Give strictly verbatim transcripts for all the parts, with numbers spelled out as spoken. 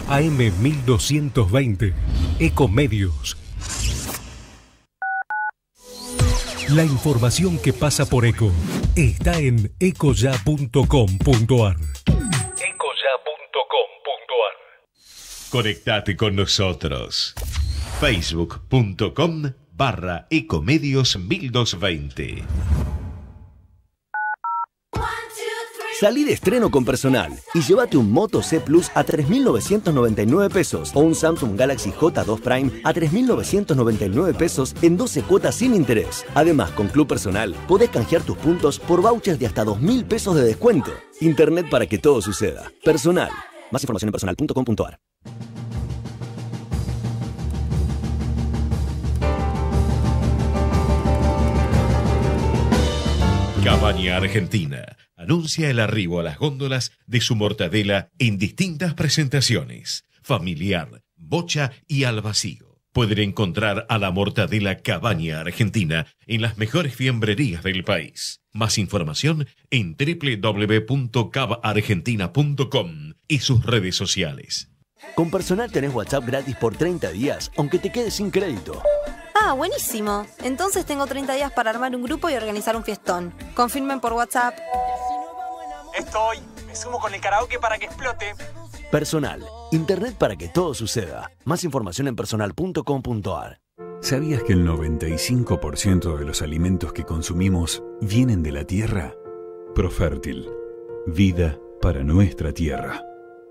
A M mil doscientos veinte, Ecomedios. La información que pasa por Eco está en ecoya punto com punto ar. ecoya punto com punto ar. Conectate con nosotros. facebook punto com barra Ecomedios mil doscientos veinte. Salí de estreno con Personal y llévate un Moto C Plus a tres mil novecientos noventa y nueve pesos o un Samsung Galaxy J dos Prime a tres mil novecientos noventa y nueve pesos en doce cuotas sin interés. Además, con Club Personal podés canjear tus puntos por vouchers de hasta dos mil pesos de descuento. Internet para que todo suceda. Personal. Más información en personal punto com punto ar. Cabaña Argentina anuncia el arribo a las góndolas de su mortadela en distintas presentaciones: familiar, bocha y al vacío. Pueden encontrar a la mortadela Cabaña Argentina en las mejores fiambrerías del país. Más información en doble u doble u doble u punto cab argentina punto com y sus redes sociales. Con Personal tenés WhatsApp gratis por treinta días, aunque te quedes sin crédito. Ah, buenísimo. Entonces tengo treinta días para armar un grupo y organizar un fiestón. Confirmen por WhatsApp. Estoy. Me sumo con el karaoke para que explote. Personal. Internet para que todo suceda. Más información en personal punto com punto ar. ¿Sabías que el noventa y cinco por ciento de los alimentos que consumimos vienen de la tierra? Profértil. Vida para nuestra tierra.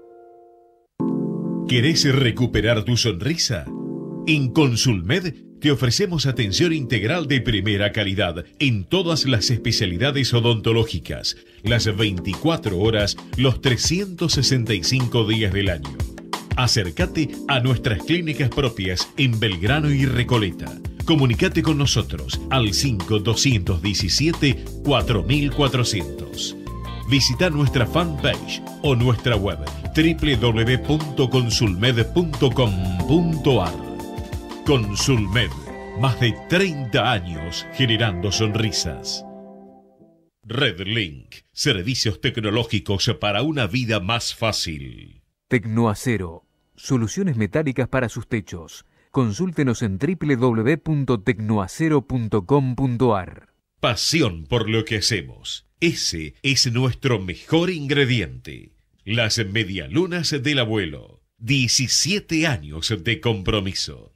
¿Querés recuperar tu sonrisa? En Consulmed te ofrecemos atención integral de primera calidad en todas las especialidades odontológicas, las veinticuatro horas, los trescientos sesenta y cinco días del año. Acércate a nuestras clínicas propias en Belgrano y Recoleta. Comunicate con nosotros al cinco dos uno siete cuatro cuatro cero cero. Visita nuestra fanpage o nuestra web doble u doble u doble u punto consulmed punto com punto ar. Consulmed, más de treinta años generando sonrisas. Redlink, servicios tecnológicos para una vida más fácil. Tecnoacero, soluciones metálicas para sus techos. Consúltenos en doble u doble u doble u punto tecnoacero punto com punto ar. Pasión por lo que hacemos. Ese es nuestro mejor ingrediente. Las medialunas del abuelo. diecisiete años de compromiso.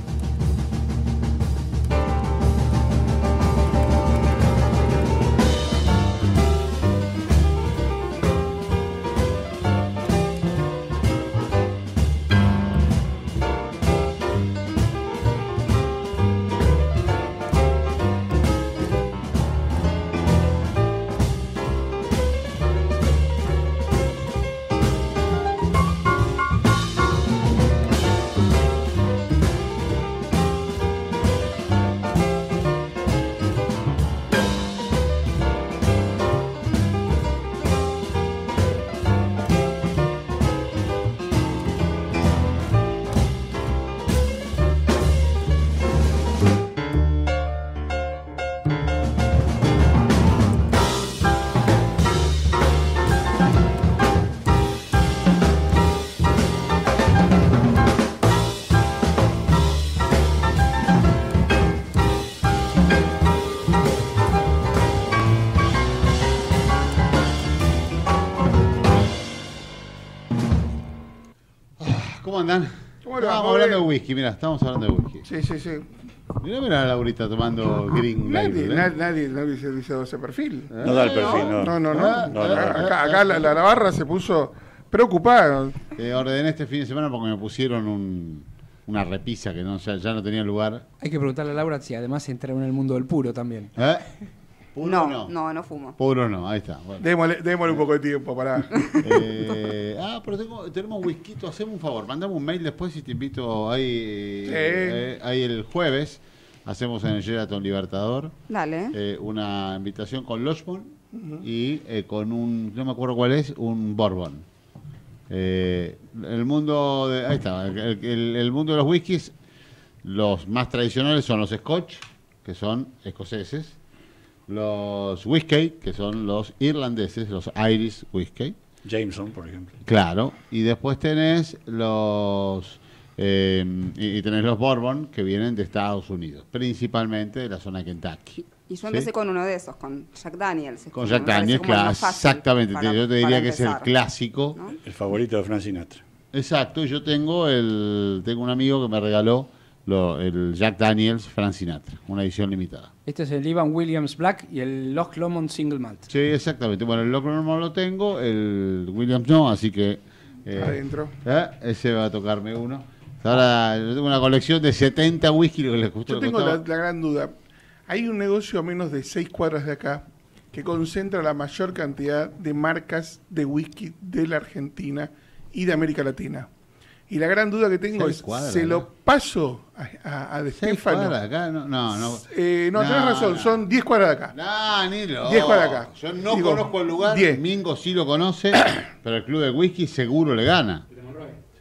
¿Cómo andan? ¿Cómo le va? Estamos hablando de whisky, mira, estamos hablando de whisky. Sí, sí, sí. Mirá, mirá a Laurita tomando Green Nadie, Label, ¿eh? nadie, nadie, nadie se hizo ese perfil. No da el perfil, no. No, no, no. Ah, No, ah, acá ah, acá ah, la, la, la barra se puso preocupada. Eh, ordené este fin de semana porque me pusieron un, una repisa que no, ya, ya no tenía lugar. Hay que preguntarle a Laura si además entra en el mundo del puro también. ¿Eh? ¿Puro No, no? no, no fumo. Puro no, ahí está. Bueno. Démosle, démosle un poco de tiempo para. Eh, ah, pero tengo, tenemos un whisky, hacemos un favor, mandame un mail después y te invito ahí, Sí. eh, ahí el jueves. Hacemos en el Sheraton Libertador Dale. eh, una invitación con Lodgemont y eh, con un, no me acuerdo cuál es, un Bourbon. Eh, el mundo de, ahí está, el, el- el mundo de los whiskies, los más tradicionales son los Scotch, que son escoceses, los Whisky, que son los irlandeses, los Irish Whisky, Jameson, por ejemplo. Claro, y después tenés los eh, y, y tenés los Bourbon que vienen de Estados Unidos, principalmente de la zona de Kentucky. Y yo empecé ¿sí? con uno de esos, con Jack Daniels. Con Jack Daniels, claro, exactamente. Para, yo te diría que es el clásico. ¿no? El favorito de Frank Sinatra. Exacto, yo tengo el tengo un amigo que me regaló lo, el Jack Daniels Frank Sinatra, una edición limitada. Este es el Evan Williams Black y el Loch Lomond Single Malt. Sí, exactamente. Bueno, el Loch Lomond lo tengo, el Williams no, así que... Eh, Adentro. ¿eh? Ese va a tocarme uno. Ahora yo tengo una colección de setenta whisky que les gustó. Yo tengo la, la gran duda. Hay un negocio a menos de seis cuadras de acá que concentra la mayor cantidad de marcas de whisky de la Argentina y de América Latina. Y la gran duda que tengo es, cuadras, ¿se ¿no? lo paso a, a, a De Stefano? acá? No, no. No, eh, no, no tenés razón, no. Son diez cuadras de acá. No, ni lo. diez cuadras de acá. Yo no Digo, conozco el lugar, diez. Mingo sí lo conoce, pero el club de whisky seguro le gana. Sí,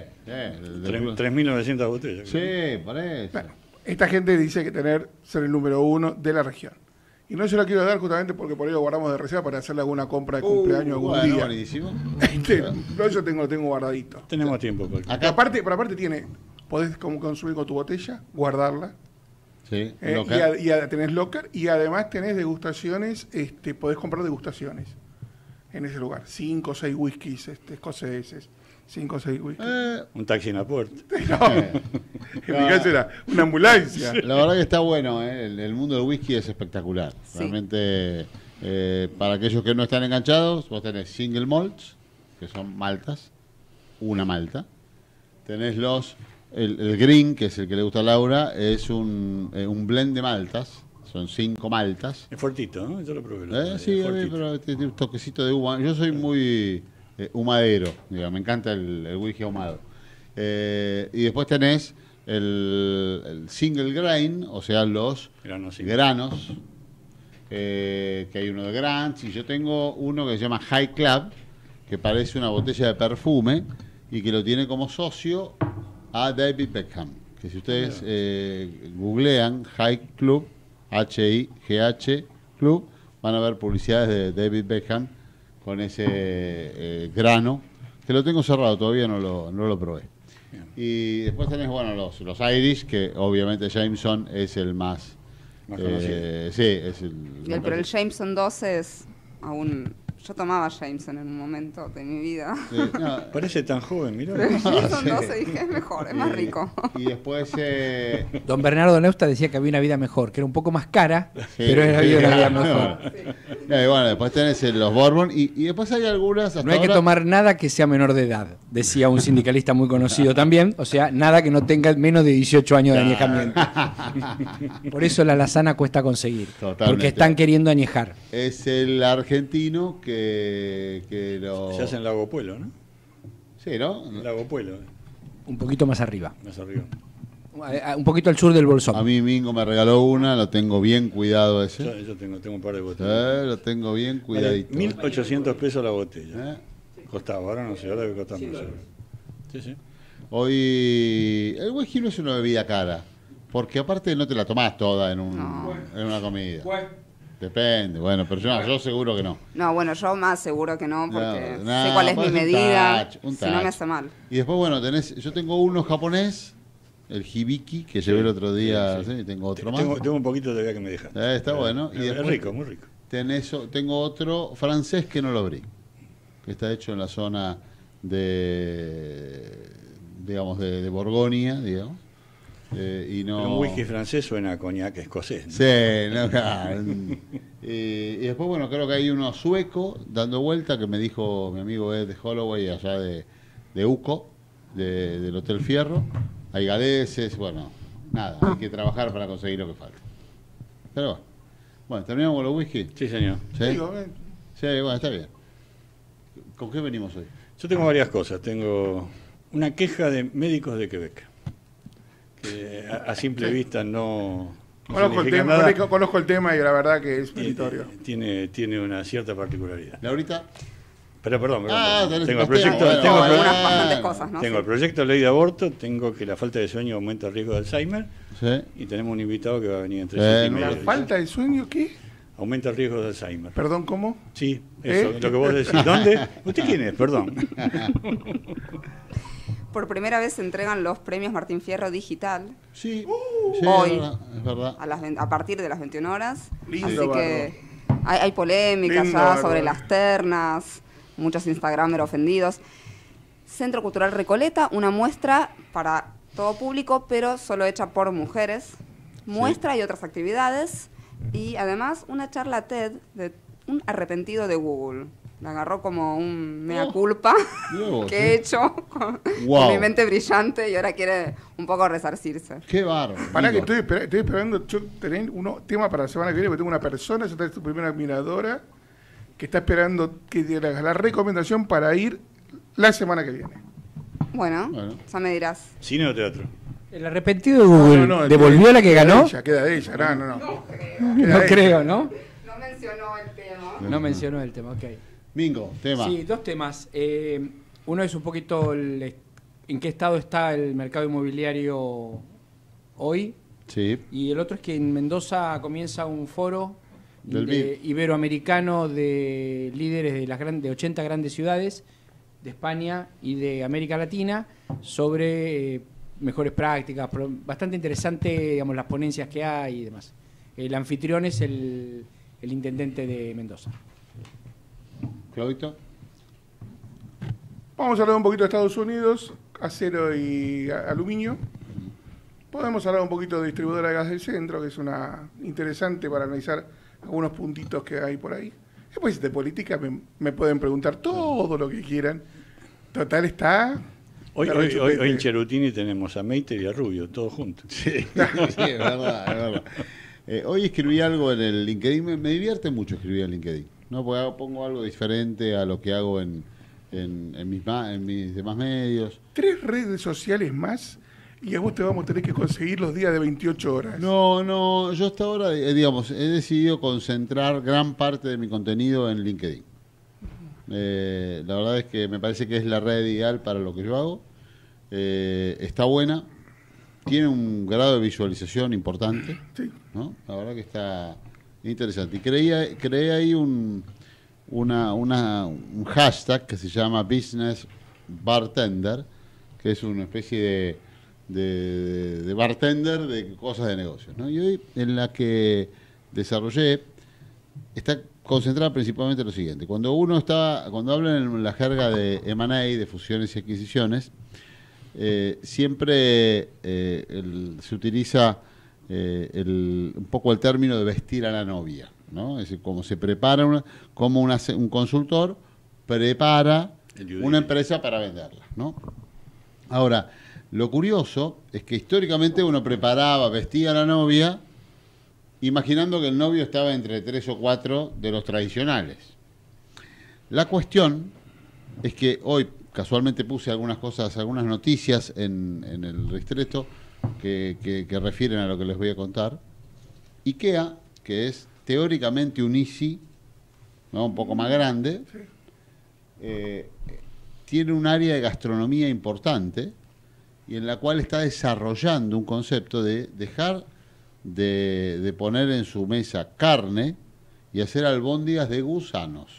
sí. tres mil novecientas botellas. Sí, por eso. Bueno, esta gente dice que tener ser el número uno de la región. Y no se lo quiero dar justamente porque por ahí lo guardamos de reserva para hacerle alguna compra de cumpleaños uh, algún bueno, día. Buenísimo. Este, no, yo tengo, lo tengo guardadito. Tenemos tiempo. Porque... Acá aparte, pero aparte tiene, podés como consumir con tu botella, guardarla. Sí, eh, y, a, y a, tenés locker y además tenés degustaciones, este, podés comprar degustaciones en ese lugar. Cinco o seis whiskies este, escoceses. Cinco o seis whiskies. Eh, un taxi en la puerta. No, en mi caso era una ambulancia. La verdad que está bueno, ¿eh? el, el mundo del whisky es espectacular. Sí. Realmente, eh, para aquellos que no están enganchados, vos tenés single malts, que son maltas, una malta. Tenés los, el, el green, que es el que le gusta a Laura, es un, eh, un blend de maltas. Son cinco maltas. Es fuertito, ¿no? Yo lo probé. Eh, sí, a ver, pero tiene un toquecito de uva. Yo soy muy... Eh, humadero, digamos, me encanta el, el whisky ahumado. Eh, y después tenés el, el single grain, o sea, los granos, sí. granos eh, que hay uno de Grants, y yo tengo uno que se llama High Club, que parece una botella de perfume, y que lo tiene como socio a David Beckham. Que si ustedes eh, googlean High Club, H I G H Club, van a ver publicidades de David Beckham con ese eh, grano, que lo tengo cerrado, todavía no lo, no lo probé. Bien. Y después tenés, bueno, los, los Irish, que obviamente Jameson es el más... más eh, sí, es el... el pero el Jameson doce es aún... Yo tomaba Jameson en un momento de mi vida. Sí, no, parece tan joven, mirá. Pero el Jameson sí. doce dije, es mejor, es más rico. Y después... Eh... Don Bernardo Neusta decía que había una vida mejor, que era un poco más cara, sí, pero era sí, una vida mejor. Sí. Y bueno, después tenés los Bourbon y, y después hay algunas... Hasta no hay ahora... que tomar nada que sea menor de edad, decía un sindicalista muy conocido también. O sea, nada que no tenga menos de dieciocho años de añejamiento. Por eso la lazana cuesta conseguir. Totalmente. Porque están queriendo añejar. Es el argentino que... Que, que lo... Se hace en Lago Puelo, ¿no? Sí, ¿no? Lago Puelo. Un poquito más arriba. Más arriba. Un poquito al sur del Bolsón. A mí Mingo me regaló una, lo tengo bien cuidado ese. Yo, yo tengo, tengo un par de botellas. Eh, lo tengo bien cuidadito. mil ochocientos pesos la botella. ¿Eh? Costaba, ahora no sé, ahora debe costar mucho. Sí, sí. Hoy el whisky no es una bebida cara, porque aparte no te la tomás toda en, un, no. en una comida. Depende, bueno, pero yo, yo seguro que no. No, bueno, yo más seguro que no, porque no, no, sé cuál es mi medida, touch, si no me hace mal. Y después, bueno, tenés, yo tengo uno japonés, el Hibiki, que sí, llevé el otro día, sí, sí. ¿sí? Tengo otro tengo, más. Tengo un poquito de que me dejan. Eh, está pero, bueno. Y es rico, muy rico. Tenés, tengo otro francés que no lo abrí, que está hecho en la zona de, digamos, de, de Borgoña, digamos. Eh, y no... Pero un whisky francés suena a coñac escocés, ¿no? Sí, no, claro. y, y después, bueno, creo que hay uno sueco dando vuelta que me dijo mi amigo Ed Holloway allá de, de Uco, de, del Hotel Fierro. Hay galeses, bueno, nada, hay que trabajar para conseguir lo que falta. Pero bueno, bueno, ¿terminamos con los whisky? Sí, señor. ¿Sí? Sí, bueno, está bien. ¿Con qué venimos hoy? Yo tengo varias cosas. Tengo una queja de médicos de Quebec. Que a, a simple vista no, no conozco, el tema, nada. conozco el tema y la verdad que es meritorio. Tiene, tiene una cierta particularidad. ¿Laurita? Pero perdón, perdón, ah, perdón. Tengo el proyecto, bueno, tengo, bueno, el, algunas bastantes cosas, ¿no? tengo sí. el proyecto de ley de aborto, tengo que la falta de sueño aumenta el riesgo de Alzheimer, sí. y tenemos un invitado que va a venir entre eh, siete y media. ¿La falta de sueño qué? aumenta el riesgo de Alzheimer. ¿Perdón, cómo? Sí, eso, ¿Eh? lo que vos decís. ¿Dónde? ¿Usted quién es? Perdón. Por primera vez se entregan los premios Martín Fierro Digital. Sí, uh, sí hoy, es verdad, es verdad. A, las, a partir de las veintiuna horas. Lindo, Así barro. que hay, hay polémicas Lindo, ya barro. sobre las ternas, muchos Instagramers ofendidos. Centro Cultural Recoleta, una muestra para todo público, pero solo hecha por mujeres. Muestra sí. Y otras actividades. Y además una charla TED de un arrepentido de Google. La agarró como un mea culpa oh, que he hecho con, wow. con mi mente brillante y ahora quiere un poco resarcirse. Qué bárbaro. Pará que estoy, esper estoy esperando yo tener un tema para la semana que viene, porque tengo una persona, esa es tu primera admiradora, que está esperando que te hagas la recomendación para ir la semana que viene. Bueno, bueno. ya me dirás. ¿Cine o teatro? El arrepentido de Google, no, no, no, ¿devolvió queda, la que ganó? De ella, queda de ella, no, no, no. No creo, no creo ¿no? No mencionó el tema. No, no mencionó el tema, ok. Bingo, tema. Sí, dos temas. Eh, uno es un poquito el, en qué estado está el mercado inmobiliario hoy. Sí. Y el otro es que en Mendoza comienza un foro Del de, iberoamericano de líderes de las grandes, de ochenta grandes ciudades de España y de América Latina sobre eh, mejores prácticas. Bastante interesante, digamos, las ponencias que hay y demás. El anfitrión es el, el intendente de Mendoza. Claudito. Vamos a hablar un poquito de Estados Unidos, acero y aluminio. Podemos hablar un poquito de distribuidora de gas del centro, que es una interesante para analizar algunos puntitos que hay por ahí. Después de política me, me pueden preguntar todo lo que quieran. Total está... Hoy, hoy, hoy, hoy en Cherutini tenemos a Meiter y a Rubio, todos juntos. Sí, sí, es verdad, es verdad. Eh, hoy escribí algo en el LinkedIn, me, me divierte mucho escribir en LinkedIn. No, porque hago, pongo algo diferente a lo que hago en, en, en, mis, en mis demás medios. Tres redes sociales más y a vos te vamos a tener que conseguir los días de veintiocho horas. No, no, yo hasta ahora, eh, digamos, he decidido concentrar gran parte de mi contenido en LinkedIn. Eh, la verdad es que me parece que es la red ideal para lo que yo hago. Eh, está buena, tiene un grado de visualización importante, sí. ¿no? La verdad que está... interesante. Y creé, creé ahí un, una, una, un hashtag que se llama Business Bartender, que es una especie de, de, de bartender de cosas de negocios, ¿no? Y hoy en la que desarrollé está concentrada principalmente en lo siguiente. Cuando uno está, cuando hablan en la jerga de eme and a, de fusiones y adquisiciones, eh, siempre eh, el, se utiliza Eh, el, un poco el término de vestir a la novia, ¿no? Es decir, cómo se prepara, una, cómo una, un consultor prepara una empresa para venderla, ¿no? Ahora, lo curioso es que históricamente uno preparaba, vestía a la novia, imaginando que el novio estaba entre tres o cuatro de los tradicionales. La cuestión es que hoy casualmente puse algunas cosas, algunas noticias en, en el Ristretto, Que, que, que refieren a lo que les voy a contar. IKEA, que es teóricamente un Easy, ¿no? Un poco más grande, sí. eh, tiene un área de gastronomía importante y en la cual está desarrollando un concepto de dejar de, de poner en su mesa carne y hacer albóndigas de gusanos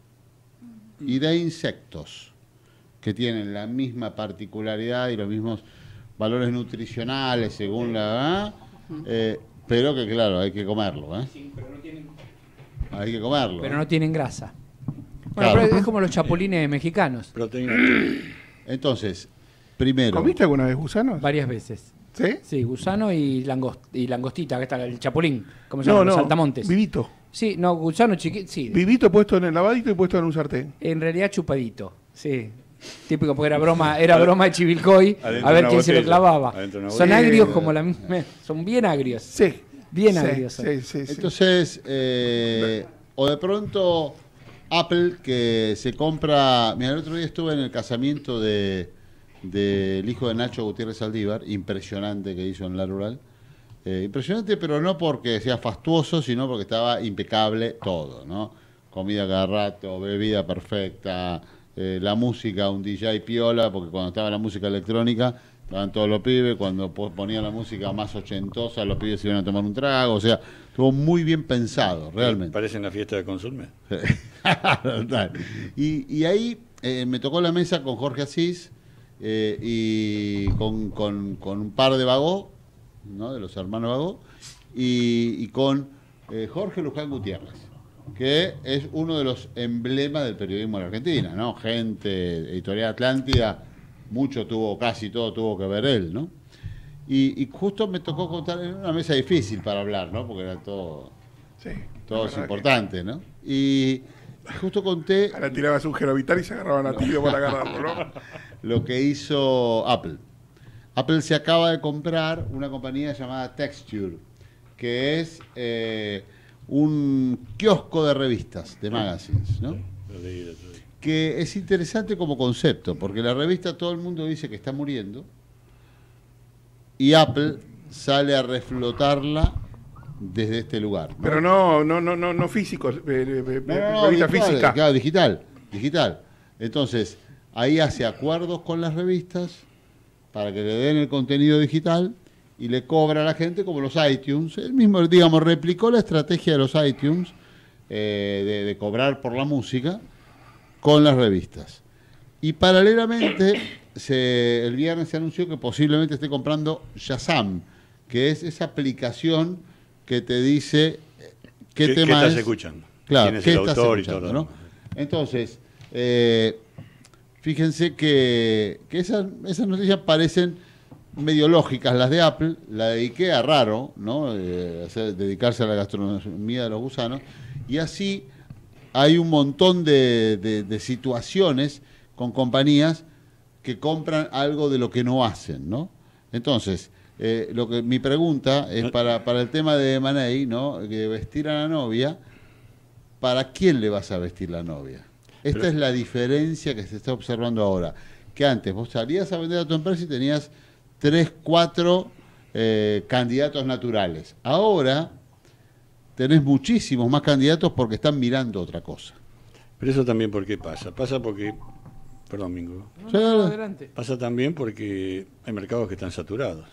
y de insectos que tienen la misma particularidad y los mismos valores nutricionales según la... Eh, pero que claro, hay que comerlo, ¿eh? Sí, pero no tienen... Hay que comerlo. Pero ¿eh? no tienen grasa. Bueno, Claro. pero es como los chapulines mexicanos. Proteína. Entonces, primero... ¿Comiste alguna vez gusanos? Varias veces. ¿Sí? Sí, gusano y, langost y langostita, que está el chapulín, como se No, llama, no, los saltamontes. vivito. Sí, no, gusano chiquito, sí. Vivito puesto en el lavadito y puesto en un sartén. En realidad chupadito, sí. Típico, porque era broma, era broma de Chivilcoy, Adentro a ver una quién se lo botella. clavaba. Adentro una Son botella. agrios como la misma, son bien agrios. Sí. Bien Sí, agrios. son. sí, sí, sí. Entonces, eh, o de pronto Apple que se compra... Mira, el otro día estuve en el casamiento de del hijo de Nacho Gutiérrez Saldívar, impresionante que hizo en La Rural. Eh, impresionante, pero no porque sea fastuoso, sino porque estaba impecable todo, ¿no? Comida cada rato, bebida perfecta, eh, la música, un D J piola, porque cuando estaba la música electrónica, estaban todos los pibes, cuando ponían la música más ochentosa, los pibes se iban a tomar un trago, o sea, estuvo muy bien pensado, realmente. Parece una fiesta de Consulme. y, y ahí eh, me tocó la mesa con Jorge Asís eh, y con, con, con un par de Bagó, ¿no? De los hermanos Bagó, y, y con eh, Jorge Luján Gutiérrez, que es uno de los emblemas del periodismo en Argentina, ¿no? Gente, Editorial Atlántida, mucho tuvo, casi todo tuvo que ver él, ¿no? Y, y justo me tocó contar, en una mesa difícil para hablar, ¿no? Porque era todo, sí, todos importantes, ¿no? Y justo conté... Ahora tirabas un Genovital y se agarraban a tiro para agarrarlo, ¿no? Lo que hizo Apple. Apple se acaba de comprar una compañía llamada Texture, que es eh, un kiosco de revistas, de magazines, ¿no? Que es interesante como concepto, porque la revista todo el mundo dice que está muriendo y Apple sale a reflotarla desde este lugar, ¿no? Pero no, no, no, no, no físico, eh, eh, no, no, no, revista virtual, física. Claro, digital, digital. Entonces, ahí hace acuerdos con las revistas para que le den el contenido digital y le cobra a la gente como los iTunes. Él mismo, digamos, replicó la estrategia de los iTunes eh, de, de cobrar por la música con las revistas. Y paralelamente, se, el viernes se anunció que posiblemente esté comprando Shazam, que es esa aplicación que te dice qué, ¿Qué, tema ¿qué estás es. escuchando? Claro, ¿Quién es qué el estás autor escuchando, y todo? ¿no? Entonces, eh, fíjense que, que esas, esas noticias parecen medio lógicas, las de Apple, la de IKEA, raro, ¿no? Eh, hacer, dedicarse a la gastronomía de los gusanos, y así hay un montón de, de, de situaciones con compañías que compran algo de lo que no hacen, ¿no? Entonces, eh, lo que mi pregunta es para, para el tema de Manei, ¿no? Que vestir a la novia, ¿para quién le vas a vestir la novia? Esta Pero, es la diferencia que se está observando ahora. Que antes vos salías a vender a tu empresa y tenías tres, cuatro eh, candidatos naturales. Ahora tenés muchísimos más candidatos porque están mirando otra cosa. Pero eso también, ¿por qué pasa? Pasa porque... Perdón, Mingo. No, no, adelante. Pasa también porque hay mercados que están saturados.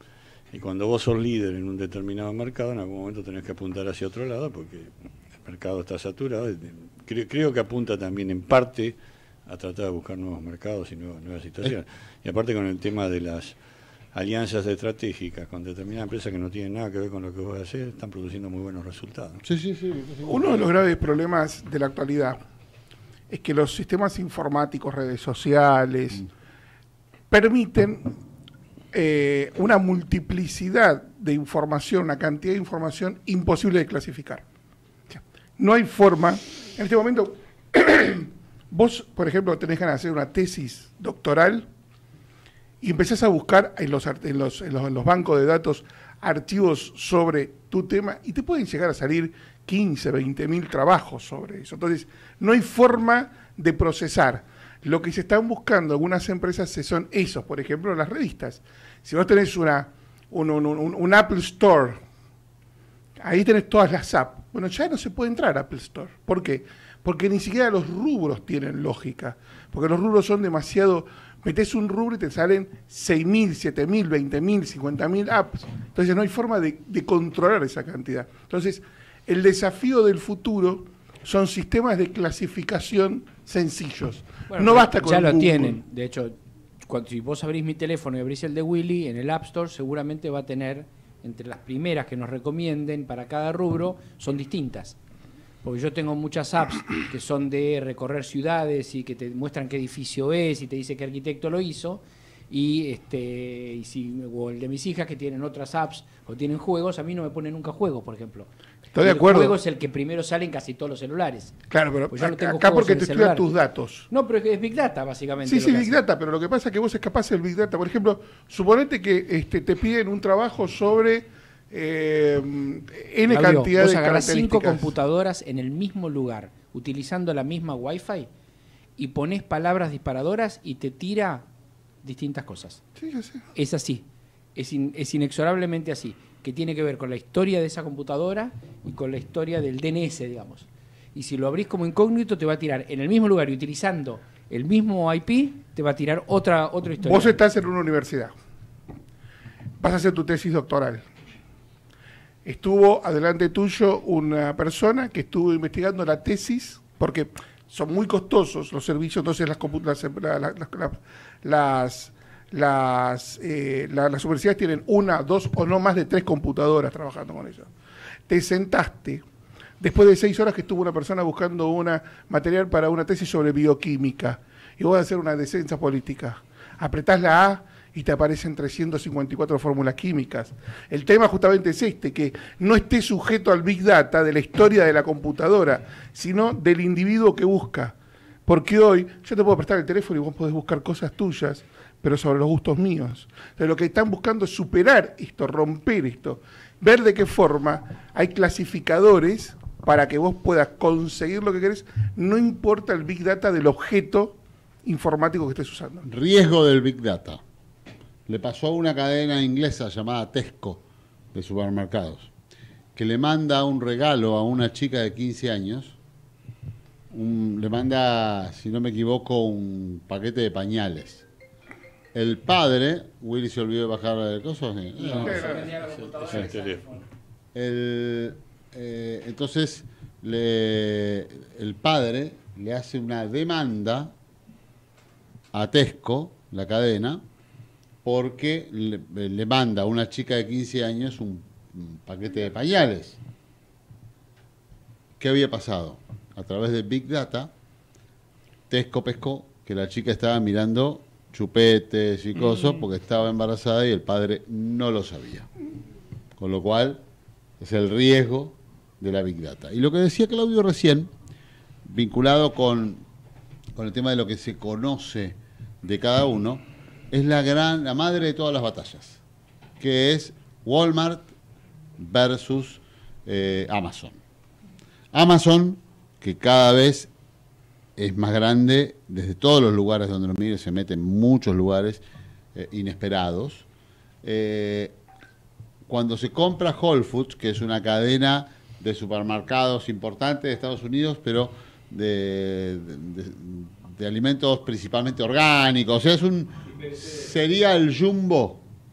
Y cuando vos sos líder en un determinado mercado, en algún momento tenés que apuntar hacia otro lado porque el mercado está saturado. Creo, creo que apunta también en parte a tratar de buscar nuevos mercados y nuevas, nuevas situaciones. Y aparte con el tema de las alianzas estratégicas con determinadas empresas que no tienen nada que ver con lo que vos hacés, están produciendo muy buenos resultados. Sí, sí, sí. Uno de los graves problemas de la actualidad es que los sistemas informáticos, redes sociales, mm. permiten eh, una multiplicidad de información, una cantidad de información imposible de clasificar. O sea, no hay forma. En este momento, vos, por ejemplo, tenés ganas de hacer una tesis doctoral y empezás a buscar en los, en los, en los, en los bancos de datos archivos sobre tu tema y te pueden llegar a salir quince, veinte mil trabajos sobre eso. Entonces, no hay forma de procesar. Lo que se están buscando algunas empresas son esos, por ejemplo, las revistas. Si vos tenés una, un, un, un, un Apple Store, ahí tenés todas las apps. Bueno, ya no se puede entrar a Apple Store. ¿Por qué? Porque ni siquiera los rubros tienen lógica. Porque los rubros son demasiado... Metés un rubro y te salen seis mil, siete mil, veinte mil, cincuenta mil apps. Entonces no hay forma de, de controlar esa cantidad. Entonces, el desafío del futuro son sistemas de clasificación sencillos. Bueno, no basta con ya lo Google. tienen. De hecho, cuando, si vos abrís mi teléfono y abrís el de Willy, en el App Store seguramente va a tener, entre las primeras que nos recomienden para cada rubro, son distintas. Porque yo tengo muchas apps que son de recorrer ciudades y que te muestran qué edificio es y te dice qué arquitecto lo hizo. Y este y si o el de mis hijas que tienen otras apps o tienen juegos, a mí no me pone nunca juegos, por ejemplo. Estoy de el acuerdo. El juego es el que primero sale en casi todos los celulares. Claro, pero pues yo no tengo acá porque en te el estudia celular. tus datos. No, pero es Big Data, básicamente. Sí, lo sí, que Big hace. Data, pero lo que pasa es que vos escapás del Big Data. Por ejemplo, suponete que este, te piden un trabajo sobre eh, N Claudio, cantidad vos de agarrás cinco características. computadoras en el mismo lugar, utilizando la misma Wi-Fi, y ponés palabras disparadoras y te tira distintas cosas. Sí, ya sé. Es así, es, in, es inexorablemente así, que tiene que ver con la historia de esa computadora y con la historia del D N S, digamos. Y si lo abrís como incógnito, te va a tirar en el mismo lugar y utilizando el mismo I P te va a tirar otra, otra historia. Vos estás en una universidad. Vas a hacer tu tesis doctoral. Estuvo adelante tuyo una persona que estuvo investigando la tesis, porque son muy costosos los servicios, entonces las las, las, las, las, las, eh, la, las universidades tienen una, dos o no más de tres computadoras trabajando con ellos. Te sentaste, después de seis horas que estuvo una persona buscando una material para una tesis sobre bioquímica, y vos vas a hacer una defensa política. Apretás la A y te aparecen trescientas cincuenta y cuatro fórmulas químicas. El tema justamente es este, que no esté sujeto al Big Data de la historia de la computadora, sino del individuo que busca. Porque hoy yo te puedo prestar el teléfono y vos podés buscar cosas tuyas, pero sobre los gustos míos. Entonces, lo que están buscando es superar esto, romper esto, ver de qué forma hay clasificadores para que vos puedas conseguir lo que querés, no importa el Big Data del objeto informático que estés usando. Riesgo del Big Data. Le pasó a una cadena inglesa llamada Tesco, de supermercados, que le manda un regalo a una chica de quince años, un, le manda, si no me equivoco, un paquete de pañales. El padre, Willy se olvidó de bajar el coso. No, no, el teléfono. El, eh, entonces, le, el padre le hace una demanda a Tesco, la cadena, porque le, le manda a una chica de quince años un, un paquete de pañales. ¿Qué había pasado? A través de Big Data, Tesco pescó que la chica estaba mirando chupetes y cosas porque estaba embarazada y el padre no lo sabía. Con lo cual, es el riesgo de la Big Data. Y lo que decía Claudio recién, vinculado con, con el tema de lo que se conoce de cada uno, es la gran, la madre de todas las batallas, que es Walmart versus eh, Amazon. Amazon, que cada vez es más grande, desde todos los lugares donde lo mire, se mete en muchos lugares eh, inesperados. Eh, cuando se compra Whole Foods, que es una cadena de supermercados importante de Estados Unidos, pero de, de, de, de alimentos principalmente orgánicos, o sea, es un sería el Jumbo,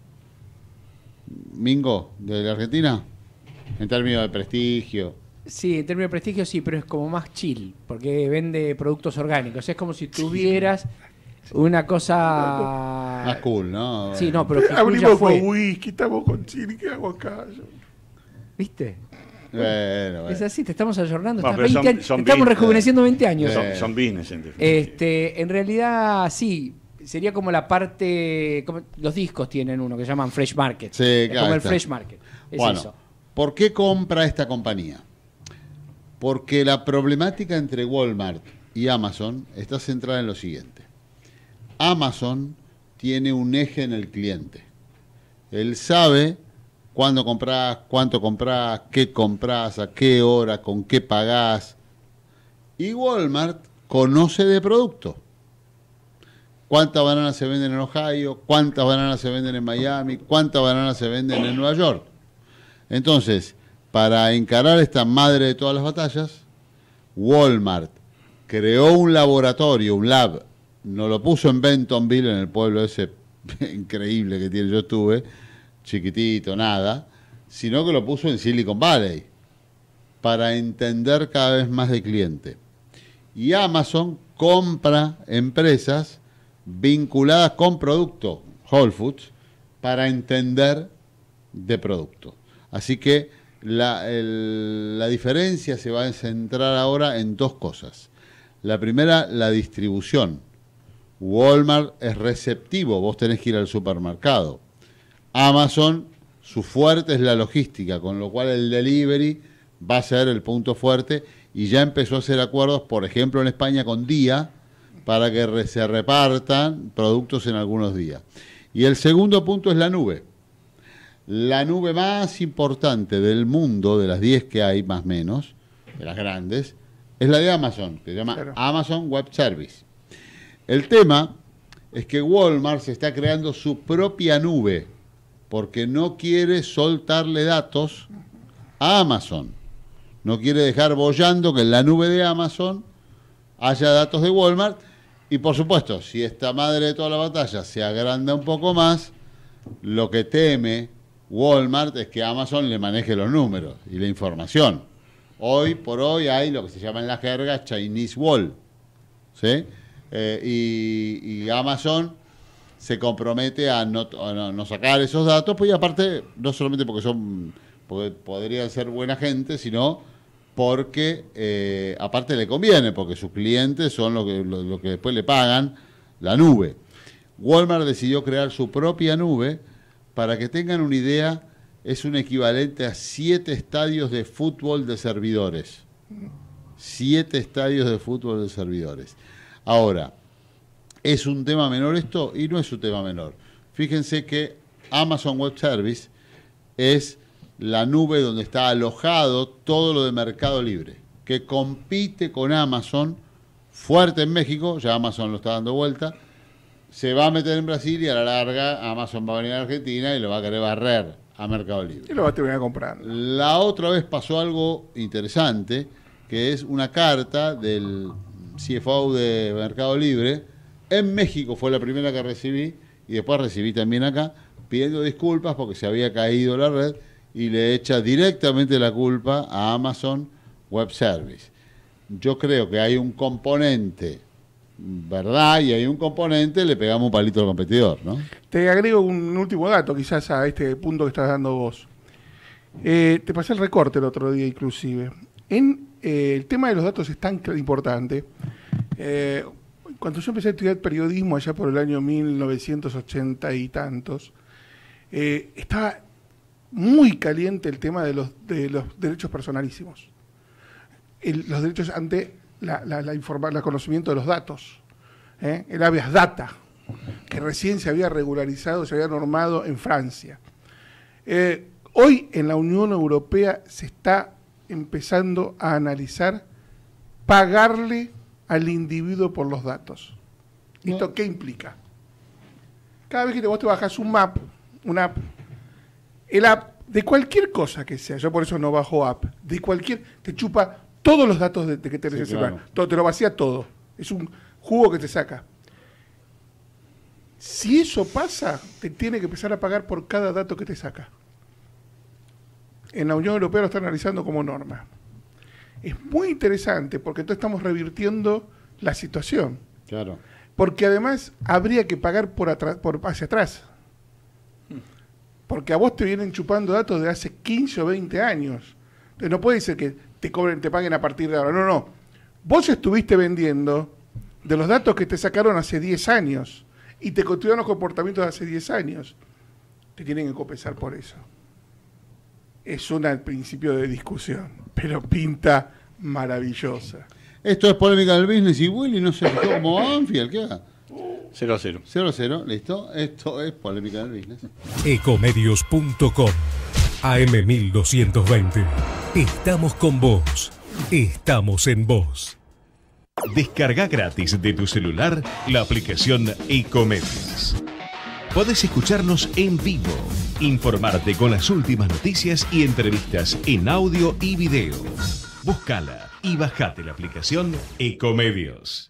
Mingo, de la Argentina, en términos de prestigio. Sí, en términos de prestigio sí, pero es como más chill, porque vende productos orgánicos. Es como si tuvieras una cosa... Más cool, ¿no? Sí, no, pero... Abrimos con whisky, estamos con chile, ¿qué hago acá? ¿Viste? Bueno, bueno. Es así, te estamos ayornando. No, veinte son, años, son estamos business, rejuveneciendo veinte años. Son, son business, en definitiva. Este, en realidad, sí, sería como la parte... Como, los discos tienen uno que llaman Fresh Market. Sí, es claro, como el está. Fresh Market. Es bueno, eso. ¿por qué compra esta compañía? Porque la problemática entre Walmart y Amazon está centrada en lo siguiente. Amazon tiene un eje en el cliente. Él sabe cuándo compras, cuánto compras, qué compras, a qué hora, con qué pagás. Y Walmart conoce de producto. Cuántas bananas se venden en Ohio, cuántas bananas se venden en Miami, cuántas bananas se venden en Nueva York. Entonces, para encarar esta madre de todas las batallas, Walmart creó un laboratorio, un lab, no lo puso en Bentonville, en el pueblo ese increíble que tiene, yo estuve, chiquitito, nada, sino que lo puso en Silicon Valley, para entender cada vez más de cliente. Y Amazon compra empresas vinculadas con producto, Whole Foods, para entender de producto. Así que la, el, la diferencia se va a centrar ahora en dos cosas. La primera, la distribución. Walmart es receptivo, vos tenés que ir al supermercado. Amazon, su fuerte es la logística, con lo cual el delivery va a ser el punto fuerte y ya empezó a hacer acuerdos, por ejemplo en España con Día, para que re, se repartan productos en algunos días. Y el segundo punto es la nube. La nube más importante del mundo, de las diez que hay más o menos, de las grandes, es la de Amazon, que se llama claro. Amazon Web Service. El tema es que Walmart se está creando su propia nube, porque no quiere soltarle datos a Amazon. No quiere dejar boyando que en la nube de Amazon haya datos de Walmart Y por supuesto, si esta madre de toda la batalla se agranda un poco más, lo que teme Walmart es que Amazon le maneje los números y la información. Hoy por hoy hay lo que se llama en la jerga Chinese Wall, ¿sí? Eh, y, y Amazon se compromete a no, a no, no sacar esos datos, pues y aparte, no solamente porque son porque podrían ser buena gente, sino porque eh, aparte le conviene, porque sus clientes son lo que, lo, lo que después le pagan, la nube. Walmart decidió crear su propia nube. Para que tengan una idea, es un equivalente a siete estadios de fútbol de servidores. Siete estadios de fútbol de servidores. Ahora, ¿es un tema menor esto? Y no es un tema menor. Fíjense que Amazon Web Service es la nube donde está alojado todo lo de Mercado Libre, que compite con Amazon fuerte en México, ya Amazon lo está dando vuelta, se va a meter en Brasil y a la larga Amazon va a venir a Argentina y lo va a querer barrer a Mercado Libre. Y lo va a terminar comprando. La otra vez pasó algo interesante, que es una carta del C F O de Mercado Libre. En México fue la primera que recibí y después recibí también acá, pidiendo disculpas porque se había caído la red y le echa directamente la culpa a Amazon Web Service. Yo creo que hay un componente verdad y hay un componente, le pegamos un palito al competidor, ¿no? Te agrego un último dato quizás a este punto que estás dando vos. Eh, te pasé el recorte el otro día inclusive. En eh, el tema de los datos es tan importante. Eh, cuando yo empecé a estudiar periodismo allá por el año mil novecientos ochenta y tantos, eh, estaba muy caliente el tema de los, de los derechos personalísimos. El, los derechos ante la, la, la informa, el conocimiento de los datos. ¿eh? El habeas data, que recién se había regularizado, se había normado en Francia. Eh, hoy en la Unión Europea se está empezando a analizar pagarle al individuo por los datos. ¿Esto qué implica? Cada vez que vos te bajas un map, una app, el app de cualquier cosa que sea, yo por eso no bajo app, de cualquier, te chupa todos los datos de, de que tenés sí, en el celular, todo, te lo vacía todo, es un jugo que te saca. Si eso pasa, te tiene que empezar a pagar por cada dato que te saca. En la Unión Europea lo están analizando como norma. Es muy interesante porque entonces estamos revirtiendo la situación. Claro. Porque además habría que pagar por, atrás, por hacia atrás. Porque a vos te vienen chupando datos de hace quince o veinte años. Entonces no puede ser que te cobren, te paguen a partir de ahora. No, no. Vos estuviste vendiendo de los datos que te sacaron hace diez años y te continuaron los comportamientos de hace diez años. Te tienen que compensar por eso. Es un al principio de discusión, pero pinta maravillosa. Esto es Polémica del Business y Willy no se fijó como Banfield, ¿qué va? cero a cero. cero a cero, listo. Esto es Polémica del Business. Ecomedios punto com A M mil doscientos veinte. Estamos con vos. Estamos en vos. Descarga gratis de tu celular la aplicación Ecomedios. Podés escucharnos en vivo, informarte con las últimas noticias y entrevistas en audio y video. Búscala y bajate la aplicación Ecomedios.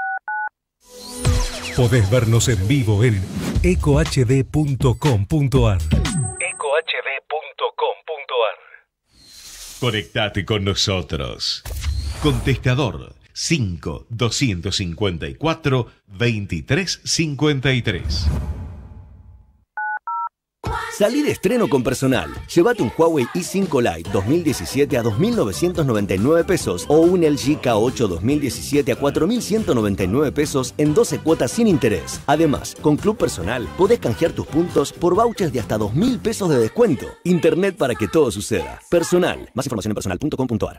Podés vernos en vivo en eco h d punto com punto a r. eco h d punto com punto a r. Conectate con nosotros. Contestador cinco doscientos cincuenta y cuatro veintitrés cincuenta y tres. Salí de estreno con personal. Llévate un Huawei i cinco Lite dos mil diecisiete a dos mil novecientos noventa y nueve pesos o un L G K ocho dos mil diecisiete a cuatro mil ciento noventa y nueve pesos en doce cuotas sin interés. Además, con Club Personal podés canjear tus puntos por vouchers de hasta dos mil pesos de descuento. Internet para que todo suceda. Personal. Más información en personal punto com punto a r.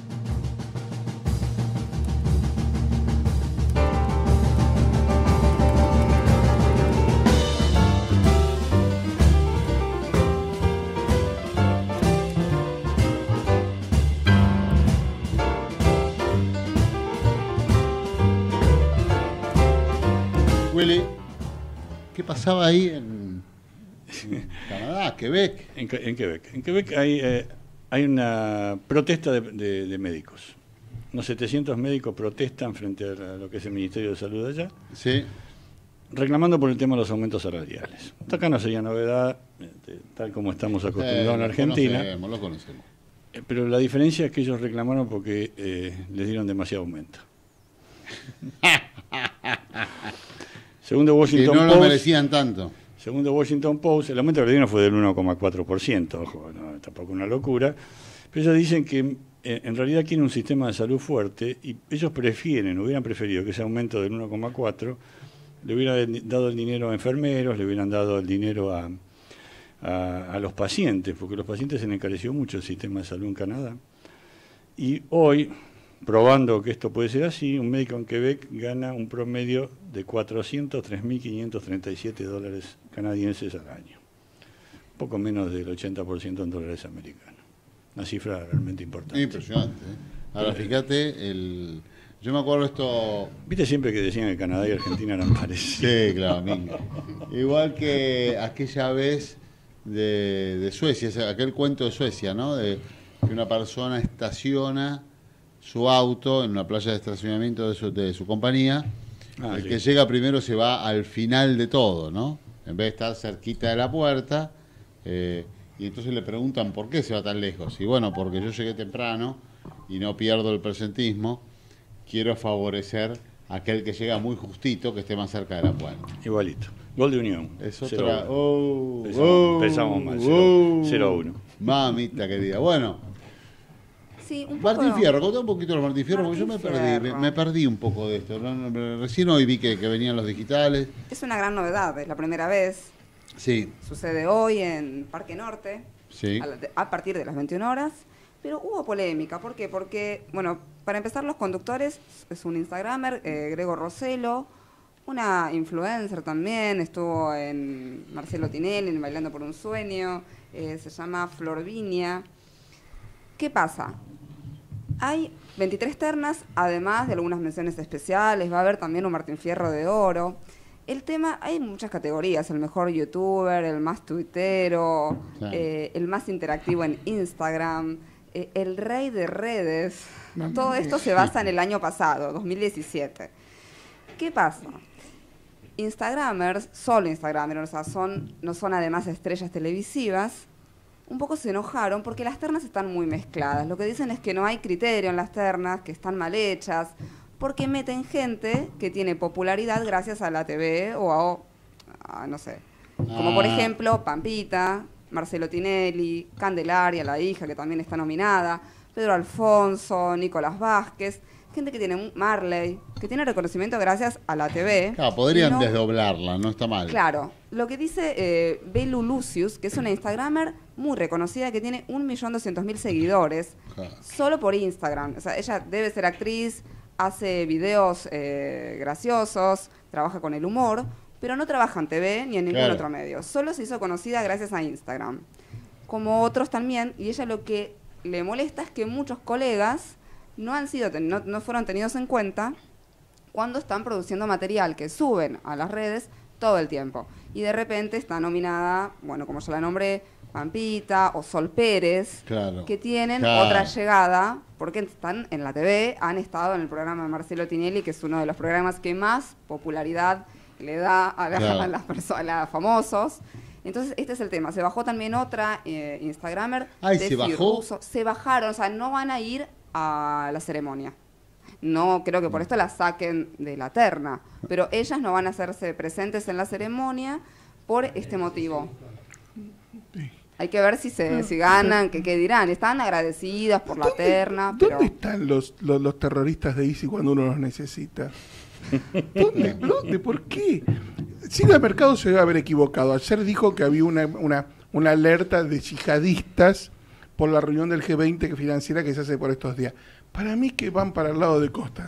Willy, ¿qué pasaba ahí en, en Canadá, Quebec? En, en Quebec. En Quebec hay, eh, hay una protesta de, de, de médicos. unos setecientos médicos protestan frente a lo que es el Ministerio de Salud allá, sí, reclamando por el tema de los aumentos salariales. Hasta acá no sería novedad, este, tal como estamos acostumbrados eh, en Argentina. Lo conocemos, lo conocemos. Eh, pero la diferencia es que ellos reclamaron porque eh, les dieron demasiado aumento. Segundo Washington que no Post, lo merecían tanto. Segundo Washington Post, el aumento que le dieron fue del uno coma cuatro por ciento, ojo, no, tampoco una locura, pero ellos dicen que eh, en realidad quieren un sistema de salud fuerte y ellos prefieren, hubieran preferido que ese aumento del uno coma cuatro le hubieran dado el dinero a enfermeros, le hubieran dado el dinero a, a, a los pacientes, porque los pacientes se les encareció mucho el sistema de salud en Canadá. Y hoy, probando que esto puede ser así, un médico en Quebec gana un promedio de cuatrocientos tres mil quinientos treinta y siete dólares canadienses al año. Un poco menos del ochenta por ciento en dólares americanos. Una cifra realmente importante. Impresionante. ¿eh? Ahora, fíjate, el... yo me acuerdo esto... Viste siempre que decían que Canadá y Argentina eran parecidos. Sí, claro, minga. Igual que aquella vez de, de Suecia, aquel cuento de Suecia, ¿no? De que una persona estaciona su auto en una playa de estacionamiento de su, de su compañía. Ah, el sí. que llega primero se va al final de todo, ¿no? En vez de estar cerquita de la puerta. Eh, y entonces le preguntan por qué se va tan lejos. Y bueno, porque yo llegué temprano y no pierdo el presentismo. Quiero favorecer a aquel que llega muy justito, que esté más cerca de la puerta. Igualito. Gol de Unión. Es otra... Oh, empezamos, oh, empezamos mal. cero a uno. Mamita querida. Bueno. Sí, un poco... Martín Fierro, contá un poquito de Martín Fierro, Martín porque yo me perdí, me, me perdí un poco de esto. Recién hoy vi que, que venían los digitales. Es una gran novedad, es la primera vez. Sí. Sucede hoy en Parque Norte, sí. a, la, a partir de las veintiuna horas. Pero hubo polémica, ¿por qué? Porque, bueno, para empezar, los conductores es un instagramer, eh, Grego Rossello, una influencer también, estuvo en Marcelo Tinelli, en Bailando por un Sueño, eh, se llama Florvinia. ¿Qué pasa? Hay veintitrés ternas, además de algunas menciones especiales, va a haber también un Martín Fierro de oro. El tema, hay muchas categorías, el mejor youtuber, el más tuitero, claro. eh, el más interactivo en Instagram, eh, el rey de redes. Mamá. Todo esto se basa en el año pasado, dos mil diecisiete. ¿Qué pasa? Instagramers, solo Instagramers, o sea, son, no son además estrellas televisivas, un poco se enojaron porque las ternas están muy mezcladas. Lo que dicen es que no hay criterio en las ternas, que están mal hechas, porque meten gente que tiene popularidad gracias a la T V o a, a no sé, como ah. por ejemplo Pampita, Marcelo Tinelli, Candelaria, la hija que también está nominada, Pedro Alfonso, Nicolás Vázquez, gente que tiene Marley, que tiene reconocimiento gracias a la T V. Claro, podrían no, desdoblarla, no está mal. Claro, lo que dice eh, Belu Lucius, que es una Instagramer muy reconocida que tiene un millón doscientos mil seguidores, claro. solo por Instagram. O sea, ella debe ser actriz, hace videos eh, graciosos, trabaja con el humor, pero no trabaja en T V ni en ningún claro. otro medio. Solo se hizo conocida gracias a Instagram. Como otros también, y ella lo que le molesta es que muchos colegas no han sido no, no fueron tenidos en cuenta cuando están produciendo material que suben a las redes todo el tiempo. Y de repente está nominada, bueno, como ya la nombré, Pampita o Sol Pérez, claro. que tienen claro. otra llegada, porque están en la T V, han estado en el programa de Marcelo Tinelli, que es uno de los programas que más popularidad le da a, la, claro. a las personas, a los famosos. Entonces, este es el tema. Se bajó también otra eh, Instagramer. Ay, ¿se bajó? Se bajaron, o sea, no van a ir a la ceremonia. No creo que por esto la saquen de la terna, pero ellas no van a hacerse presentes en la ceremonia por este motivo. Hay que ver si se si ganan, que qué dirán. Están agradecidas por la terna. ¿Dónde pero... están los, los, los terroristas de ISIS cuando uno los necesita? ¿Dónde? ¿Dónde? ¿Por qué? Silvia Mercado se debe haber equivocado. Ayer dijo que había una, una, una alerta de yihadistas por la reunión del G veinte que financiera que se hace por estos días. Para mí que van para el lado de Costa.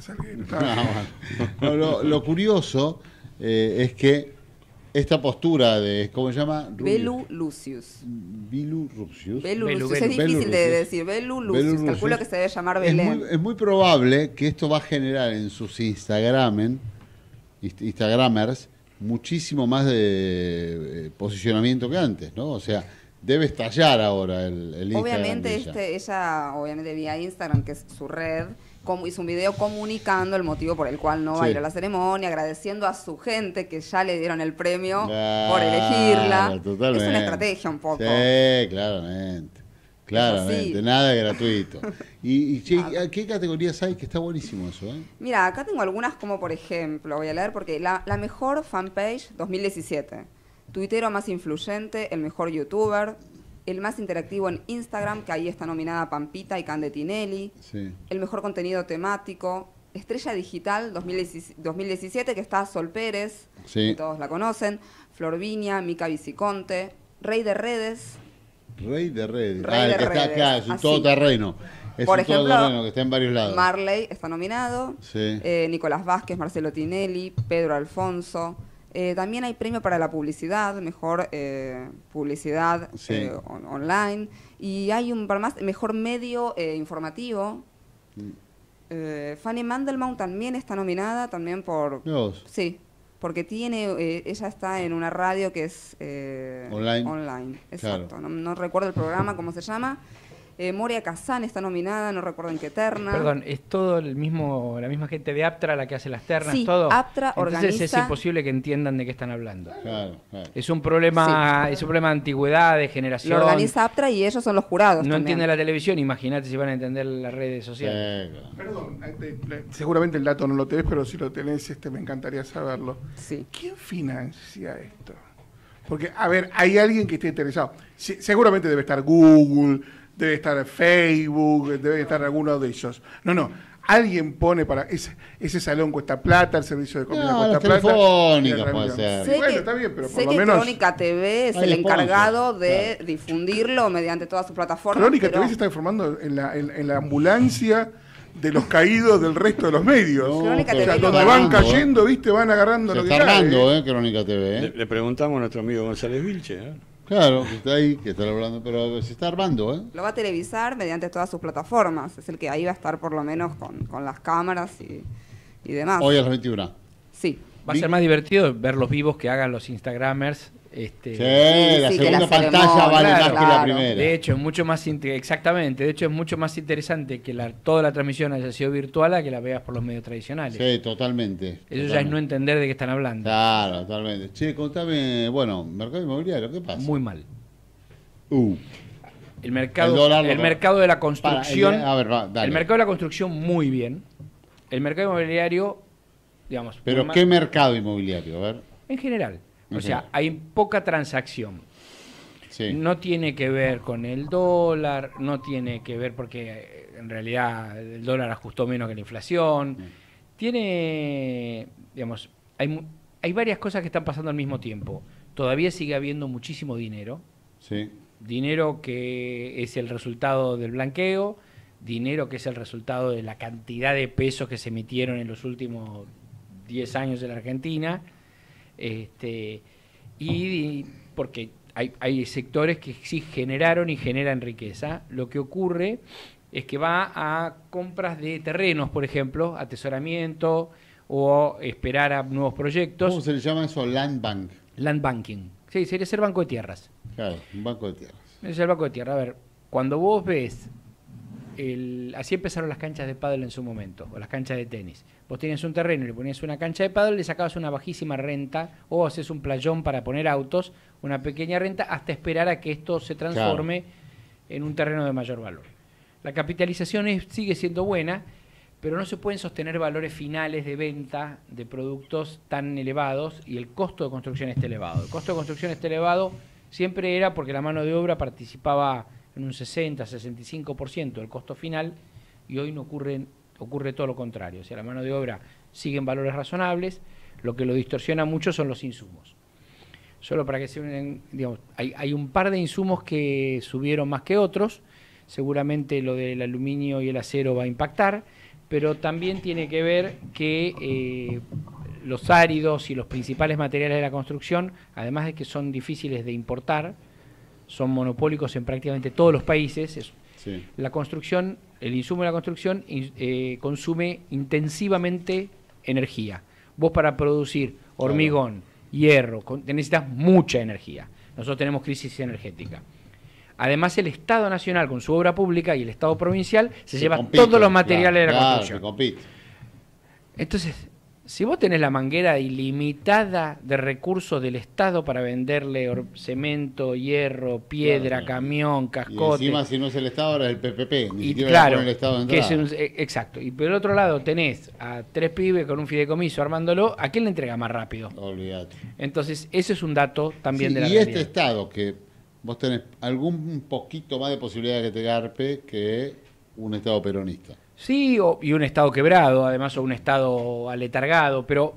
No, no, lo, lo curioso eh, es que esta postura de, ¿cómo se llama? Belu Lucius. Belu Lucius. Belu Lucius. Es difícil Belu de decir. Belu Lucius. Calculo que se debe llamar Belén. Es muy, es muy probable que esto va a generar en sus Instagramen, Instagramers muchísimo más de eh, posicionamiento que antes, ¿no? O sea, debe estallar ahora el, el Instagram. Obviamente, este, ella, obviamente vía Instagram, que es su red, como hizo un video comunicando el motivo por el cual no va Sí. a ir a la ceremonia, agradeciendo a su gente que ya le dieron el premio Claro, por elegirla. totalmente. Es una estrategia un poco. Sí, claramente. Claramente, así. nada es gratuito. ¿Y, y che, qué categorías hay? Que está buenísimo eso, ¿eh? Mira, acá tengo algunas como por ejemplo, voy a leer porque la, la mejor fanpage dos mil diecisiete, tuitero más influyente, el mejor youtuber, el más interactivo en Instagram, que ahí está nominada Pampita y Cande Tinelli, Sí. el mejor contenido temático, estrella digital dos mil diecisiete, que está Sol Pérez, Sí. que todos la conocen, Flor Viña, Mica Viciconte, Rey de Redes. Rey de redes. Rey ah, el de que está redes, acá, es un así. todoterreno. Es Por un ejemplo, todoterreno que está en varios lados. Marley está nominado, Sí. eh, Nicolás Vázquez, Marcelo Tinelli, Pedro Alfonso. Eh, también hay premio para la publicidad, mejor eh, publicidad Sí. eh, on- online. Y hay un par más, mejor medio eh, informativo. Mm. Eh, Fanny Mandelbaum también está nominada, también por... Mirá vos. Sí, porque tiene, eh, ella está en una radio que es... eh, Online. Online, Claro. exacto. No, no recuerdo el programa, cómo se llama. Eh, Moria Kazan está nominada, no recuerdo en qué terna. Perdón, ¿es todo el mismo, la misma gente de Aptra la que hace las ternas? Sí, todo? Aptra Entonces es organiza- imposible que entiendan de qué están hablando. Claro, claro. Es un problema, es un problema de antigüedad, de generación. Lo organiza Aptra y ellos son los jurados. No también. entiende la televisión, imagínate si van a entender las redes sociales. Perdón, eh, eh, eh, seguramente el dato no lo tenés, pero si lo tenés, este, me encantaría saberlo. Sí. ¿Quién financia esto? Porque, a ver, hay alguien que esté interesado. Sí, seguramente debe estar Google, debe estar Facebook, debe estar alguno de ellos. No, no. Alguien pone para... Ese, ese salón cuesta plata, el servicio de comida No, cuesta las plata. telefónicas y la puede transmisión. ser. Sé Bueno, que, está bien, pero sé por lo que menos... Crónica T V es Hay el sponsor, encargado de claro. difundirlo mediante todas sus plataformas. Crónica pero T V se está informando en la, en, en la ambulancia de los caídos del resto de los medios. No, Crónica O T sea, V donde lo van armando, ¿eh? cayendo, viste, van agarrando Se lo que está cae. armando, ¿eh? Crónica T V, Le, ¿eh? le preguntamos a nuestro amigo González Vilche. ¿eh? Claro, que está ahí, que está hablando, pero se está armando, ¿eh? Lo va a televisar mediante todas sus plataformas. Es el que ahí va a estar por lo menos con, con las cámaras y, y demás. Hoy a las veintiuna. Sí. Va a ser más divertido ver los vivos que hagan los Instagramers. Este, Sí, la sí, que segunda la pantalla ceremonia, vale más claro. que la primera. De hecho, es mucho más inte- exactamente, de hecho es mucho más interesante que la, toda la transmisión haya sido virtual a que la veas por los medios tradicionales. Sí, totalmente. Eso ya totalmente. es no entender de qué están hablando. Claro, totalmente. Che, contame, bueno, mercado inmobiliario, ¿qué pasa? Muy mal. Uh, El mercado, El dólar, el lo- mercado de la para, construcción, el- a ver, va, dale. el mercado de la construcción muy bien. El mercado inmobiliario, digamos, Pero muy ¿qué mal- mercado inmobiliario? A ver. en general. O En sea, general. hay poca transacción. Sí. No tiene que ver con el dólar, no tiene que ver porque eh, en realidad el dólar ajustó menos que la inflación. Tiene, digamos, hay, mu- hay varias cosas que están pasando al mismo tiempo. Todavía sigue habiendo muchísimo dinero. Sí. Dinero que es el resultado del blanqueo, dinero que es el resultado de la cantidad de pesos que se emitieron en los últimos diez años en la Argentina. Este, y porque hay, hay sectores que sí generaron y generan riqueza. Lo que ocurre es que va a compras de terrenos, por ejemplo, atesoramiento o esperar a nuevos proyectos. ¿Cómo se le llama eso? Land Bank. Land banking. Sí, sería ser banco de tierras. Claro, un banco de tierras. Es el banco de tierra. A ver, cuando vos ves, el, así empezaron las canchas de pádel en su momento, o las canchas de tenis. Vos tenías un terreno y le ponías una cancha de pádel, le sacabas una bajísima renta, o haces un playón para poner autos, una pequeña renta, hasta esperar a que esto se transforme en un terreno de mayor valor. La capitalización es- sigue siendo buena, pero no se pueden sostener valores finales de venta de productos tan elevados y el costo de construcción está elevado. El costo de construcción está elevado siempre era porque la mano de obra participaba en un sesenta, sesenta y cinco por ciento del costo final y hoy no ocurre, ocurre todo lo contrario. O sea, la mano de obra sigue en valores razonables, lo que lo distorsiona mucho son los insumos. Solo para que se unen, digamos, hay, hay un par de insumos que subieron más que otros, seguramente lo del aluminio y el acero va a impactar, pero también tiene que ver que eh, los áridos y los principales materiales de la construcción, además de que son difíciles de importar, son monopólicos en prácticamente todos los países. Es, Sí. la construcción, el insumo de la construcción eh, consume intensivamente energía. Vos para producir hormigón, hierro, con, necesitas mucha energía. Nosotros tenemos crisis energética. Además, el Estado Nacional, con su obra pública, y el Estado provincial, se, se lleva compite, todos los materiales claro, de la claro, construcción. se compite. Entonces, si vos tenés la manguera ilimitada de recursos del Estado para venderle cemento, hierro, piedra, claro, camión, cascote... Y encima, si no es el Estado, ahora es el P P P, ni y siquiera claro, el Estado de que es entrada. un, exacto. Y por el otro lado tenés a tres pibes con un fideicomiso armándolo, ¿a quién le entrega más rápido? Olvídate. Entonces, ese es un dato también Sí, de la y realidad. este Estado, que vos tenés algún poquito más de posibilidad de que te garpe que un Estado peronista. Sí, o, y un Estado quebrado, además, o un Estado aletargado, pero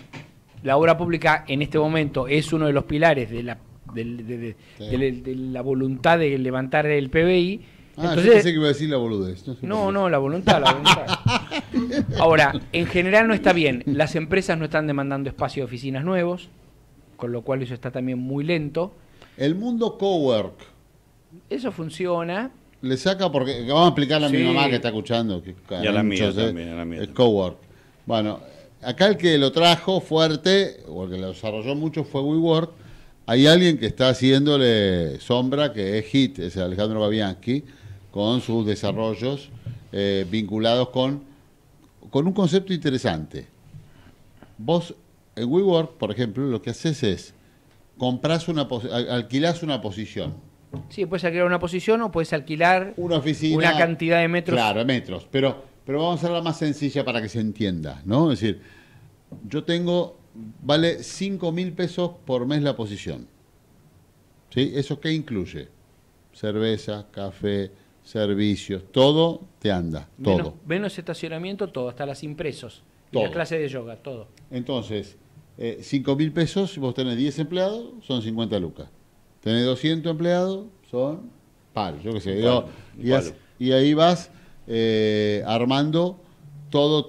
la obra pública en este momento es uno de los pilares de la, de, de, de, sí. de, de, de la voluntad de levantar el P B I. Ah, Entonces, yo pensé que iba a decir la boludez. No, sé no, no, la voluntad, la voluntad. Ahora, en general no está bien. Las empresas no están demandando espacios de oficinas nuevos, con lo cual eso está también muy lento. El mundo cowork. Eso funciona. Le saca, porque vamos a explicarle a Sí. mi mamá que está escuchando. Que, Y a la mía muchos, también, a la mía el también. cowork. Bueno, acá el que lo trajo fuerte, o el que lo desarrolló mucho fue WeWork. Hay alguien que está haciéndole sombra, que es Hit, es Alejandro Babianchi, con sus desarrollos eh, vinculados con, con un concepto interesante. Vos, en WeWork, por ejemplo, lo que haces es, comprás una, pos- al- alquilás una posición. Sí, puedes alquilar una posición o puedes alquilar una oficina, una cantidad de metros. Claro, metros, pero, pero vamos a hacerla más sencilla para que se entienda, ¿no? Es decir, yo tengo, vale cinco mil pesos por mes la posición. ¿Sí? ¿Eso qué incluye? Cerveza, café, servicios, todo te anda, todo. Menos, menos estacionamiento, todo, hasta las impresos. Y Todo. las clases de yoga, todo. Entonces, eh, cinco mil pesos, si vos tenés diez empleados, son cincuenta lucas. Tenés doscientos empleados, son palos, yo qué sé. Un digo, palo, un y, as- palo. y ahí vas eh, armando todo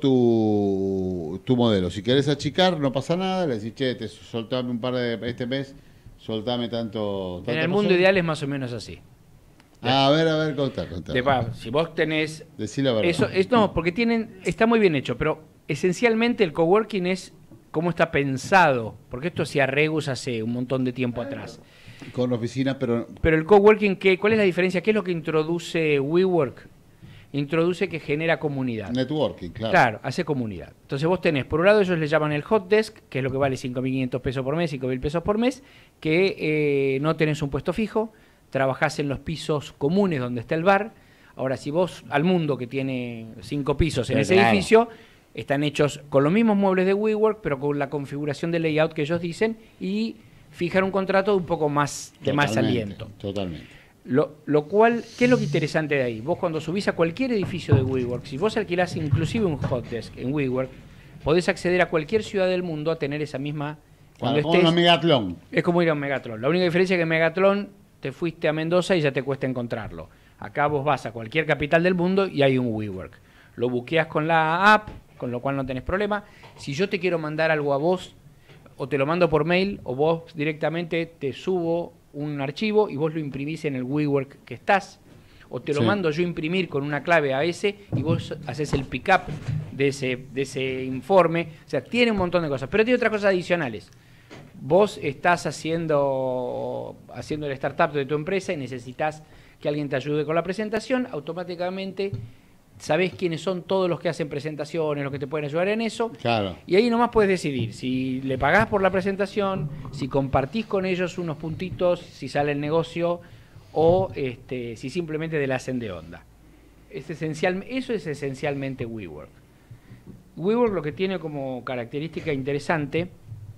tu, tu modelo. Si querés achicar, no pasa nada, le decís, che, te soltame un par de, este mes, soltame tanto. En tanta el mundo cosa. ideal es más o menos así. Ah, a ver, a ver, contá, contá. De pa- si vos tenés... Decí la verdad. Eso, es, no, porque tienen, está muy bien hecho, pero esencialmente el coworking es cómo está pensado, porque esto hacía Regus hace un montón de tiempo atrás. Con oficina, pero... Pero el coworking, ¿qué, ¿cuál es la diferencia? ¿Qué es lo que introduce WeWork? Introduce que genera comunidad. Networking, claro. Claro, hace comunidad. Entonces vos tenés, por un lado ellos le llaman el hot desk, que es lo que vale cinco mil quinientos pesos por mes, cinco mil pesos por mes, que eh, no tenés un puesto fijo, trabajás en los pisos comunes donde está el bar. Ahora, si vos, al mundo que tiene cinco pisos en Sí, ese claro. edificio, están hechos con los mismos muebles de WeWork, pero con la configuración de layout que ellos dicen, y fijar un contrato de un poco más, de más Totalmente, aliento. Totalmente. Lo, lo cual, ¿qué es lo que interesante de ahí? Vos cuando subís a cualquier edificio de WeWork, si vos alquilás inclusive un hot desk en WeWork, podés acceder a cualquier ciudad del mundo a tener esa misma... Claro, como una Megatlón. Es como ir a un Megatlón. La única diferencia es que en Megatlón te fuiste a Mendoza y ya te cuesta encontrarlo. Acá vos vas a cualquier capital del mundo y hay un WeWork. Lo buqueas con la app, con lo cual no tenés problema. Si yo te quiero mandar algo a vos, o te lo mando por mail, o vos directamente te subo un archivo y vos lo imprimís en el WeWork que estás, o te lo Sí. mando yo a imprimir con una clave A S y vos haces el pick-up de ese, de ese informe. O sea, tiene un montón de cosas, pero tiene otras cosas adicionales. Vos estás haciendo, haciendo el startup de tu empresa y necesitas que alguien te ayude con la presentación, automáticamente sabés quiénes son todos los que hacen presentaciones, los que te pueden ayudar en eso. Claro. Y ahí nomás puedes decidir si le pagás por la presentación, si compartís con ellos unos puntitos, si sale el negocio o este, si simplemente te la hacen de onda. Es esencial, eso es esencialmente WeWork. WeWork lo que tiene como característica interesante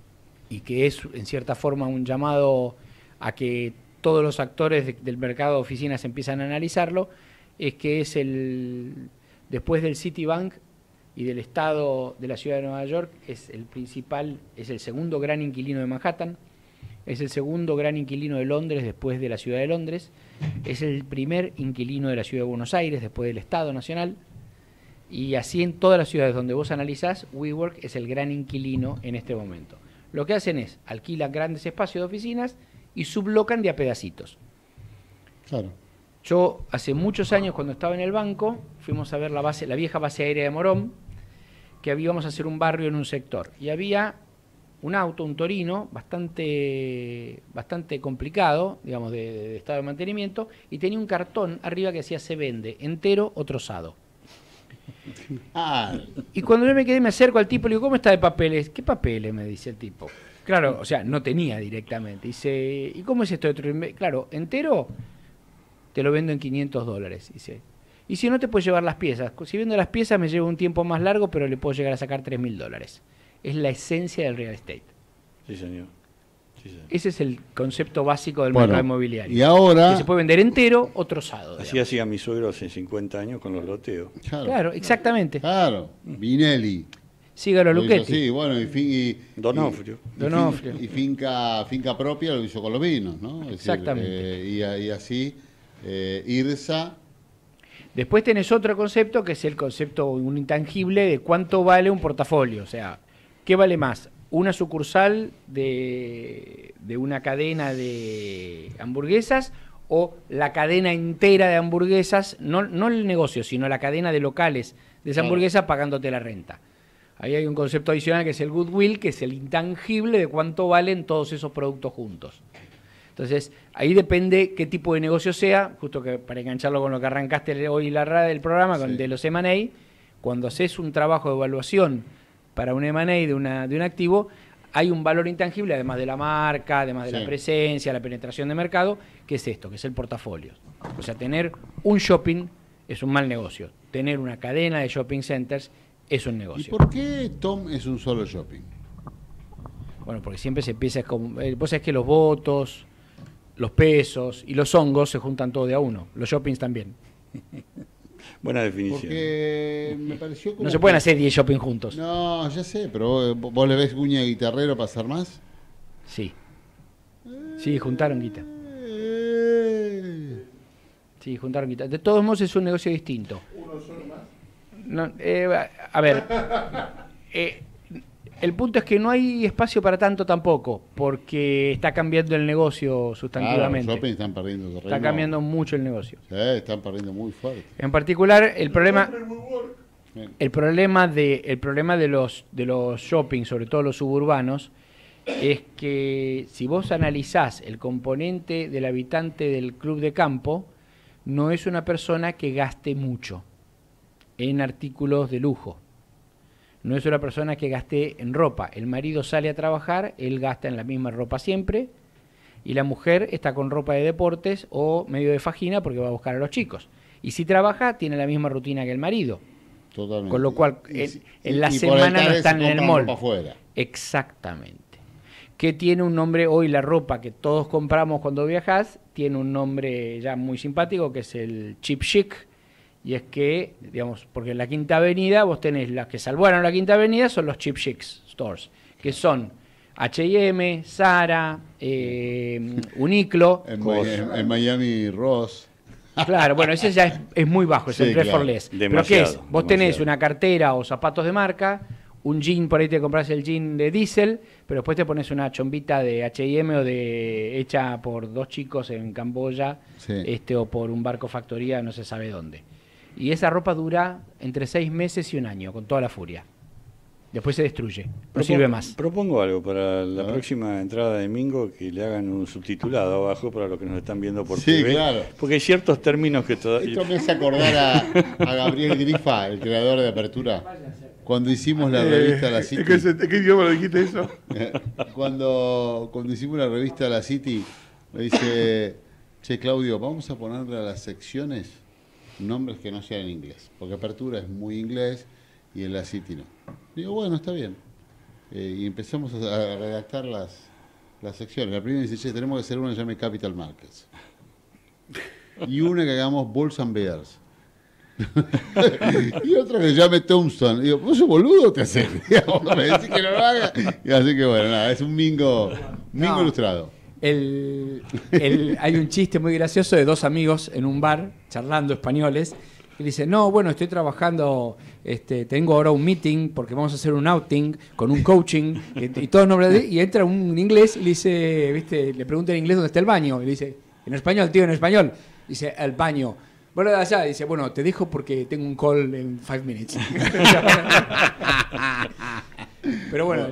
y que es en cierta forma un llamado a que todos los actores de- del mercado de oficinas empiezan a analizarlo, es que es el, después del Citibank y del Estado de la Ciudad de Nueva York, es el principal, es el segundo gran inquilino de Manhattan, es el segundo gran inquilino de Londres después de la Ciudad de Londres, es el primer inquilino de la Ciudad de Buenos Aires después del Estado Nacional, y así en todas las ciudades donde vos analizás, WeWork es el gran inquilino en este momento. Lo que hacen es, alquilan grandes espacios de oficinas y sublocan de a pedacitos. Claro. Yo hace muchos años cuando estaba en el banco, fuimos a ver la base, la vieja base aérea de Morón, que íbamos a hacer un barrio en un sector. Y había un auto, un Torino, bastante, bastante complicado, digamos, de, de estado de mantenimiento, y tenía un cartón arriba que decía se vende, entero o trozado. Ah. Y cuando yo me quedé, me acerco al tipo, le digo, ¿cómo está de papeles? ¿Qué papeles? Me dice el tipo. Claro, o sea, no tenía directamente. Dice, ¿y cómo es esto de otro? Claro, entero te lo vendo en quinientos dólares, dice. Y si no, te puedes llevar las piezas. Si vendo las piezas me lleva un tiempo más largo, pero le puedo llegar a sacar tres mil dólares. Es la esencia del real estate. Sí, señor. Sí, señor. Ese es el concepto básico del Bueno, mercado inmobiliario. Y ahora... Que se puede vender entero o trozado. Así digamos. hacía mi suegro hace cincuenta años con los loteos. Claro, Claro, exactamente. claro. Vinelli. Sígalo, Lo hizo Luchetti. así, bueno, y, fin- y, Donofrio. y- y Donofrio. fin- y finca, finca propia lo hizo con los vinos, ¿no? Es decir, Exactamente. eh, y, a- y así, eh, Irsa... Después tenés otro concepto que es el concepto, un intangible, de cuánto vale un portafolio. O sea, ¿qué vale más? ¿Una sucursal de, de una cadena de hamburguesas o la cadena entera de hamburguesas? No, no el negocio, sino la cadena de locales de esa Claro. hamburguesa pagándote la renta. Ahí hay un concepto adicional que es el goodwill, que es el intangible de cuánto valen todos esos productos juntos. Entonces, ahí depende qué tipo de negocio sea, justo que para engancharlo con lo que arrancaste hoy la radio del programa, con Sí. de los eme and A, cuando haces un trabajo de evaluación para un eme and A de, una, de un activo, hay un valor intangible, además de la marca, además de Sí. la presencia, la penetración de mercado, que es esto, que es el portafolio. O sea, tener un shopping es un mal negocio. Tener una cadena de shopping centers es un ¿Y negocio. por qué Tom es un solo shopping? Bueno, porque siempre se empieza con... Eh, vos sabés que los votos, los pesos y los hongos se juntan todo de a uno. Los shoppings también. Buena definición. Porque me pareció como No se pueden que- hacer diez shopping juntos. No, ya sé, pero vos, vos le ves Guña Guitarrero para hacer más. Sí. Sí, juntaron guita. Eh, Sí, juntaron guita. De todos modos es un negocio distinto. ¿Uno solo más? No, eh, a ver, eh, el punto es que no hay espacio para tanto tampoco, porque está cambiando el negocio Claro, los sustantivamente. shopping están perdiendo terreno. Está cambiando mucho el negocio. Sí, están perdiendo muy fuerte. En particular, el problema, Bien. el problema de, el problema de los de los shopping, sobre todo los suburbanos, es que si vos analizás el componente del habitante del club de campo, no es una persona que gaste mucho en artículos de lujo. No es una persona que gaste en ropa. El marido sale a trabajar, él gasta en la misma ropa siempre, y la mujer está con ropa de deportes o medio de fajina porque va a buscar a los chicos. Y si trabaja, tiene la misma rutina que el marido. Totalmente. Con lo cual, Y- en, y- en la y por el semana no tarde se están en el compran mall. ropa afuera. Exactamente. Que tiene un nombre, hoy la ropa que todos compramos cuando viajás, tiene un nombre ya muy simpático, que es el cheap chic. Y es que, digamos, porque en la Quinta Avenida vos tenés las que salvaron la Quinta Avenida, son los cheap chic stores, que son H y M, Zara, eh, Uniqlo. En, Mi- en- en Miami, Ross. Claro, bueno, ese ya es, es muy bajo, es Sí, el tres claro. for less. ¿Pero Demasiado, qué es? Vos tenés demasiado. una cartera o zapatos de marca, un jean, por ahí te compras el jean de Diesel, pero después te pones una chombita de H y M o de hecha por dos chicos en Camboya, Sí. este o por un barco factoría no se sabe dónde. Y esa ropa dura entre seis meses y un año, con toda la furia. Después se destruye, no Propo- sirve más. Propongo algo para la A ver. próxima entrada de Mingo, que le hagan un subtitulado abajo para los que nos están viendo por Sí, T V. claro. Porque hay ciertos términos que todavía... Esto me hace acordar a, a Gabriel Grifa, el creador de Apertura, cuando hicimos la revista La City. ¿En qué, se- en qué idioma lo dijiste eso? Cuando, cuando hicimos la revista La City, me dice, che Claudio, vamos a ponerle a las secciones nombres que no sean en inglés, porque Apertura es muy inglés y en La City no. Digo, bueno, está bien. Eh, y empezamos a, a redactar las, las secciones. La primera dice, che, tenemos que hacer una que se llame Capital Markets. Y una que hagamos Bulls and Bears. Y otra que se llame Tombstone. Digo, ¿vos sos boludo o te haces? Digamos, me decís que no lo haga. Y así que bueno, nada, es un mingo, mingo No. ilustrado. El, el- hay un chiste muy gracioso de dos amigos en un bar, charlando españoles, y dice, no, bueno, estoy trabajando, este, tengo ahora un meeting porque vamos a hacer un outing con un coaching, y, y todo el nombre de- y entra un inglés y le dice, viste, le pregunta en inglés dónde está el baño, y le dice, en español, tío, en español, dice, el baño. Bueno, de allá, dice, bueno, te dejo porque tengo un call en five minutes. Pero bueno,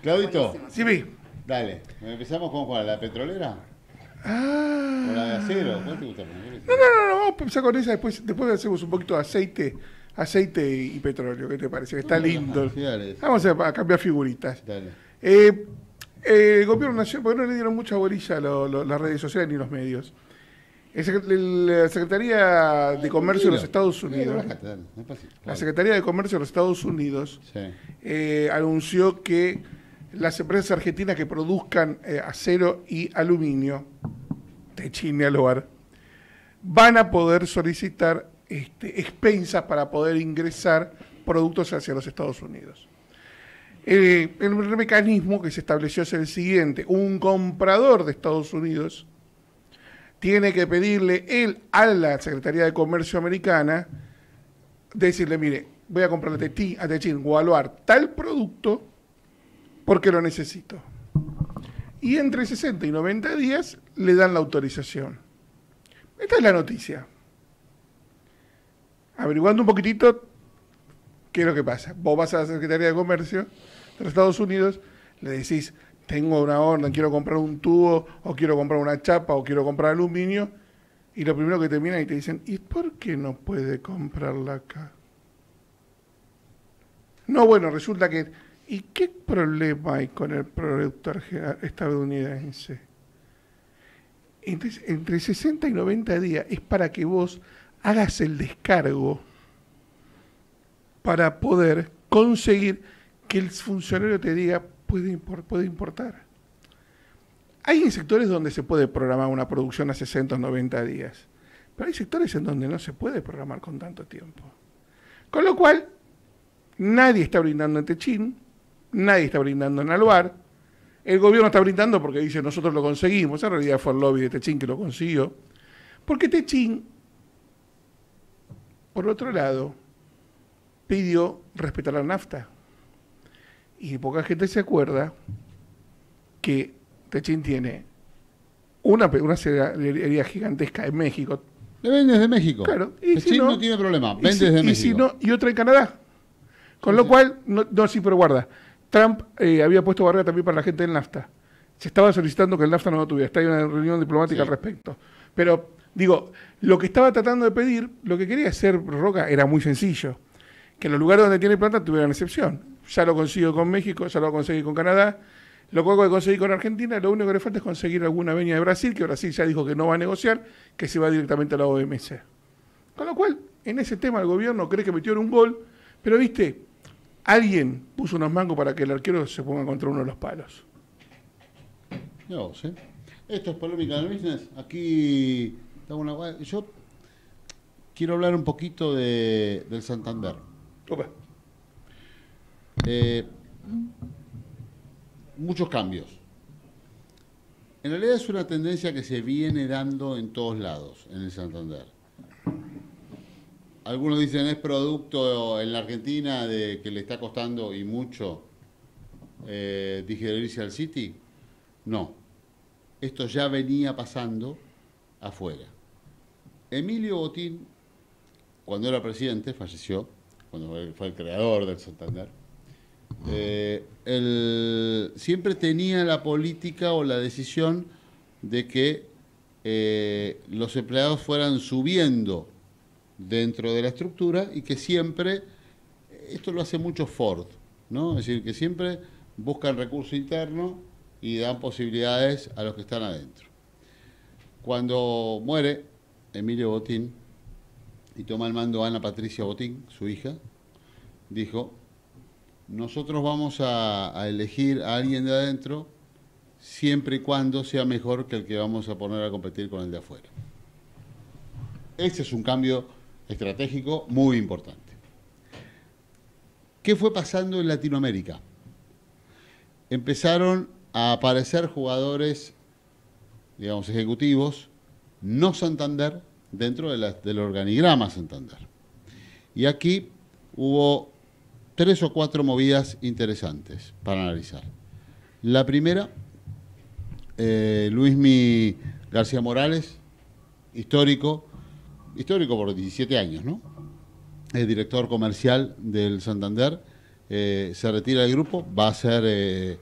Claudito. Sí, vi. Dale, empezamos con cuál, ¿la petrolera? Ah. ¿O la de acero? ¿Cuál te gusta? No, no, no, no, vamos a empezar con esa, después, después hacemos un poquito de aceite, aceite y, y petróleo, ¿qué te parece? Que está lindo. Sí, dale. Vamos a, a cambiar figuritas. Dale. Eh, eh, el gobierno nacional, porque no le dieron mucha bolilla a lo, lo, las redes sociales ni los medios. El, el, la Secretaría de Comercio de los Estados Unidos, la Secretaría de Comercio de los Estados Unidos sí. eh, anunció que las empresas argentinas que produzcan eh, acero y aluminio, Techin y Aluar, van a poder solicitar este, expensas para poder ingresar productos hacia los Estados Unidos. Eh, el mecanismo que se estableció es el siguiente: un comprador de Estados Unidos tiene que pedirle él a la Secretaría de Comercio americana, decirle, mire, voy a comprarle a Techin, a Techin o a Aluar tal producto porque lo necesito. Y entre sesenta y noventa días le dan la autorización. Esta es la noticia. Averiguando un poquitito qué es lo que pasa. Vos vas a la Secretaría de Comercio de los Estados Unidos, le decís, tengo una orden, quiero comprar un tubo, o quiero comprar una chapa, o quiero comprar aluminio, y lo primero que te miran y te dicen, ¿y por qué no puede comprarla acá? No, bueno, resulta que, ¿y qué problema hay con el productor estadounidense? Entonces, entre sesenta y noventa días es para que vos hagas el descargo para poder conseguir que el funcionario te diga puede, import, puede importar. Hay sectores donde se puede programar una producción a sesenta o noventa días, pero hay sectores en donde no se puede programar con tanto tiempo. Con lo cual, nadie está brindando en Techin, nadie está brindando en Aluar, el gobierno está brindando porque dice nosotros lo conseguimos, en realidad fue el lobby de Techin que lo consiguió, porque Techin, por otro lado, pidió respetar la NAFTA. Y poca gente se acuerda que Techin tiene una, una cerealería gigantesca en México. Le vende desde México. Claro. Y Techin si no, no tiene problema, vende si, desde y México. Si no, y otra en Canadá. Con sí, lo sí. cual, no, no, sí, pero guarda. Trump eh, había puesto barrera también para la gente del NAFTA. Se estaba solicitando que el NAFTA no lo tuviera. Está en una reunión diplomática sí. al respecto. Pero, digo, lo que estaba tratando de pedir, lo que quería hacer Roca era muy sencillo. Que en los lugares donde tiene planta tuvieran excepción. Ya lo consiguió con México, ya lo conseguí con Canadá, lo que conseguí con Argentina, lo único que le falta es conseguir alguna venia de Brasil, que Brasil ya dijo que no va a negociar, que se va directamente a la O M C. Con lo cual, en ese tema el gobierno cree que metieron un gol, pero viste, alguien puso unos mangos para que el arquero se ponga contra uno de los palos. No, ¿sí? Esto es Polémica del Business. Aquí está una... Yo quiero hablar un poquito de, del Santander. Opa. Eh, muchos cambios. En realidad es una tendencia que se viene dando en todos lados en el Santander. Algunos dicen es producto en la Argentina de que le está costando y mucho eh, digerirse al City. No, esto ya venía pasando afuera. Emilio Botín, cuando era presidente, falleció, cuando fue el creador del Santander. Eh, él siempre tenía la política o la decisión de que eh, los empleados fueran subiendo dentro de la estructura y que siempre, esto lo hace mucho Ford, ¿no? Es decir, que siempre buscan recurso interno y dan posibilidades a los que están adentro. Cuando muere Emilio Botín y toma el mando Ana Patricia Botín, su hija, dijo: nosotros vamos a, a elegir a alguien de adentro siempre y cuando sea mejor que el que vamos a poner a competir con el de afuera. Ese es un cambio estratégico muy importante. ¿Qué fue pasando en Latinoamérica? Empezaron a aparecer jugadores, digamos, ejecutivos, no Santander, dentro de la, del organigrama Santander. Y aquí hubo tres o cuatro movidas interesantes para analizar. La primera, eh, Luismi García Morales, histórico, histórico por diecisiete años, ¿no? El director comercial del Santander, eh, se retira del grupo, va a ser eh,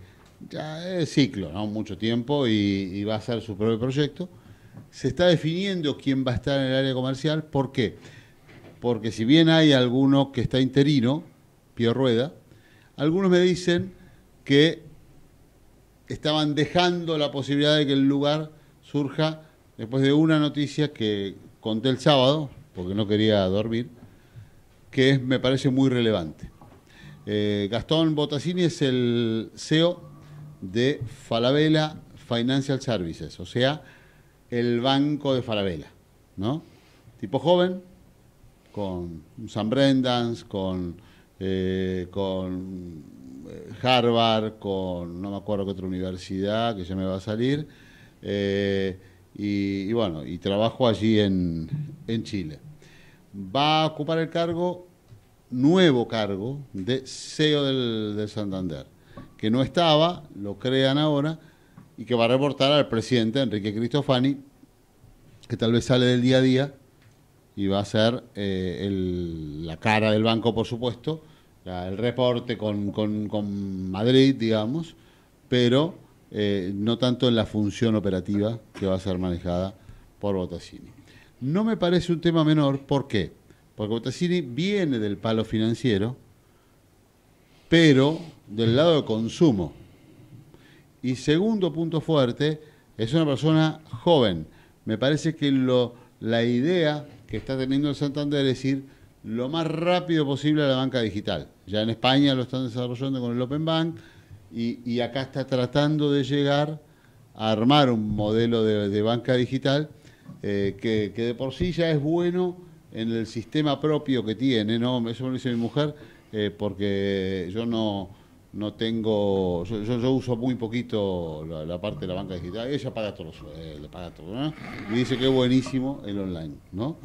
ya es ciclo, ¿no? Mucho tiempo y, y va a hacer su propio proyecto. Se está definiendo quién va a estar en el área comercial. ¿Por qué? Porque si bien hay alguno que está interino, Pío Rueda, algunos me dicen que estaban dejando la posibilidad de que el lugar surja después de una noticia que conté el sábado, porque no quería dormir, que es, me parece muy relevante. Eh, Gastón Bottazzini es el C E O de Falabella Financial Services, o sea, el banco de Falabella, ¿no? Tipo joven, con San Brendan's, con, eh, con Harvard, con no me acuerdo qué otra universidad, que ya me va a salir, eh, y, y bueno, y trabajo allí en, en Chile. Va a ocupar el cargo, nuevo cargo, de C E O del, del Santander, que no estaba, lo crean ahora, y que va a reportar al presidente Enrique Cristofani, que tal vez sale del día a día y va a ser eh, el, la cara del banco, por supuesto, la, el reporte con, con, con Madrid, digamos, pero eh, no tanto en la función operativa que va a ser manejada por Bottazzini. No me parece un tema menor, ¿por qué? Porque Bottazzini viene del palo financiero, pero del lado de consumo. Y segundo punto fuerte, es una persona joven. Me parece que lo, la idea que está teniendo el Santander es ir lo más rápido posible a la banca digital. Ya en España lo están desarrollando con el Open Bank y, y acá está tratando de llegar a armar un modelo de, de banca digital eh, que, que de por sí ya es bueno en el sistema propio que tiene, ¿no? Eso me lo dice mi mujer, eh, porque yo no, no tengo, yo, yo, yo uso muy poquito la, la parte de la banca digital. Ella paga todo, eh, le paga todo, ¿no? Y dice que es buenísimo el online, ¿no?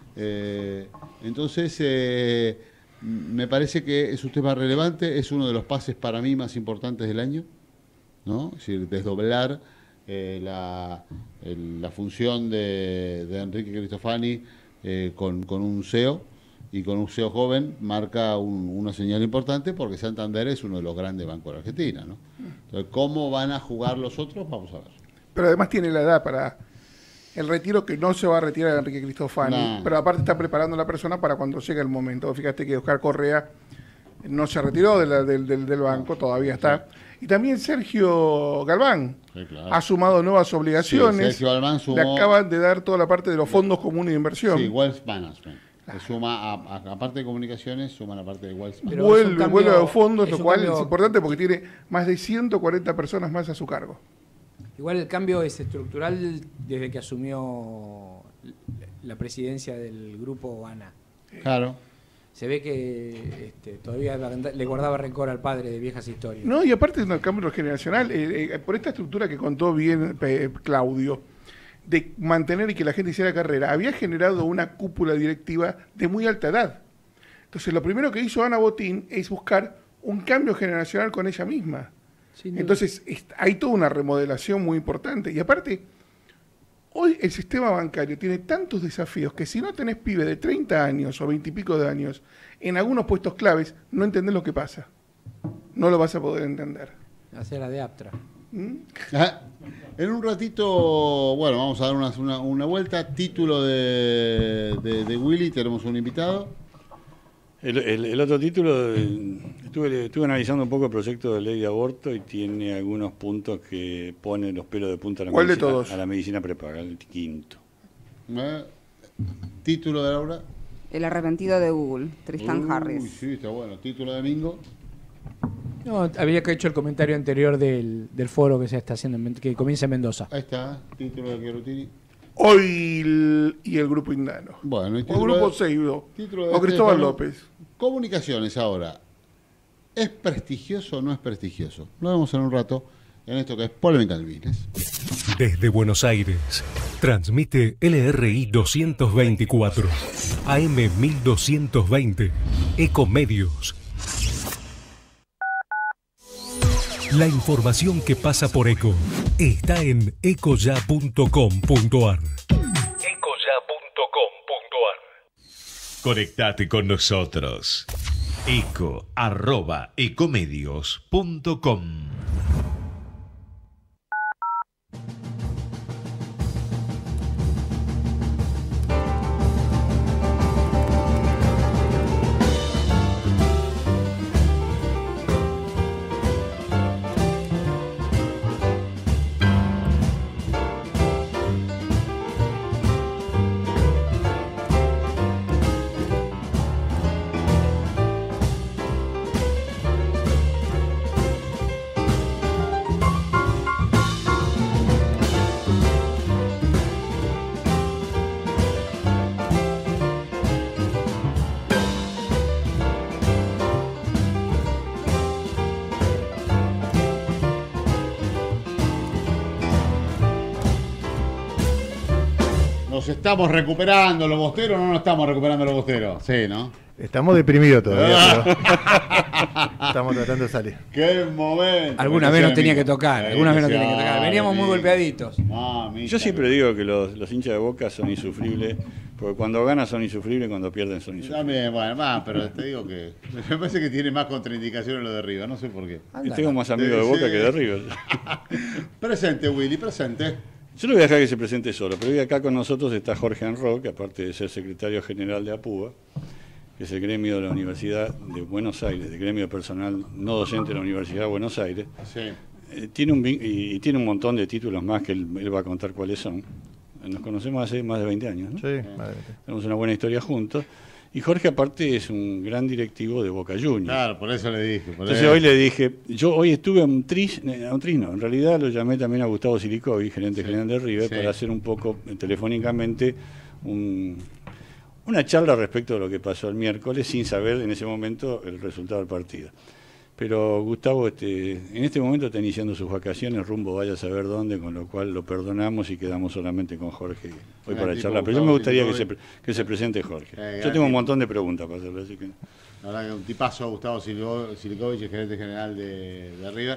Eh, entonces, eh, me parece que es un tema relevante, es uno de los pases para mí más importantes del año, ¿no? Es decir, desdoblar eh, la, el, la función de, de Enrique Cristofani eh, con, con un C E O y con un C E O joven marca un, una señal importante, porque Santander es uno de los grandes bancos de Argentina, ¿no? Entonces, ¿cómo van a jugar los otros? Vamos a ver. Pero además tiene la edad para el retiro, que no se va a retirar Enrique Cristofani, no. Pero aparte está preparando a la persona para cuando llegue el momento. Fíjate que Oscar Correa no se retiró de la, del, del, del banco, todavía está. Y también Sergio Galván sí, claro. ha sumado nuevas obligaciones. Sí, Sergio Galván sumó, le acaban de dar toda la parte de los fondos comunes de inversión. Sí, Wealth Management. Claro. Suma, a, a, aparte de comunicaciones, suma la parte de Wealth Management. Vuelve, vuelve a los fondos, lo cual cambio... es importante porque tiene más de ciento cuarenta personas más a su cargo. Igual el cambio es estructural desde que asumió la presidencia del grupo ANA. Claro. Se ve que este, todavía le guardaba rencor al padre de viejas historias. No, y aparte de un cambio generacional, eh, eh, por esta estructura que contó bien eh, Claudio, de mantener y que la gente hiciera carrera, había generado una cúpula directiva de muy alta edad. Entonces, lo primero que hizo Ana Botín es buscar un cambio generacional con ella misma. Entonces, hay toda una remodelación muy importante. Y aparte, hoy el sistema bancario tiene tantos desafíos que si no tenés pibe de treinta años o veinte y pico de años en algunos puestos claves, no entendés lo que pasa. No lo vas a poder entender. Hacer la de Aptra. ¿Mm? Ah, en un ratito, bueno, vamos a dar una, una, una vuelta. Título de, de, de Willy, tenemos un invitado. El, el, el otro título, estuve, estuve analizando un poco el proyecto de ley de aborto y tiene algunos puntos que ponen los pelos de punta a la, ¿Cuál medicina, de todos? a la medicina prepaga, el quinto. Eh, ¿Título de Laura? El arrepentido de Google, Tristan Uy, Harris. Sí, está bueno. ¿Título de Mingo? No, había que hecho el comentario anterior del, del foro que se está haciendo, en, que comienza en Mendoza. Ahí está, título de Chiarutini. Hoy el, y el grupo Indano. Bueno, o Grupo Seido. O Cristóbal López. Comunicaciones ahora. ¿Es prestigioso o no es prestigioso? Lo vemos en un rato en esto que es Polémica del Business. Desde Buenos Aires, transmite L R I doscientos veinticuatro, A M mil doscientos veinte, Ecomedios. La información que pasa por Eco está en ecoya punto com punto ar. ecoya punto com punto ar. Conectate con nosotros. eco arroba ecomedios punto com. ¿Nos estamos recuperando los bosteros o no nos estamos recuperando los bosteros? Sí, ¿no? Estamos deprimidos todavía, pero estamos tratando de salir. ¡Qué momento! Alguna vez nos tenía que tocar, alguna vez nos tenía que tocar. Veníamos muy golpeaditos. Yo siempre digo que los, los hinchas de Boca son insufribles, porque cuando ganan son insufribles y cuando pierden son insufribles. También, bueno, más, pero te digo que me parece que tiene más contraindicaciones lo de River, no sé por qué. Yo tengo más amigos de Boca que de River. Presente, Willy, presente. Yo no voy a dejar que se presente solo, pero hoy acá con nosotros está Jorge Enro, que aparte de ser secretario general de APUBA, que es el gremio de la Universidad de Buenos Aires, el gremio de personal no docente de la Universidad de Buenos Aires. Sí. Eh, tiene un, y, y tiene un montón de títulos más que él, él va a contar cuáles son. Nos conocemos hace más de veinte años, ¿no? Sí, más de veinte. Tenemos una buena historia juntos. Y Jorge aparte es un gran directivo de Boca Juniors. Claro, por eso le dije. Por Entonces eso. hoy le dije, yo hoy estuve a un tris, a un tris no, en realidad lo llamé también a Gustavo Silicovi, gerente sí. general de River, sí. para hacer un poco eh, telefónicamente un, una charla respecto de lo que pasó el miércoles, sin saber en ese momento el resultado del partido. Pero Gustavo este, en este momento está iniciando sus vacaciones, rumbo vaya a saber dónde, con lo cual lo perdonamos y quedamos solamente con Jorge hoy para charlar. Pero yo me gustaría que se, que se presente Jorge. Eh, yo tengo un montón de preguntas para hacerle, así que... La verdad que un tipazo, Gustavo Silicovi, gerente general de, de River.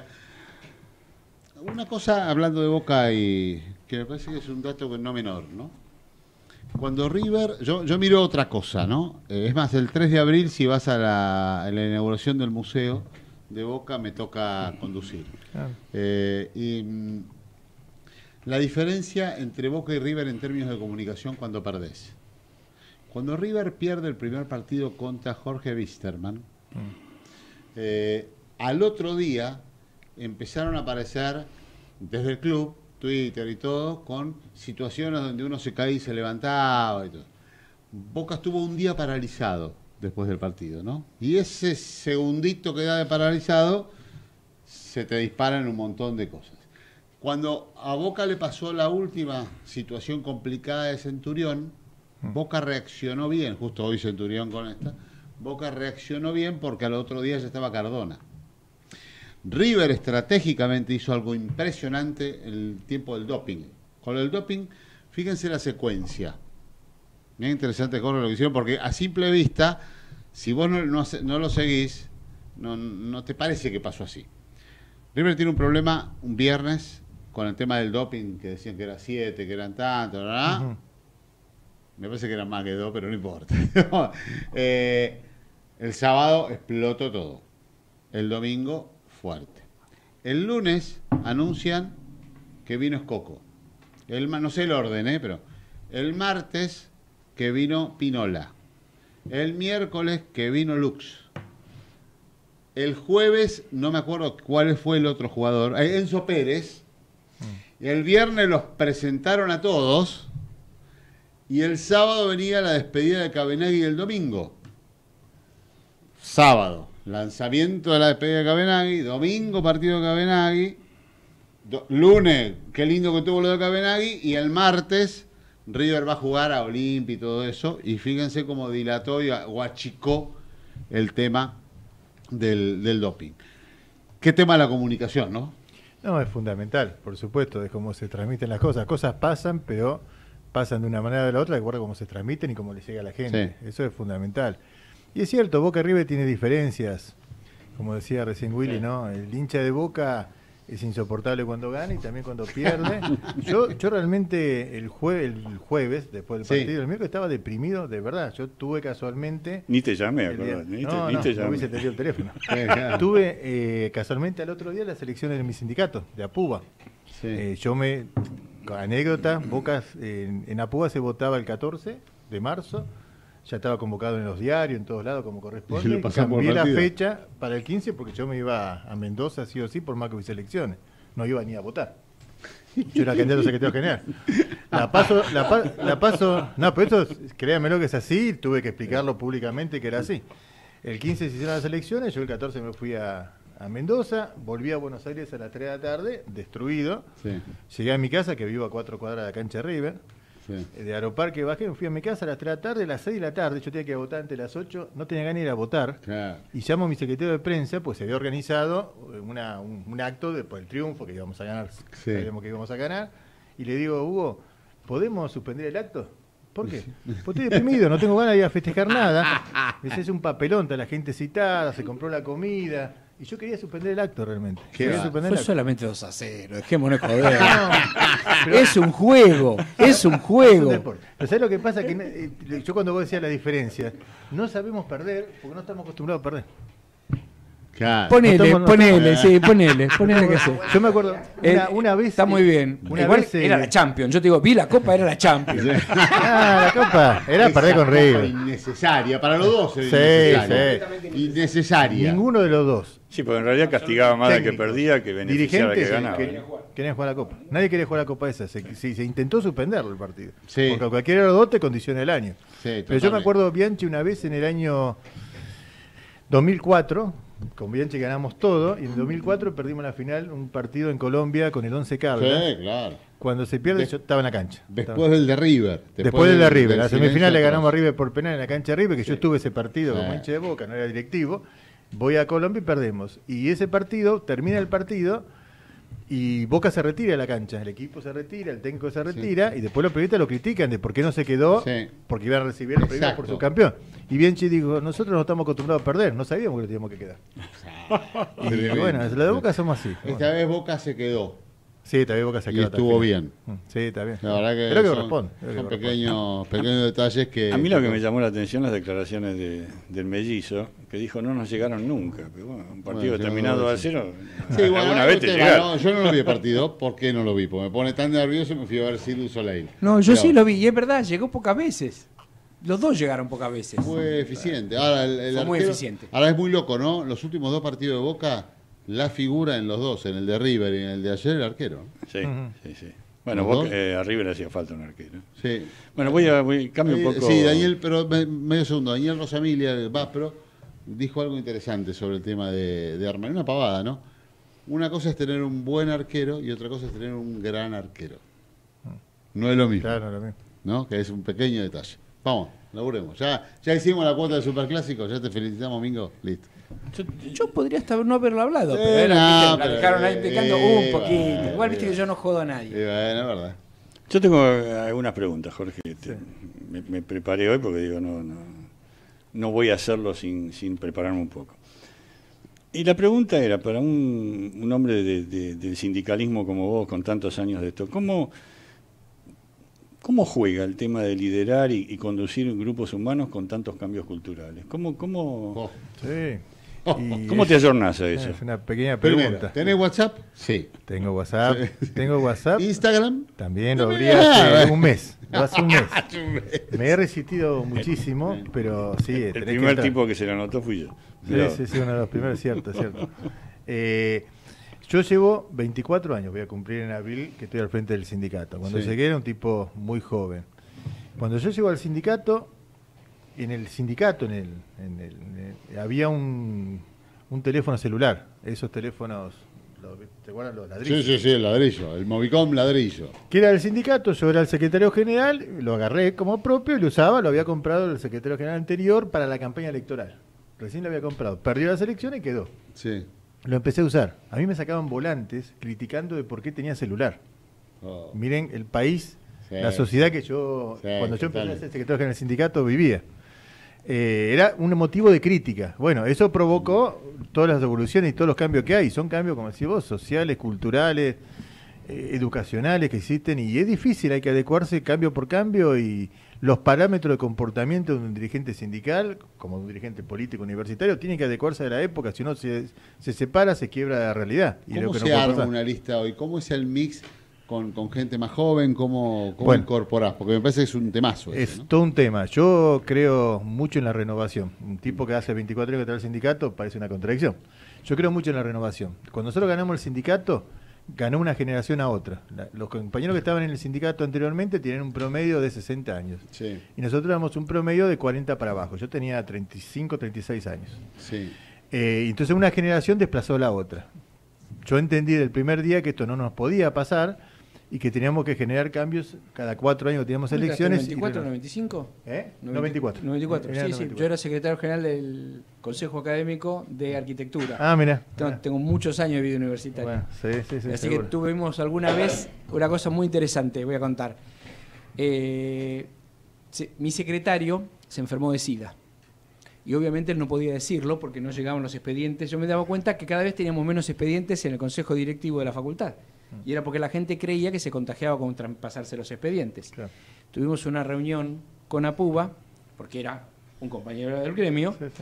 Una cosa, hablando de Boca, y que me parece que es un dato no menor, ¿no? Cuando River, yo, yo miro otra cosa, ¿no? Eh, es más, el tres de abril, si vas a la, a la inauguración del museo de Boca, me toca conducir. Claro. Eh, y mm, la diferencia entre Boca y River en términos de comunicación cuando perdés. Cuando River pierde el primer partido contra Jorge Wisterman, mm. eh, al otro día empezaron a aparecer desde el club, Twitter y todo, con situaciones donde uno se caía y se levantaba y todo. Boca estuvo un día paralizado después del partido, ¿no? Y ese segundito que da de paralizado se te disparan un montón de cosas. Cuando a Boca le pasó la última situación complicada de Centurión, Boca reaccionó bien, justo hoy Centurión con esta, Boca reaccionó bien porque al otro día ya estaba Cardona. River estratégicamente hizo algo impresionante en el tiempo del doping. Con el doping, fíjense la secuencia. Bien interesante con lo que hicieron, porque a simple vista, si vos no, no, no lo seguís, no, no te parece que pasó así. River tiene un problema un viernes con el tema del doping, que decían que era siete, que eran tantos, ¿verdad? Uh-huh. Me parece que eran más que dos, pero no importa. eh, el sábado explotó todo. El domingo, fuerte. El lunes anuncian que vino Escoco. El, no sé el orden, ¿eh? Pero el martes que vino Pinola. El miércoles que vino Lux. El jueves, no me acuerdo cuál fue el otro jugador, Enzo Pérez. Y el viernes los presentaron a todos. Y el sábado venía la despedida de Cabenagui el domingo. Sábado, lanzamiento de la despedida de Cabenagui. Domingo, partido de Cabenagui. Do, lunes, qué lindo que tuvo lo de Cabenagui. Y el martes, River va a jugar a Olimpia y todo eso. Y fíjense cómo dilató y, o achicó el tema del, del doping. ¿Qué tema la comunicación, no? No, es fundamental, por supuesto, de cómo se transmiten las cosas. Cosas pasan, pero pasan de una manera o de la otra, de acuerdo a cómo se transmiten y cómo les llega a la gente. Sí. Eso es fundamental. Y es cierto, Boca y River tiene diferencias. Como decía recién Willy, sí. ¿no? El hincha de Boca es insoportable cuando gana y también cuando pierde. Yo yo realmente el, jue, el jueves, después del partido, sí. el miércoles estaba deprimido, de verdad. Yo tuve casualmente... Ni te llamé, acordás. Ni, no, te, no, ni te no llamé. hubiese tenido el teléfono. Tuve eh, casualmente al otro día las elecciones de mi sindicato, de APUBA. Sí. Eh, yo me... Anécdota, Boca, eh, en APUBA se votaba el catorce de marzo. Ya estaba convocado en los diarios, en todos lados, como corresponde. Y cambié la fecha para el quince porque yo me iba a Mendoza, sí o sí, por más que hubiese elecciones. No iba ni a votar. Yo era candidato a secretario general. La paso, la, pa, la paso... No, pero esto, créanmelo que es así, tuve que explicarlo públicamente que era así. El quince se hicieron las elecciones, yo el catorce me fui a, a Mendoza, volví a Buenos Aires a las tres de la tarde, destruido. Sí. Llegué a mi casa, que vivo a cuatro cuadras de la cancha de River. Sí. De Aeroparque bajé, me fui a mi casa a las tres de la tarde, a las seis de la tarde, yo tenía que votar antes de las ocho, no tenía ganas de ir a votar. Claro. Y llamo a mi secretario de prensa, pues se había organizado una, un, un acto de, por el triunfo, que íbamos a ganar, sí. sabíamos que íbamos a ganar, y le digo, Hugo, ¿podemos suspender el acto? ¿Por qué? Porque estoy deprimido, no tengo ganas de ir a festejar nada. Ese es un papelón, está la gente citada, se compró la comida. Y yo quería suspender el acto realmente. Quería suspender Fue el acto. Solamente dos a cero, dejémonos joder. No, es un juego, es un juego. Es un pero ¿sabes lo que pasa? Que eh, yo cuando vos decías la diferencia, no sabemos perder porque no estamos acostumbrados a perder. Claro. Ponele, no estamos, no ponele, estamos, sí, ponele, ponele que sé. Yo me acuerdo, una, una vez... Está muy bien. Una Igual vez, era la Champions. Yo te digo, vi la Copa, era la Champions. Ah, la Copa, era perder con River. Innecesaria, para los dos era sí, innecesaria. Sí. Innecesaria. Ninguno de los dos. Sí, porque en realidad castigaba más al que perdía que beneficiaba al que ganaba. Que, querían jugar la Copa. Nadie quería jugar la Copa esa. Se, se, se intentó suspenderlo el partido. Sí. Porque cualquiera de los dos te condiciona el año. Sí, pero yo me acuerdo, Bianchi, una vez en el año dos mil cuatro... Con Bianchi ganamos todo y en dos mil cuatro perdimos la final un partido en Colombia con el Once Caldas. Sí, claro. Cuando se pierde, de, yo estaba en la cancha. Después estaba. del de River. Después, después del de River. Del la semifinal le ganamos a River por penal en la cancha de River, que sí. Yo estuve ese partido sí. Como hincha de Boca, no era directivo. Voy a Colombia y perdemos. Y ese partido, termina el partido y Boca se retira de la cancha. El equipo se retira, el técnico se retira sí. Y después los periodistas lo critican de por qué no se quedó, sí. Porque iban a recibir el premio por su campeón. Y Bianchi dijo, nosotros no estamos acostumbrados a perder, no sabíamos que lo teníamos que quedar. Y bueno, la de Boca somos así. Esta bueno. vez Boca se quedó. Sí, esta vez Boca se quedó. Y estuvo bien. Sí, está bien. La verdad que creo que son, corresponde. Creo son que pequeños, pequeños detalles que... A mí lo que me llamó la atención las declaraciones de, del mellizo, que dijo no nos llegaron nunca. Pero bueno, un partido bueno, terminado a cero, sí, bueno, alguna vez te llegaron. No, yo no lo vi el partido, ¿por qué no lo vi? Porque me pone tan nervioso y me fui a ver Cirque du Soleil. No, yo pero, sí lo vi, y es verdad, llegó pocas veces. Los dos llegaron pocas veces. Fue eficiente. Ahora, el, el Fue arquero, muy eficiente. Ahora es muy loco, ¿no? Los últimos dos partidos de Boca, la figura en los dos, en el de River y en el de ayer, el arquero. Sí, uh-huh. sí, sí. Bueno, Boca, eh, a River hacía falta un arquero. Sí. Bueno, voy a voy, cambio un poco. Sí, Daniel, pero me, medio segundo. Daniel Rosamilia, el Vaspro, dijo algo interesante sobre el tema de, de armar. Una pavada, ¿no? Una cosa es tener un buen arquero y otra cosa es tener un gran arquero. No es lo mismo. Claro, lo mismo. ¿No? Que es un pequeño detalle. Vamos, laburemos. Ya, ya hicimos la cuota del Superclásico, ya te felicitamos, Mingo. Listo. Yo, yo podría hasta no haberlo hablado, eh, pero era, no, viste, pero, dejaron ahí picando eh, un poquito. Eh, Igual viste eh, que yo no jodo a nadie. Eh, bueno, es verdad. Yo tengo algunas preguntas, Jorge. Sí. Me, me preparé hoy porque digo, no, no, no voy a hacerlo sin, sin prepararme un poco. Y la pregunta era, para un, un hombre de, de, del sindicalismo como vos, con tantos años de esto, ¿cómo... ¿Cómo juega el tema de liderar y, y conducir grupos humanos con tantos cambios culturales? ¿Cómo, cómo, oh, sí. oh, ¿cómo te ayornás a eso? Es una pequeña pregunta. Primero, ¿tenés WhatsApp? Sí. Tengo WhatsApp. Sí. Tengo WhatsApp. ¿Instagram? También lo abrí hace un mes. Hace un mes. Me he resistido muchísimo, pero sí. El primer que tipo que se lo anotó fui yo. Sí, sí, sí, uno de los primeros, cierto, cierto. Eh, Yo llevo veinticuatro años, voy a cumplir en abril, que estoy al frente del sindicato. Cuando sí. llegué era un tipo muy joven. Cuando yo llego al sindicato, en el sindicato en el, en el, en el, había un, un teléfono celular. Esos teléfonos, ¿te acuerdas los ladrillos? Sí, sí, sí, el ladrillo, el Movicom ladrillo. Que era del sindicato, yo era el secretario general, lo agarré como propio y lo usaba, lo había comprado el secretario general anterior para la campaña electoral. Recién lo había comprado. Perdió las elecciones y quedó. Sí. Lo empecé a usar. A mí me sacaban volantes criticando de por qué tenía celular. Oh. Miren el país, sí, la sociedad que yo, sí, cuando yo empecé a ser secretario general del sindicato, vivía. Eh, era un motivo de crítica. Bueno, eso provocó todas las evoluciones y todos los cambios que hay. Son cambios, como decís vos, sociales, culturales, eh, educacionales que existen. Y es difícil, hay que adecuarse cambio por cambio y... Los parámetros de comportamiento de un dirigente sindical, como un dirigente político universitario, tienen que adecuarse a la época, si no se, se separa, se quiebra la realidad. Y ¿Cómo lo que se no arma pasar. una lista hoy? ¿Cómo es el mix con, con gente más joven? ¿Cómo, cómo bueno, incorporás? Porque me parece que es un temazo. Es ese, ¿no? todo un tema. Yo creo mucho en la renovación. Un tipo que hace veinticuatro años que está en el sindicato parece una contradicción. Yo creo mucho en la renovación. Cuando nosotros ganamos el sindicato, ganó una generación a otra. La, los compañeros que estaban en el sindicato anteriormente tienen un promedio de sesenta años. Sí. Y nosotros éramos un promedio de cuarenta para abajo. Yo tenía treinta y cinco, treinta y seis años. Sí. Eh, entonces una generación desplazó a la otra. Yo entendí del primer día que esto no nos podía pasar y que teníamos que generar cambios cada cuatro años que teníamos elecciones. ¿noventa y cuatro, noventa y cinco? ¿Eh? noventa y cuatro. noventa y cuatro, sí, noventa y sí. cuatro. Yo era secretario general del Consejo Académico de Arquitectura. Ah, mira. Tengo, tengo muchos años de vida universitaria. Bueno, sí, sí, sí, Así seguro. que tuvimos alguna vez una cosa muy interesante, voy a contar. Eh, se, mi secretario se enfermó de SIDA. Y obviamente él no podía decirlo porque no llegaban los expedientes. Yo me daba cuenta que cada vez teníamos menos expedientes en el consejo directivo de la facultad. Y era porque la gente creía que se contagiaba con traspasarse los expedientes. Claro. Tuvimos una reunión con APUBA, porque era un compañero del gremio, sí, sí.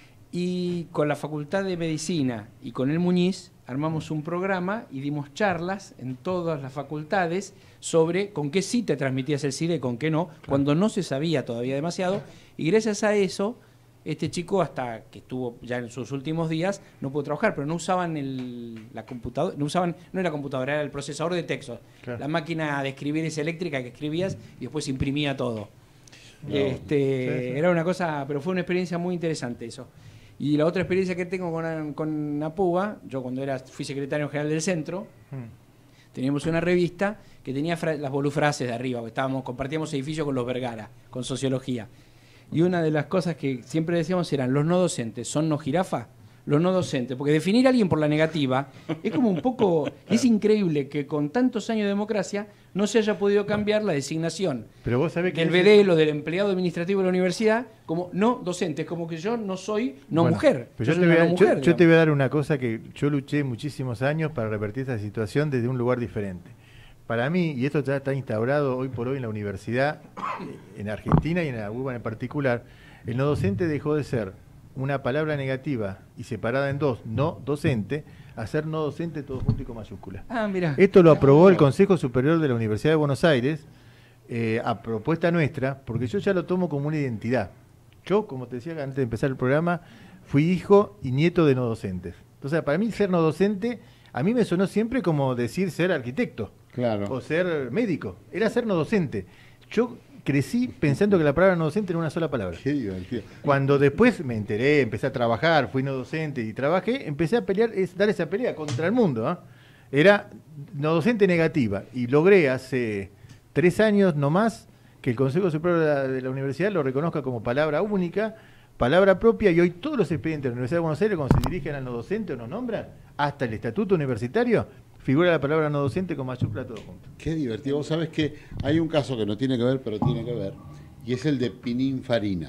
Y con la Facultad de Medicina y con el Muñiz armamos un programa y dimos charlas en todas las facultades sobre con qué sí te transmitías el SIDA y con qué no, claro. Cuando no se sabía todavía demasiado. Y gracias a eso, este chico, hasta que estuvo ya en sus últimos días, no pudo trabajar, pero no usaban el, la computadora, no usaban, no era computadora, era el procesador de textos. Claro. La máquina de escribir es eléctrica que escribías y después imprimía todo. No. Este, sí, sí. Era una cosa, pero fue una experiencia muy interesante eso. Y la otra experiencia que tengo con, con APUBA, yo cuando era, fui secretario general del centro, hmm. teníamos una revista que tenía las volufrases de arriba, porque estábamos, compartíamos edificio con los Vergara, con sociología. Y una de las cosas que siempre decíamos eran, los no docentes, ¿son no jirafa? Los no docentes, porque definir a alguien por la negativa es como un poco, es increíble que con tantos años de democracia no se haya podido cambiar la designación. Pero vos sabés que del B D L o del empleado administrativo de la universidad como no docente, es como que yo no soy no bueno, mujer. Pero yo, yo, te voy a, no mujer, yo, yo te voy a dar una cosa que yo luché muchísimos años para revertir esa situación desde un lugar diferente. Para mí, y esto ya está instaurado hoy por hoy en la universidad, en Argentina y en la U B A en particular, el no docente dejó de ser una palabra negativa y separada en dos, no docente, a ser no docente todo junto y con mayúscula. Ah, mirá. Esto lo aprobó el Consejo Superior de la Universidad de Buenos Aires eh, a propuesta nuestra, porque yo ya lo tomo como una identidad. Yo, como te decía antes de empezar el programa, fui hijo y nieto de no docentes. Entonces, para mí ser no docente, a mí me sonó siempre como decir ser arquitecto. Claro. O ser médico. Era ser no docente. Yo crecí pensando que la palabra no docente era una sola palabra. Qué divertido. Cuando después me enteré, empecé a trabajar, fui no docente y trabajé, empecé a pelear, es dar esa pelea contra el mundo. ¿eh? Era no docente negativa. Y logré hace tres años nomás que el Consejo Superior de la, de la Universidad lo reconozca como palabra única, palabra propia, y hoy todos los expedientes de la Universidad de Buenos Aires, cuando se dirigen al no docente o nos nombran, hasta el estatuto universitario, figura la palabra no docente con mayúscula todo junto. Qué divertido. Vos sabés que hay un caso que no tiene que ver, pero tiene que ver, y es el de Pininfarina.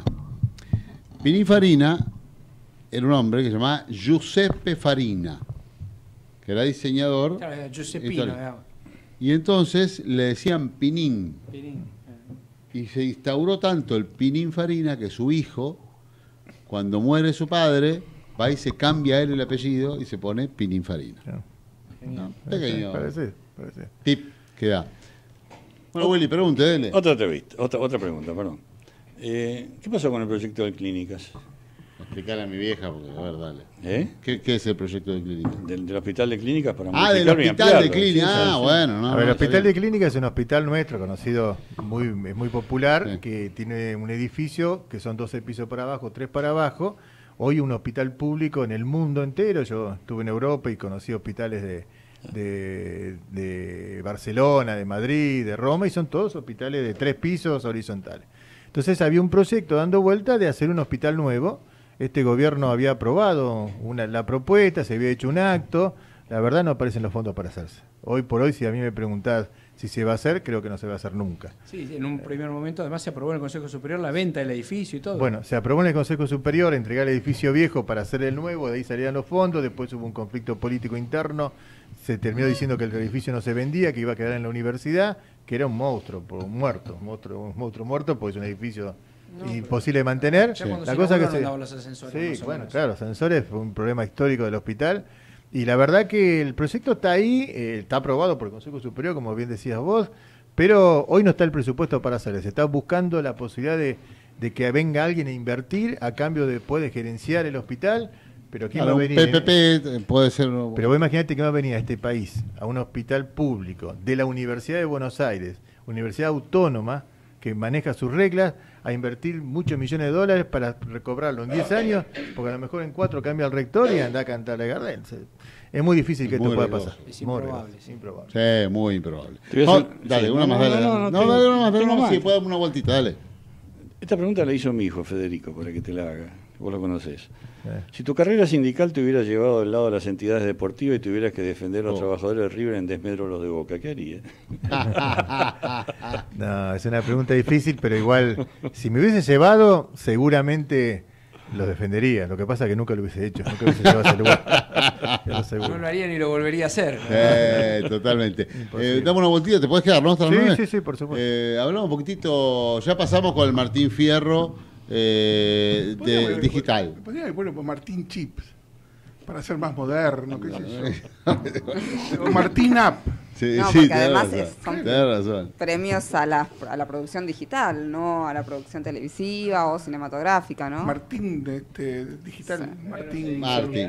Pininfarina era un hombre que se llamaba Giuseppe Farina, que era diseñador. Claro, Giuseppino. Y entonces le decían Pinin. Pinin. Y se instauró tanto el Pininfarina que su hijo, cuando muere su padre, va y se cambia a él el apellido y se pone Pininfarina. Claro. No, pequeño parece, parece. tip que da. Bueno, Willy, pregunte, dele. Otra entrevista, otra, otra pregunta, perdón. Eh, ¿Qué pasó con el proyecto de clínicas? Explicar a mi vieja, porque a ver, dale. ¿Eh? ¿Qué, qué es el proyecto de clínicas? Del, del hospital de clínicas para Ah, del hospital de clínicas. Ah, sí, bueno. No, a ver, el no, hospital de clínicas es un hospital nuestro, conocido, muy, es muy popular, sí. Que tiene un edificio que son doce pisos para abajo, tres para abajo. Hoy un hospital público en el mundo entero. Yo estuve en Europa y conocí hospitales de, de, de Barcelona, de Madrid, de Roma, y son todos hospitales de tres pisos horizontales. Entonces había un proyecto dando vuelta de hacer un hospital nuevo. Este gobierno había aprobado una, la propuesta, se había hecho un acto. La verdad no aparecen los fondos para hacerse. Hoy por hoy, si a mí me preguntás si se va a hacer, creo que no se va a hacer nunca. Sí, en un primer momento además se aprobó en el Consejo Superior la venta del edificio y todo. Bueno, se aprobó en el Consejo Superior entregar el edificio viejo para hacer el nuevo, de ahí salían los fondos, después hubo un conflicto político interno, se terminó diciendo que el edificio no se vendía, que iba a quedar en la universidad, que era un monstruo, un muerto, un monstruo, un monstruo muerto, porque es un edificio no, imposible de mantener. Sí. La cosa que se... los ascensores, sí, bueno, claro, los ascensores fue un problema histórico del hospital. Y la verdad que el proyecto está ahí, eh, está aprobado por el Consejo Superior, como bien decías vos, pero hoy no está el presupuesto para hacerlo. Se está buscando la posibilidad de, de que venga alguien a invertir a cambio de poder gerenciar el hospital. Pero ¿quién claro, va a venir? P P P puede ser. Pero vos imaginate que va a venir a este país, a un hospital público de la Universidad de Buenos Aires, universidad autónoma, que maneja sus reglas, a invertir muchos millones de dólares para recobrarlo en diez años, porque a lo mejor en cuatro cambia el rector y anda a cantar a Gardel. Es muy difícil que muy esto pueda riesgoso. pasar. Es improbable, sí. improbable. Sí, muy improbable. Oh, dale, sí, una no, más, dale. No, No, no, no, no, dale una más, tengo dale una más. más. Sí, puede dar una vueltita, dale. Esta pregunta la hizo mi hijo Federico, para que te la haga. vos lo conocés. Eh. Si tu carrera sindical te hubiera llevado del lado de las entidades deportivas y tuvieras que defender a los oh. trabajadores de River en desmedro de los de Boca, ¿qué harías? No, es una pregunta difícil, pero igual, si me hubiesen llevado, seguramente los defendería. Lo que pasa es que nunca lo hubiese hecho, nunca hubiese llevado a ese lugar. No lo haría ni lo volvería a hacer. Eh, totalmente. Eh, dame una vueltita, ¿te puedes quedar, no? Sí, nueve? sí, sí, por supuesto. Eh, hablamos un poquitito, ya pasamos con el Martín Fierro eh, de haber, digital. Podría haber bueno, pues Martín Chips, para ser más moderno, qué sé yo. O Martín App. Sí, no, sí, porque además razón, es, son razón. premios a la, a la producción digital, no a la producción televisiva o cinematográfica, ¿no? Martín de este, digital, sí. Martín. Martín.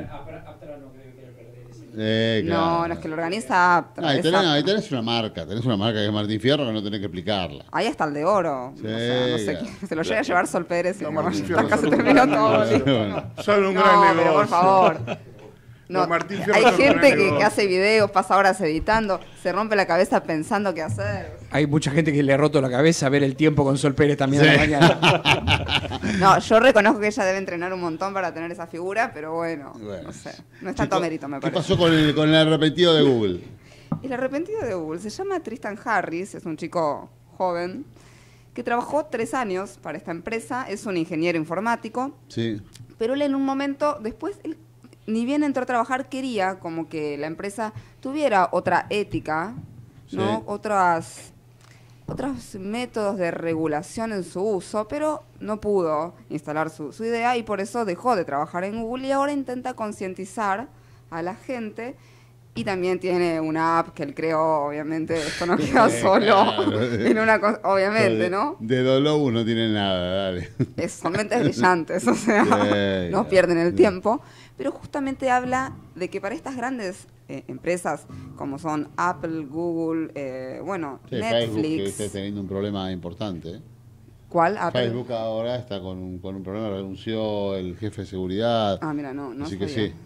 Eh, claro. No, no es que lo organiza Aptra. Ah, ahí, tenés, ahí tenés una marca, tenés una marca que es Martín Fierro que no tenés que explicarla. Ahí está el de oro. Sí, o sea, no sé claro. quién, se lo llega a llevar Sol Pérez y no, no, Martín ya Fierro se terminó todo. Son un no, gran negocio. Pero por favor. No, Martín hay gente que, que hace videos, pasa horas editando, se rompe la cabeza pensando qué hacer. Hay mucha gente que le ha roto la cabeza ver el tiempo con Sol Pérez también sí. a la mañana. No, yo reconozco que ella debe entrenar un montón para tener esa figura, pero bueno, bueno. no sé, no es tanto mérito, me ¿Qué parece. ¿Qué pasó con el, con el arrepentido de Google? El arrepentido de Google se llama Tristan Harris, es un chico joven que trabajó tres años para esta empresa, es un ingeniero informático, sí. pero él en un momento, después, él, ni bien entró a trabajar, quería como que la empresa tuviera otra ética, ¿no? Sí. Otras, otros métodos de regulación en su uso, pero no pudo instalar su, su idea y por eso dejó de trabajar en Google y ahora intenta concientizar a la gente. Y también tiene una app que él creó, obviamente, esto no queda solo claro. en una cosa, obviamente, de, ¿no? De Dolobu no tiene nada, dale. Es, son mentes brillantes, o sea, sí, no pierden el sí. tiempo. Pero justamente habla de que para estas grandes eh, empresas, como son Apple, Google, eh, bueno, sí, Netflix... Facebook que está teniendo un problema importante, ¿eh? ¿Cuál? Apple. Facebook ahora está con un, con un problema, renunció el jefe de seguridad. Ah, mira, no, no Así sabía. que sí.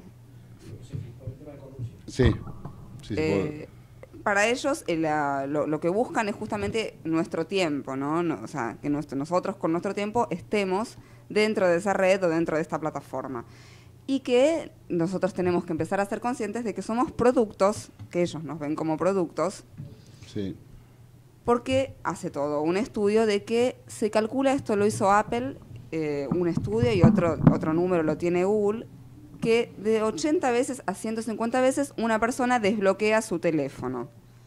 Sí, sí, eh, para ellos eh, la, lo, lo que buscan es justamente nuestro tiempo, ¿no? no o sea, que nuestro, nosotros con nuestro tiempo estemos dentro de esa red o dentro de esta plataforma. Y que nosotros tenemos que empezar a ser conscientes de que somos productos, que ellos nos ven como productos. Sí. Porque hace todo un estudio de que se calcula, esto lo hizo Apple, eh, un estudio y otro, otro número lo tiene Google, que de ochenta veces a ciento cincuenta veces una persona desbloquea su teléfono.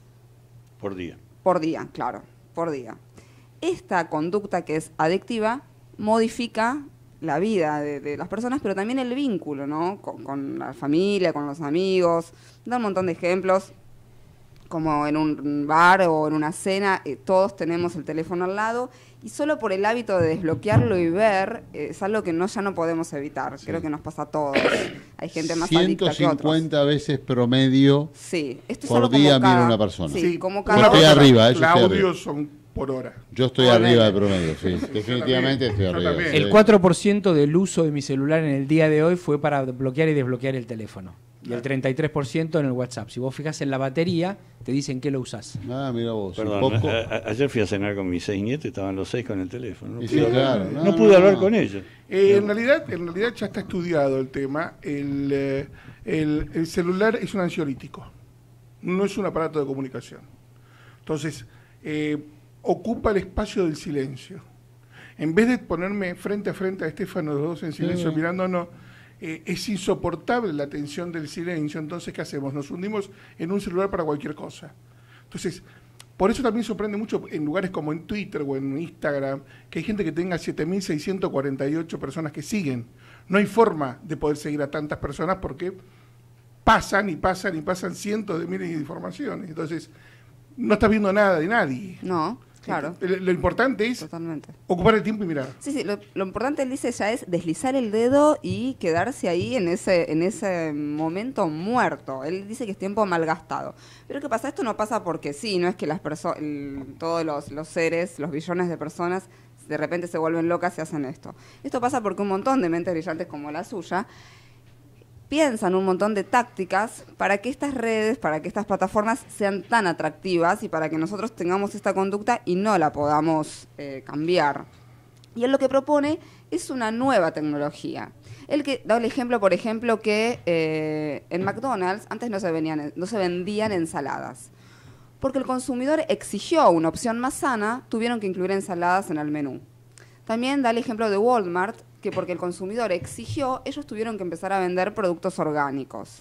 Por día. Por día, claro, por día. Esta conducta que es adictiva modifica la vida de, de las personas, pero también el vínculo, ¿no? Con, con la familia, con los amigos. Da un montón de ejemplos, como en un bar o en una cena, eh, todos tenemos el teléfono al lado y solo por el hábito de desbloquearlo y ver, eh, es algo que no ya no podemos evitar. Sí. Creo que nos pasa a todos. Hay gente más adicta que otros. ciento cincuenta veces promedio sí. Esto es por día cada, mira una persona. Sí, sí. como cada yo estoy arriba, eso Claudio son por hora. Yo estoy por arriba medio. del promedio, sí. Definitivamente estoy arriba. El sí. cuatro por ciento del uso de mi celular en el día de hoy fue para bloquear y desbloquear el teléfono. Y el treinta y tres por ciento en el WhatsApp. Si vos fijas en la batería, te dicen que lo usás. Ah, mira vos. Perdón, poco... a, a, ayer fui a cenar con mis seis nietos, estaban los seis con el teléfono. No sí, pude, claro. hablar, no, no pude no, hablar no. con ellos. Eh, no. en, realidad, en realidad ya está estudiado el tema. El, eh, el, el celular es un ansiolítico, no es un aparato de comunicación. Entonces, eh, ocupa el espacio del silencio. En vez de ponerme frente a frente a Estefano, los dos en silencio sí. mirándonos, eh, es insoportable la tensión del silencio. Entonces, ¿qué hacemos? Nos hundimos en un celular para cualquier cosa. Entonces, por eso también sorprende mucho en lugares como en Twitter o en Instagram, que hay gente que tenga siete mil seiscientas cuarenta y ocho personas que siguen. No hay forma de poder seguir a tantas personas porque pasan y pasan y pasan cientos de miles de informaciones. Entonces, no estás viendo nada de nadie. No, claro. Lo, lo importante es Totalmente. ocupar el tiempo y mirar. Sí, sí, lo, lo importante, él dice, ya es deslizar el dedo y quedarse ahí en ese en ese momento muerto. Él dice que es tiempo malgastado. Pero ¿qué pasa? Esto no pasa porque sí, no es que las personas, todos los, los seres, los billones de personas, de repente se vuelven locas y hacen esto. Esto pasa porque un montón de mentes brillantes como la suya piensan un montón de tácticas para que estas redes, para que estas plataformas sean tan atractivas y para que nosotros tengamos esta conducta y no la podamos eh, cambiar. Y él lo que propone es una nueva tecnología. Él que da el ejemplo, por ejemplo, que eh, en McDonald's antes no se, venían, no se vendían ensaladas. Porque el consumidor exigió una opción más sana, tuvieron que incluir ensaladas en el menú. También da el ejemplo de Walmart, que porque el consumidor exigió, ellos tuvieron que empezar a vender productos orgánicos.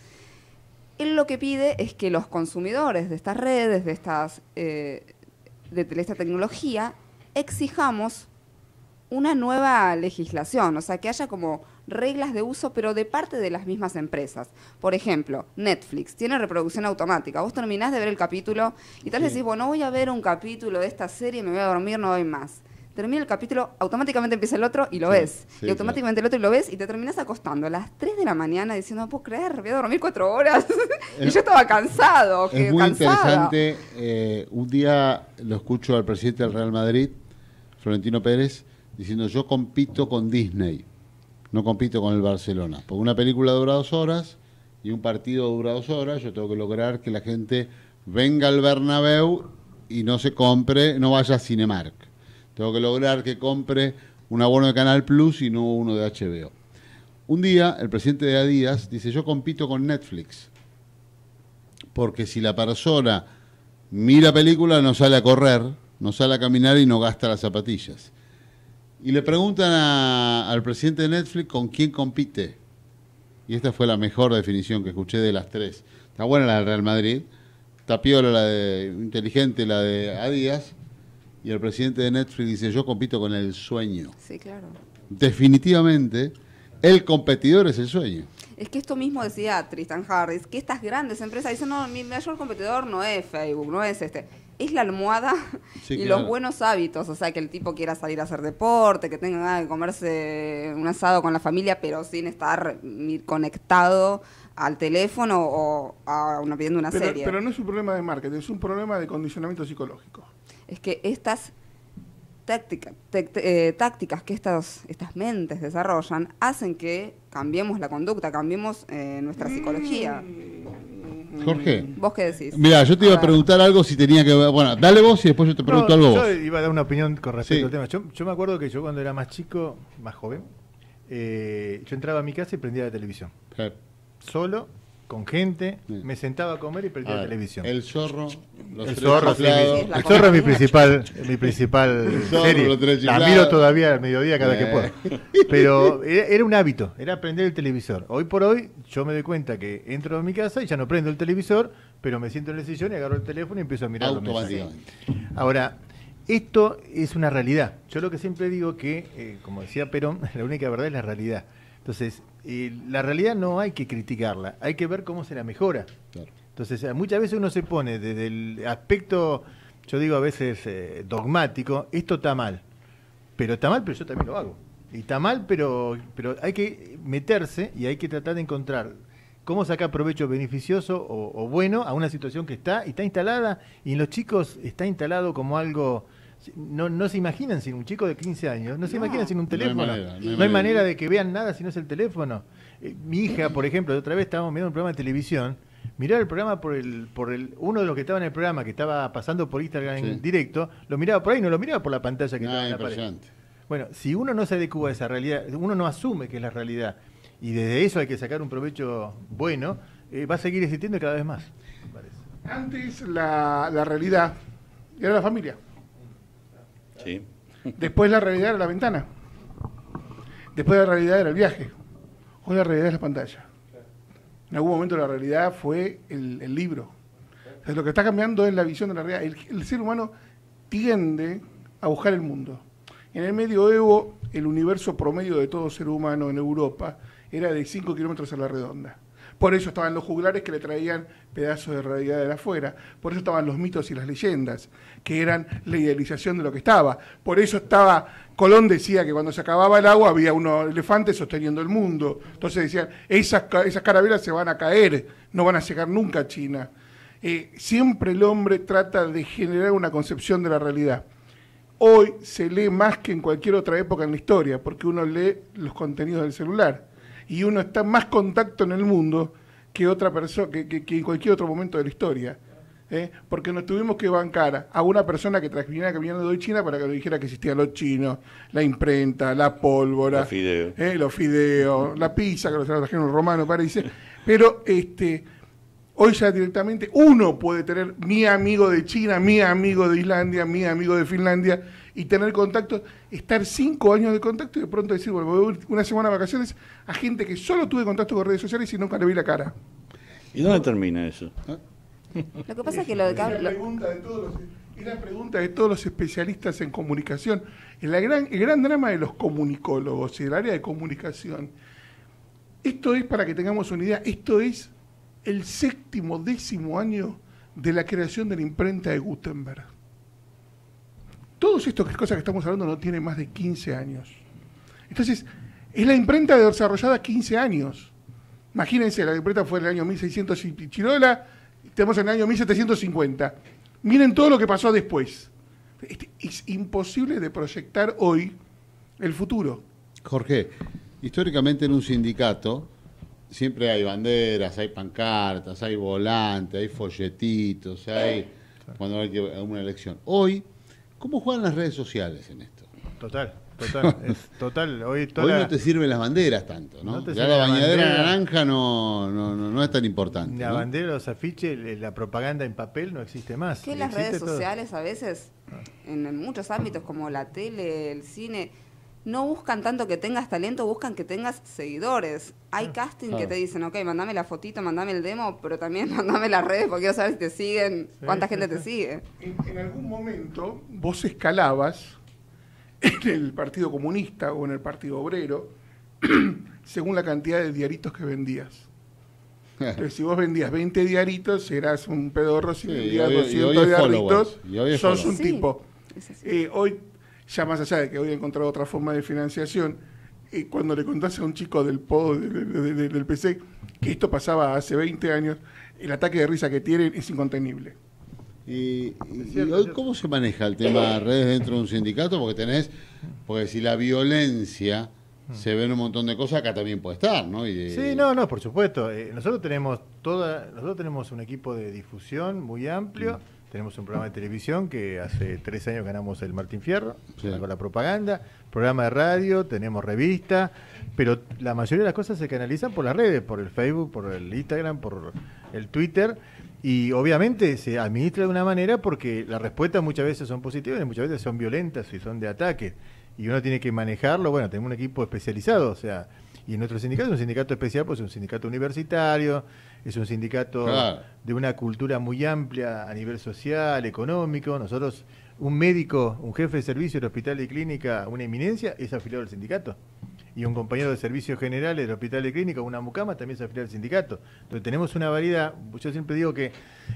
Él lo que pide es que los consumidores de estas redes, de, estas, eh, de, de esta tecnología, exijamos una nueva legislación, o sea, que haya como reglas de uso, pero de parte de las mismas empresas. Por ejemplo, Netflix tiene reproducción automática. Vos terminás de ver el capítulo y tal vez decís, bueno, voy a ver un capítulo de esta serie, me voy a dormir, no voy más. Termina el capítulo, automáticamente empieza el otro y lo sí, ves. Sí, y automáticamente claro. el otro y lo ves y te terminás acostando a las tres de la mañana diciendo, no puedo creer, voy a dormir cuatro horas. Es, y yo estaba cansado. Es muy cansada. interesante. Eh, un día lo escucho al presidente del Real Madrid, Florentino Pérez, diciendo, yo compito con Disney, no compito con el Barcelona. Porque una película dura dos horas y un partido dura dos horas, yo tengo que lograr que la gente venga al Bernabéu y no se compre, no vaya a Cinemark. Tengo que lograr que compre un abono de Canal Plus y no uno de H B O. Un día, el presidente de Adidas dice, yo compito con Netflix. Porque si la persona mira película, no sale a correr, no sale a caminar y no gasta las zapatillas. Y le preguntan a, al presidente de Netflix con quién compite. Y esta fue la mejor definición que escuché de las tres. Está buena la del Real Madrid, está piola la de inteligente la de Adidas. Y el presidente de Netflix dice, yo compito con el sueño. Sí, claro. Definitivamente, el competidor es el sueño. Es que esto mismo decía Tristan Harris, que estas grandes empresas dicen, no, mi mayor competidor no es Facebook, no es este, es la almohada sí, y claro. los buenos hábitos, o sea, que el tipo quiera salir a hacer deporte, que tenga ganas de comerse un asado con la familia, pero sin estar conectado al teléfono o a una, pidiendo una pero, serie. Pero no es un problema de marketing, es un problema de condicionamiento psicológico. Es que estas táctica, te, eh, tácticas que estas, estas mentes desarrollan hacen que cambiemos la conducta, cambiemos eh, nuestra psicología. Jorge. ¿Vos qué decís? Mira, yo te iba a, a preguntar algo si tenía que ver. Bueno, dale vos y después yo te pregunto no, algo yo vos. Yo iba a dar una opinión con respecto sí. al tema. Yo, yo me acuerdo que yo cuando era más chico, más joven, eh, yo entraba a mi casa y prendía la televisión. Sí. Solo, con gente, sí. me sentaba a comer y prendía la televisión. El zorro, los el tres zorro, sí, chiflados. el zorro es mi principal, mi principal el zorro, serie. Los tres la miro todavía al mediodía cada eh. que puedo. Pero era, era un hábito, era prender el televisor. Hoy por hoy yo me doy cuenta que entro a mi casa y ya no prendo el televisor, pero me siento en el sillón y agarro el teléfono y empiezo a mirar. Automáticamente. Ahora, esto es una realidad. Yo lo que siempre digo que, eh, como decía Perón, la única verdad es la realidad. Entonces, eh, la realidad no hay que criticarla, hay que ver cómo se la mejora. Claro. Entonces, muchas veces uno se pone desde el aspecto, yo digo a veces eh, dogmático, esto está mal, pero está mal, pero yo también lo hago. Y está mal, pero, pero hay que meterse y hay que tratar de encontrar cómo sacar provecho beneficioso o, o bueno a una situación que está, y está instalada, y en los chicos está instalado como algo... No, no se imaginan sin un chico de quince años, no se no, imaginan sin un teléfono. No hay manera, no hay no hay manera. manera de que vean nada si no es el teléfono. Eh, mi hija, por ejemplo, otra vez estábamos viendo un programa de televisión, miraba el programa por el, por el, uno de los que estaba en el programa, que estaba pasando por Instagram sí. en directo, lo miraba por ahí, no lo miraba por la pantalla que no, estaba en la pared. Bueno, si uno no se adecua a esa realidad, uno no asume que es la realidad, y desde eso hay que sacar un provecho bueno, eh, va a seguir existiendo cada vez más, me parece. Antes la, la realidad era la familia. Sí. Después la realidad era la ventana. Después la realidad era el viaje. Hoy la realidad es la pantalla. En algún momento la realidad fue el, el libro. O sea, lo que está cambiando es la visión de la realidad. El, el ser humano tiende a buscar el mundo. En el medioevo, el universo promedio de todo ser humano en Europa era de cinco kilómetros a la redonda. Por eso estaban los juglares que le traían pedazos de realidad de afuera. Por eso estaban los mitos y las leyendas, que eran la idealización de lo que estaba. Por eso estaba, Colón decía que cuando se acababa el agua había unos elefantes sosteniendo el mundo. Entonces decían, esas, esas carabelas se van a caer, no van a llegar nunca a China. Eh, siempre el hombre trata de generar una concepción de la realidad. Hoy se lee más que en cualquier otra época en la historia, porque uno lee los contenidos del celular. Y uno está en más contacto en el mundo que otra persona, que, que, que en cualquier otro momento de la historia. ¿eh? Porque nos tuvimos que bancar a una persona que viniera caminando de China para que nos dijera que existían los chinos, la imprenta, la pólvora, los fideos, ¿eh? los fideos, la pizza, que los trajeron los romanos, parece. Pero este, hoy ya directamente uno puede tener mi amigo de China, mi amigo de Islandia, mi amigo de Finlandia, y tener contacto, estar cinco años de contacto y de pronto decir, bueno, voy una semana de vacaciones a gente que solo tuve contacto con redes sociales y nunca le vi la cara. ¿Y dónde termina eso? Lo que pasa es que lo de es, la pregunta de todos los, es la pregunta de todos los especialistas en comunicación. El gran, el gran drama de los comunicólogos y del área de comunicación. Esto es, para que tengamos una idea, esto es el séptimo, décimo año de la creación de la imprenta de Gutenberg. Todas estas cosas que estamos hablando no tienen más de quince años. Entonces, es la imprenta desarrollada quince años. Imagínense, la imprenta fue en el año mil seiscientos y Chirola, estamos en el año mil setecientos cincuenta. Miren todo lo que pasó después. Es imposible de proyectar hoy el futuro. Jorge, históricamente en un sindicato siempre hay banderas, hay pancartas, hay volantes, hay folletitos, hay cuando hay una elección. Hoy, ¿cómo juegan las redes sociales en esto? Total, total, es total. Hoy, Hoy no te sirven las banderas tanto, ¿no? no ya la bañadera bandera, naranja no, no, no, no es tan importante. La ¿no? bandera, los afiches, la propaganda en papel no existe más. Que las redes sociales todo. A veces, en, en muchos ámbitos como la tele, el cine, no buscan tanto que tengas talento, buscan que tengas seguidores. Hay casting ah. que te dicen, ok, mandame la fotito, mandame el demo, pero también mandame las redes porque quiero saber si te siguen, sí, cuánta sí, gente sí. te sigue. En, en algún momento vos escalabas en el Partido Comunista o en el Partido Obrero según la cantidad de diaritos que vendías. Entonces, si vos vendías veinte diaritos, eras un pedorro. Si sí, vendías hoy, doscientos diaritos, sos un sí. tipo. Eh, hoy, ya más allá de que hoy he encontrado otra forma de financiación, eh, cuando le contás a un chico del P O, de, de, de, del P C, que esto pasaba hace veinte años, el ataque de risa que tienen es incontenible. ¿Y, y, y hoy cómo se maneja el tema de redes dentro de un sindicato? Porque tenés, porque si la violencia se ve en un montón de cosas, acá también puede estar, ¿no? Y de... Sí, no, no, por supuesto. Eh, nosotros tenemos toda, nosotros tenemos un equipo de difusión muy amplio. Mm. Tenemos un programa de televisión que hace tres años ganamos el Martín Fierro, sí. con la propaganda, programa de radio, tenemos revista, pero la mayoría de las cosas se canalizan por las redes, por el Facebook, por el Instagram, por el Twitter, y obviamente se administra de una manera porque las respuestas muchas veces son positivas y muchas veces son violentas y son de ataque, y uno tiene que manejarlo. Bueno, tenemos un equipo especializado, o sea, y en nuestro sindicato es un sindicato especial, pues es un sindicato universitario, es un sindicato claro. de una cultura muy amplia a nivel social, económico. Nosotros, un médico, un jefe de servicio del hospital de clínica, una eminencia, es afiliado al sindicato. Y un compañero de servicios generales del hospital de clínica, una mucama, también es afiliado al sindicato. Entonces tenemos una variedad. Yo siempre digo que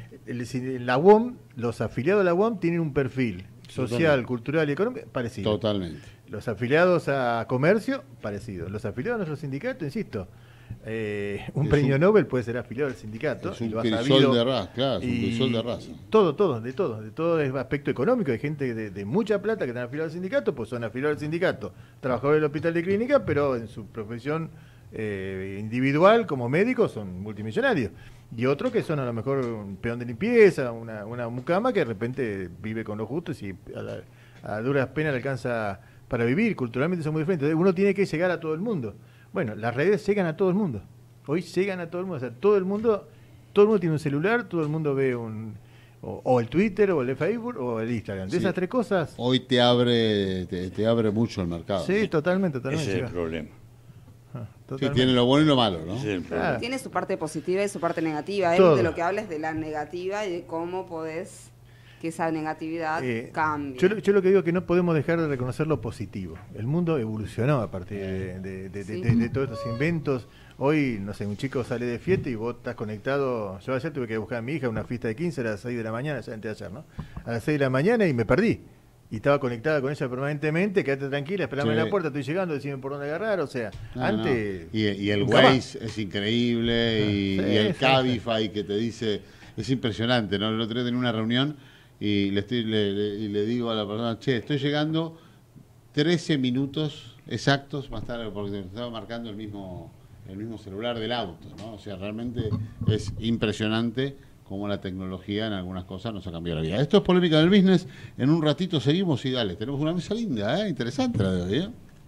el, la U O M, los afiliados a la U O M tienen un perfil social, Totalmente. cultural y económico parecido. Totalmente. Los afiliados a comercio, parecido. Los afiliados a nuestro sindicato, insisto, eh, un es premio un, Nobel puede ser afiliado al sindicato. Es un crisol de raza, claro, es un crisol de raza. Todo, todo, de todo, de todo es aspecto económico. Hay gente de, de mucha plata que están afiliados al sindicato, pues son afiliados al sindicato, trabajadores del hospital de clínica, pero en su profesión eh, individual como médicos son multimillonarios. Y otros que son a lo mejor un peón de limpieza, una, una mucama que de repente vive con los justos y a, la, a duras penas le alcanza para vivir. Culturalmente son muy diferentes. Entonces, uno tiene que llegar a todo el mundo. Bueno, las redes llegan a todo el mundo. Hoy llegan a todo el mundo. O sea, todo el mundo, todo el mundo tiene un celular, todo el mundo ve un o, o el Twitter, o el Facebook, o el Instagram. De sí. esas tres cosas. Hoy te abre, te, te abre mucho el mercado. Sí, totalmente, totalmente. Ese es el problema. Ah, sí, tiene lo bueno y lo malo, ¿no? Sí, ah. Tiene su parte positiva y su parte negativa. Él de lo que habla es de la negativa y de cómo podés que esa negatividad eh, cambie. Yo, yo lo que digo es que no podemos dejar de reconocer lo positivo. El mundo evolucionó a partir de, de, de, sí. de, de, de todos estos inventos. Hoy, no sé, un chico sale de fiesta y vos estás conectado. Yo ayer tuve que buscar a mi hija una fiesta de quince a las seis de la mañana, ya antes de ayer, ¿no? A las seis de la mañana y me perdí. Y estaba conectada con ella permanentemente, quédate tranquila, esperame sí. en la puerta, estoy llegando, decime por dónde agarrar, o sea, no, antes... No. Y, y el Waze es increíble, y, sí, y el sí, Cabify sí. que te dice, es impresionante, ¿no? El otro día tenía una reunión y le, estoy, le, le, y le digo a la persona, che, estoy llegando trece minutos exactos más tarde, porque me estaba marcando el mismo, el mismo celular del auto, ¿no? O sea, realmente es impresionante cómo la tecnología en algunas cosas nos ha cambiado la vida. Esto es Polémica del Business. En un ratito seguimos y dale, tenemos una mesa linda, ¿eh? Interesante la de hoy, ¿eh?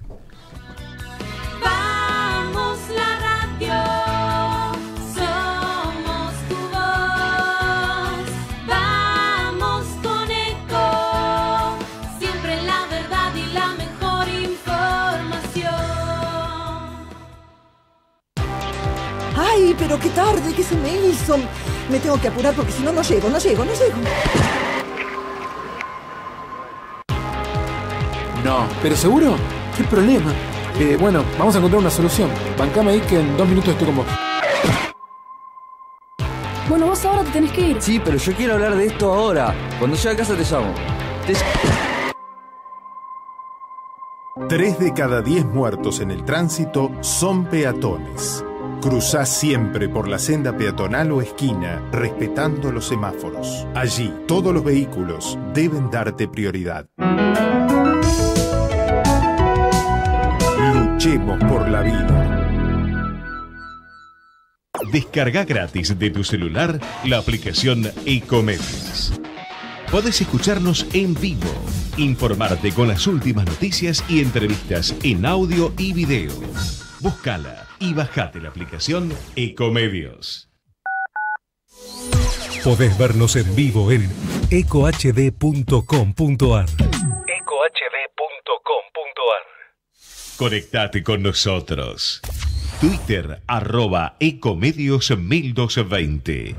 Vamos la radio, somos tu voz. Vamos con Eco, siempre la verdad y la mejor información. ¡Ay, pero qué tarde! ¿Qué se me hizo? Me tengo que apurar porque si no, no llego, no llego, no llego. No, ¿pero seguro? ¿Qué problema? Eh, bueno, vamos a encontrar una solución. Bancame ahí que en dos minutos estoy con vos. Bueno, vos ahora te tenés que ir. Sí, pero yo quiero hablar de esto ahora. Cuando llegue a casa te llamo. Te... Tres de cada diez muertos en el tránsito son peatones. Cruzá siempre por la senda peatonal o esquina, respetando los semáforos. Allí, todos los vehículos deben darte prioridad. Luchemos por la vida. Descarga gratis de tu celular la aplicación Ecomedios. Podés escucharnos en vivo, informarte con las últimas noticias y entrevistas en audio y video. Búscala y bajate la aplicación Ecomedios. Podés vernos en vivo en eco h d punto com punto a r. eco h d punto com punto a r. Conectate con nosotros. Twitter arroba Ecomedios mil doscientos veinte.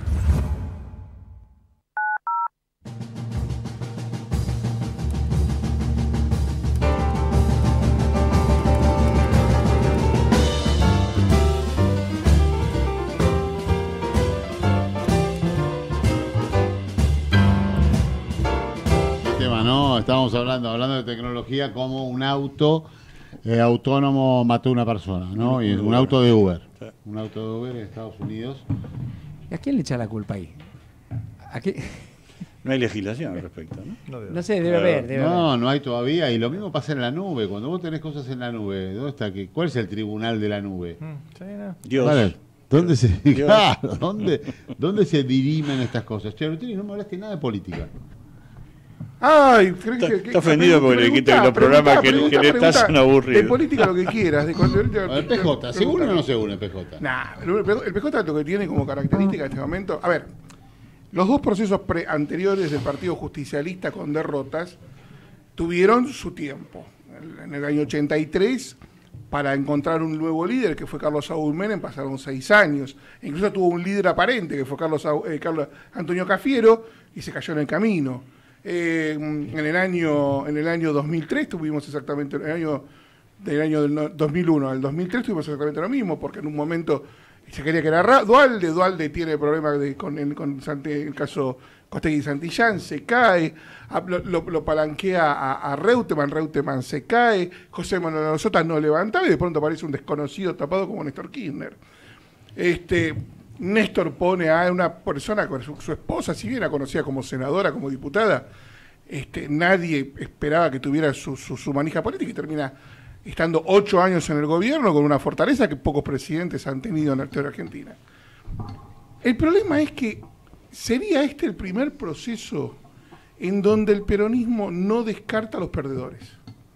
¿No? Estábamos hablando, hablando de tecnología, como un auto eh, autónomo mató a una persona, ¿no? Y un auto de Uber. Un auto de Uber en Estados Unidos. ¿Y a quién le echa la culpa ahí? ¿A qué? No hay legislación al respecto, ¿no? No sé, debe haber. Debe no, haber. no hay todavía. Y lo mismo pasa en la nube. Cuando vos tenés cosas en la nube, ¿dónde está? ¿Qué? ¿Cuál es el tribunal de la nube? Mm, sí, no. Dios. Vale. ¿Dónde se, Dios. claro, ¿dónde, ¿Dónde se dirimen estas cosas? Che, Lutini, no me hablaste nada de política. Ay, ¿crees Está, que, que, está ofendido porque le quiten los programas que, que le están aburridos. De política lo que quieras. De cuando, El P J, ¿seguro o no seguro el P J? Nah, el, el P J lo que tiene como característica en este momento... A ver, los dos procesos pre anteriores del Partido Justicialista con derrotas tuvieron su tiempo. En el año ochenta y tres, para encontrar un nuevo líder, que fue Carlos Saúl Menem, pasaron seis años. Incluso tuvo un líder aparente, que fue Carlos, eh, Carlos Antonio Cafiero, y se cayó en el camino. Eh, en el año en el año dos mil tres tuvimos exactamente el año del año del dos mil uno al dos mil tres tuvimos exactamente lo mismo, porque en un momento se quería que era Dualde, Dualde tiene problemas de, con, el, con el caso Costegui y Santillán, se cae, lo, lo, lo palanquea a, a Reutemann, Reutemann se cae, José Manuel Nosotras no levantaba y de pronto aparece un desconocido tapado como Néstor Kirchner. Este Néstor pone a una persona con su, su esposa, si bien la conocía como senadora, como diputada, este, nadie esperaba que tuviera su, su, su manija política y termina estando ocho años en el gobierno con una fortaleza que pocos presidentes han tenido en la historia argentina. El problema es que sería este el primer proceso en donde el peronismo no descarta a los perdedores.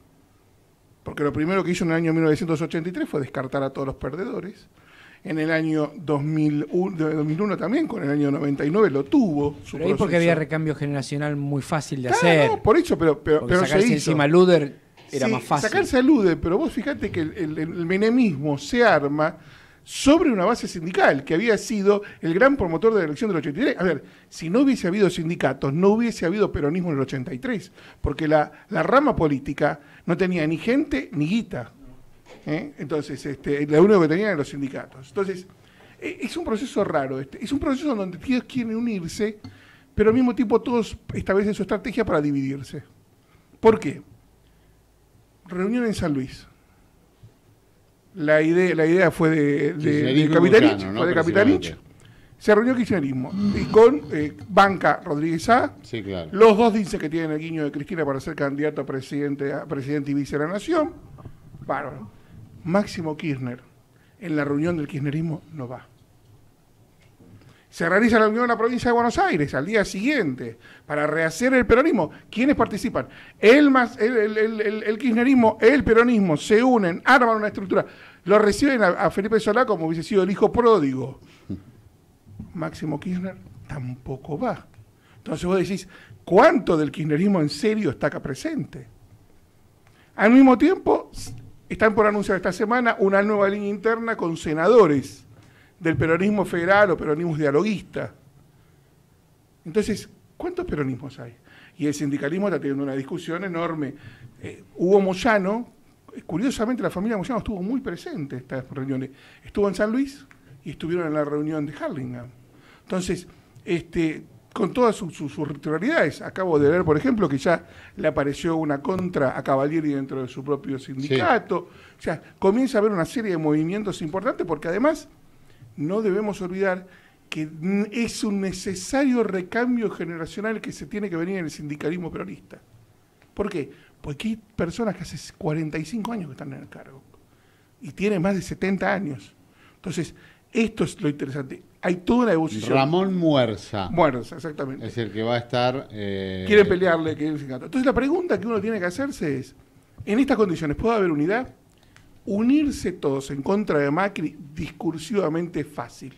Porque lo primero que hizo en el año mil novecientos ochenta y tres fue descartar a todos los perdedores. En el año dos mil uno también, con el año noventa y nueve lo tuvo. Su pero ahí porque había recambio generacional muy fácil de claro, hacer. No, por eso, pero, pero, pero sacarse se hizo. encima a Luder era sí, más fácil. Sacarse a Luder, pero vos fíjate que el, el, el menemismo se arma sobre una base sindical, que había sido el gran promotor de la elección del ochenta y tres. A ver, si no hubiese habido sindicatos, no hubiese habido peronismo en el ochenta y tres, porque la, la rama política no tenía ni gente ni guita. ¿Eh? Entonces, este, lo único que tenían eran los sindicatos. Entonces, eh, es un proceso raro. Este. Es un proceso donde todos quieren unirse, pero al mismo tiempo todos establecen su estrategia para dividirse. ¿Por qué? Reunión en San Luis. La idea, la idea fue de, de, de Capitanich, ¿no? Fue de Capitanich. Se reunió el kirchnerismo y con eh, Banca Rodríguez A. Sí, claro. Los dos dicen que tienen el guiño de Cristina para ser candidato a presidente, a presidente y vice de la Nación. Bárbaro. Máximo Kirchner, en la reunión del kirchnerismo, no va. Se realiza la reunión en la provincia de Buenos Aires al día siguiente para rehacer el peronismo. ¿Quiénes participan? El, más, el, el, el, el, el kirchnerismo, el peronismo se unen, arman una estructura. Lo reciben a, a Felipe Solá como hubiese sido el hijo pródigo. Máximo Kirchner tampoco va. Entonces vos decís, ¿cuánto del kirchnerismo en serio está acá presente? Al mismo tiempo, están por anunciar esta semana una nueva línea interna con senadores del peronismo federal o peronismo dialoguista. Entonces, ¿cuántos peronismos hay? Y el sindicalismo está teniendo una discusión enorme. Eh, Hugo Moyano, curiosamente la familia Moyano estuvo muy presente en estas reuniones. Estuvo en San Luis y estuvieron en la reunión de Hurlingham. Entonces, este, con todas sus, sus, sus ritualidades, acabo de ver, por ejemplo, que ya le apareció una contra a Cavalieri dentro de su propio sindicato. Sí. O sea, comienza a haber una serie de movimientos importantes porque además no debemos olvidar que es un necesario recambio generacional que se tiene que venir en el sindicalismo peronista. ¿Por qué? Porque hay personas que hace cuarenta y cinco años que están en el cargo y tienen más de setenta años. Entonces, esto es lo interesante. Hay toda una evolución. Ramón Muerza. Muerza, exactamente. Es el que va a estar... Eh... Quieren pelearle. Que el sindicato. Entonces, la pregunta que uno tiene que hacerse es, en estas condiciones, ¿puede haber unidad? Unirse todos en contra de Macri discursivamente es fácil.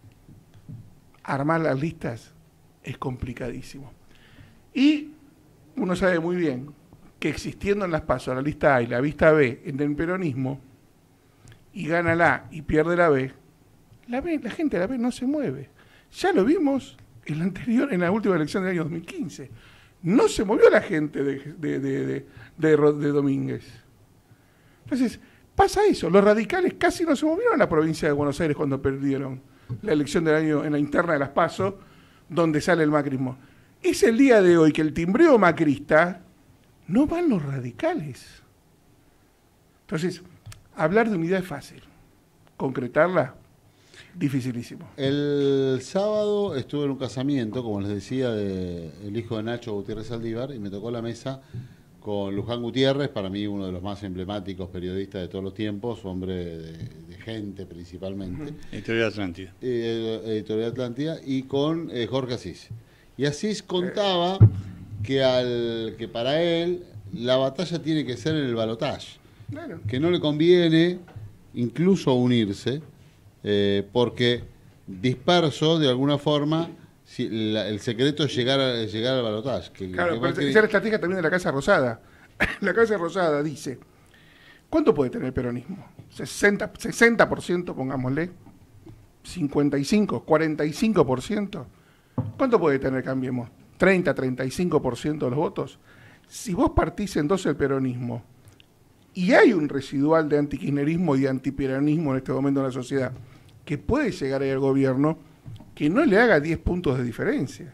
Armar las listas es complicadísimo. Y uno sabe muy bien que existiendo en las PASO la lista A y la lista B en el peronismo, y gana la A y pierde la B, la B, la gente de la B no se mueve. Ya lo vimos en la anterior, en la última elección del año dos mil quince. No se movió la gente de, de, de, de, de, de Domínguez. Entonces, pasa eso. Los radicales casi no se movieron en la provincia de Buenos Aires cuando perdieron la elección del año en la interna de las PASO, donde sale el macrismo. Es el día de hoy que el timbreo macrista no van los radicales. Entonces, hablar de unidad es fácil. Concretarla, dificilísimo. El sábado estuve en un casamiento, como les decía, de el hijo de Nacho Gutiérrez Aldívar, y me tocó la mesa con Luján Gutiérrez, para mí uno de los más emblemáticos periodistas de todos los tiempos, hombre de, de gente principalmente. Uh-huh. Editorial Atlántida. Eh, Editorial Atlántida, y con eh, Jorge Asís. Y Asís contaba eh. que, al, que para él la batalla tiene que ser en el balotaje. Claro. Que no le conviene incluso unirse, eh, porque disperso de alguna forma... Si la, el secreto es llegar, a, llegar al balotaje. Que, claro, que pero esa es la estrategia también de la Casa Rosada. La Casa Rosada dice, ¿cuánto puede tener el peronismo? sesenta, sesenta por ciento, pongámosle, cincuenta y cinco, cuarenta y cinco por ciento. ¿Cuánto puede tener, cambiemos? treinta, treinta y cinco por ciento de los votos. Si vos partís en dos el peronismo y hay un residual de antikirchnerismo y de antiperonismo en este momento en la sociedad que puede llegar ahí al gobierno, que no le haga diez puntos de diferencia.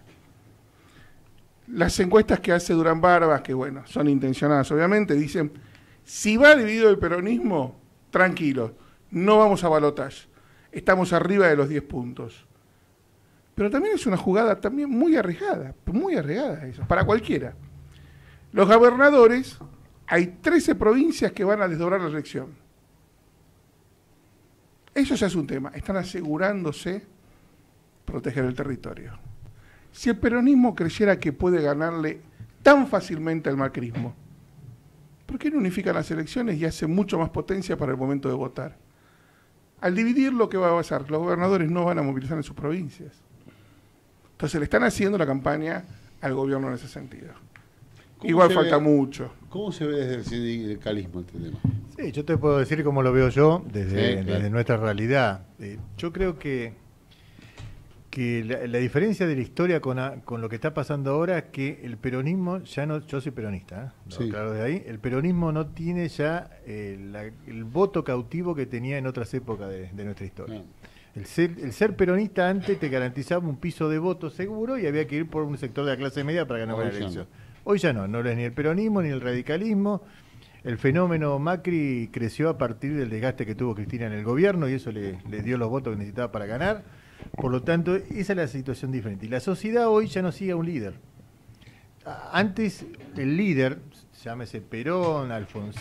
Las encuestas que hace Durán Barbas, que bueno, son intencionadas obviamente, dicen, si va dividido el peronismo, tranquilo, no vamos a balotaje, estamos arriba de los diez puntos. Pero también es una jugada también muy arriesgada, muy arriesgada eso, para cualquiera. Los gobernadores, hay trece provincias que van a desdoblar la elección. Eso ya es un tema, están asegurándose proteger el territorio. Si el peronismo creyera que puede ganarle tan fácilmente al macrismo, ¿por qué no unifican las elecciones y hace mucho más potencia para el momento de votar? Al dividir, lo que va a pasar, los gobernadores no van a movilizar en sus provincias. Entonces le están haciendo la campaña al gobierno en ese sentido. Igual falta ve, mucho. ¿Cómo se ve desde el sindicalismo este tema? Sí, yo te puedo decir cómo lo veo yo desde, sí, claro. desde nuestra realidad. Eh, yo creo que que la, la diferencia de la historia con, a, con lo que está pasando ahora es que el peronismo ya no, yo soy peronista, ¿eh? Sí. Claro, de ahí, el peronismo no tiene ya eh, la, el voto cautivo que tenía en otras épocas de, de nuestra historia. No. El ser, el ser peronista antes te garantizaba un piso de voto seguro y había que ir por un sector de la clase media para ganar una elección. No. Hoy ya no, no es ni el peronismo ni el radicalismo. El fenómeno Macri creció a partir del desgaste que tuvo Cristina en el gobierno y eso le, le dio los votos que necesitaba para ganar. Por lo tanto, esa es la situación diferente. Y la sociedad hoy ya no sigue a un líder. Antes, el líder, llámese Perón,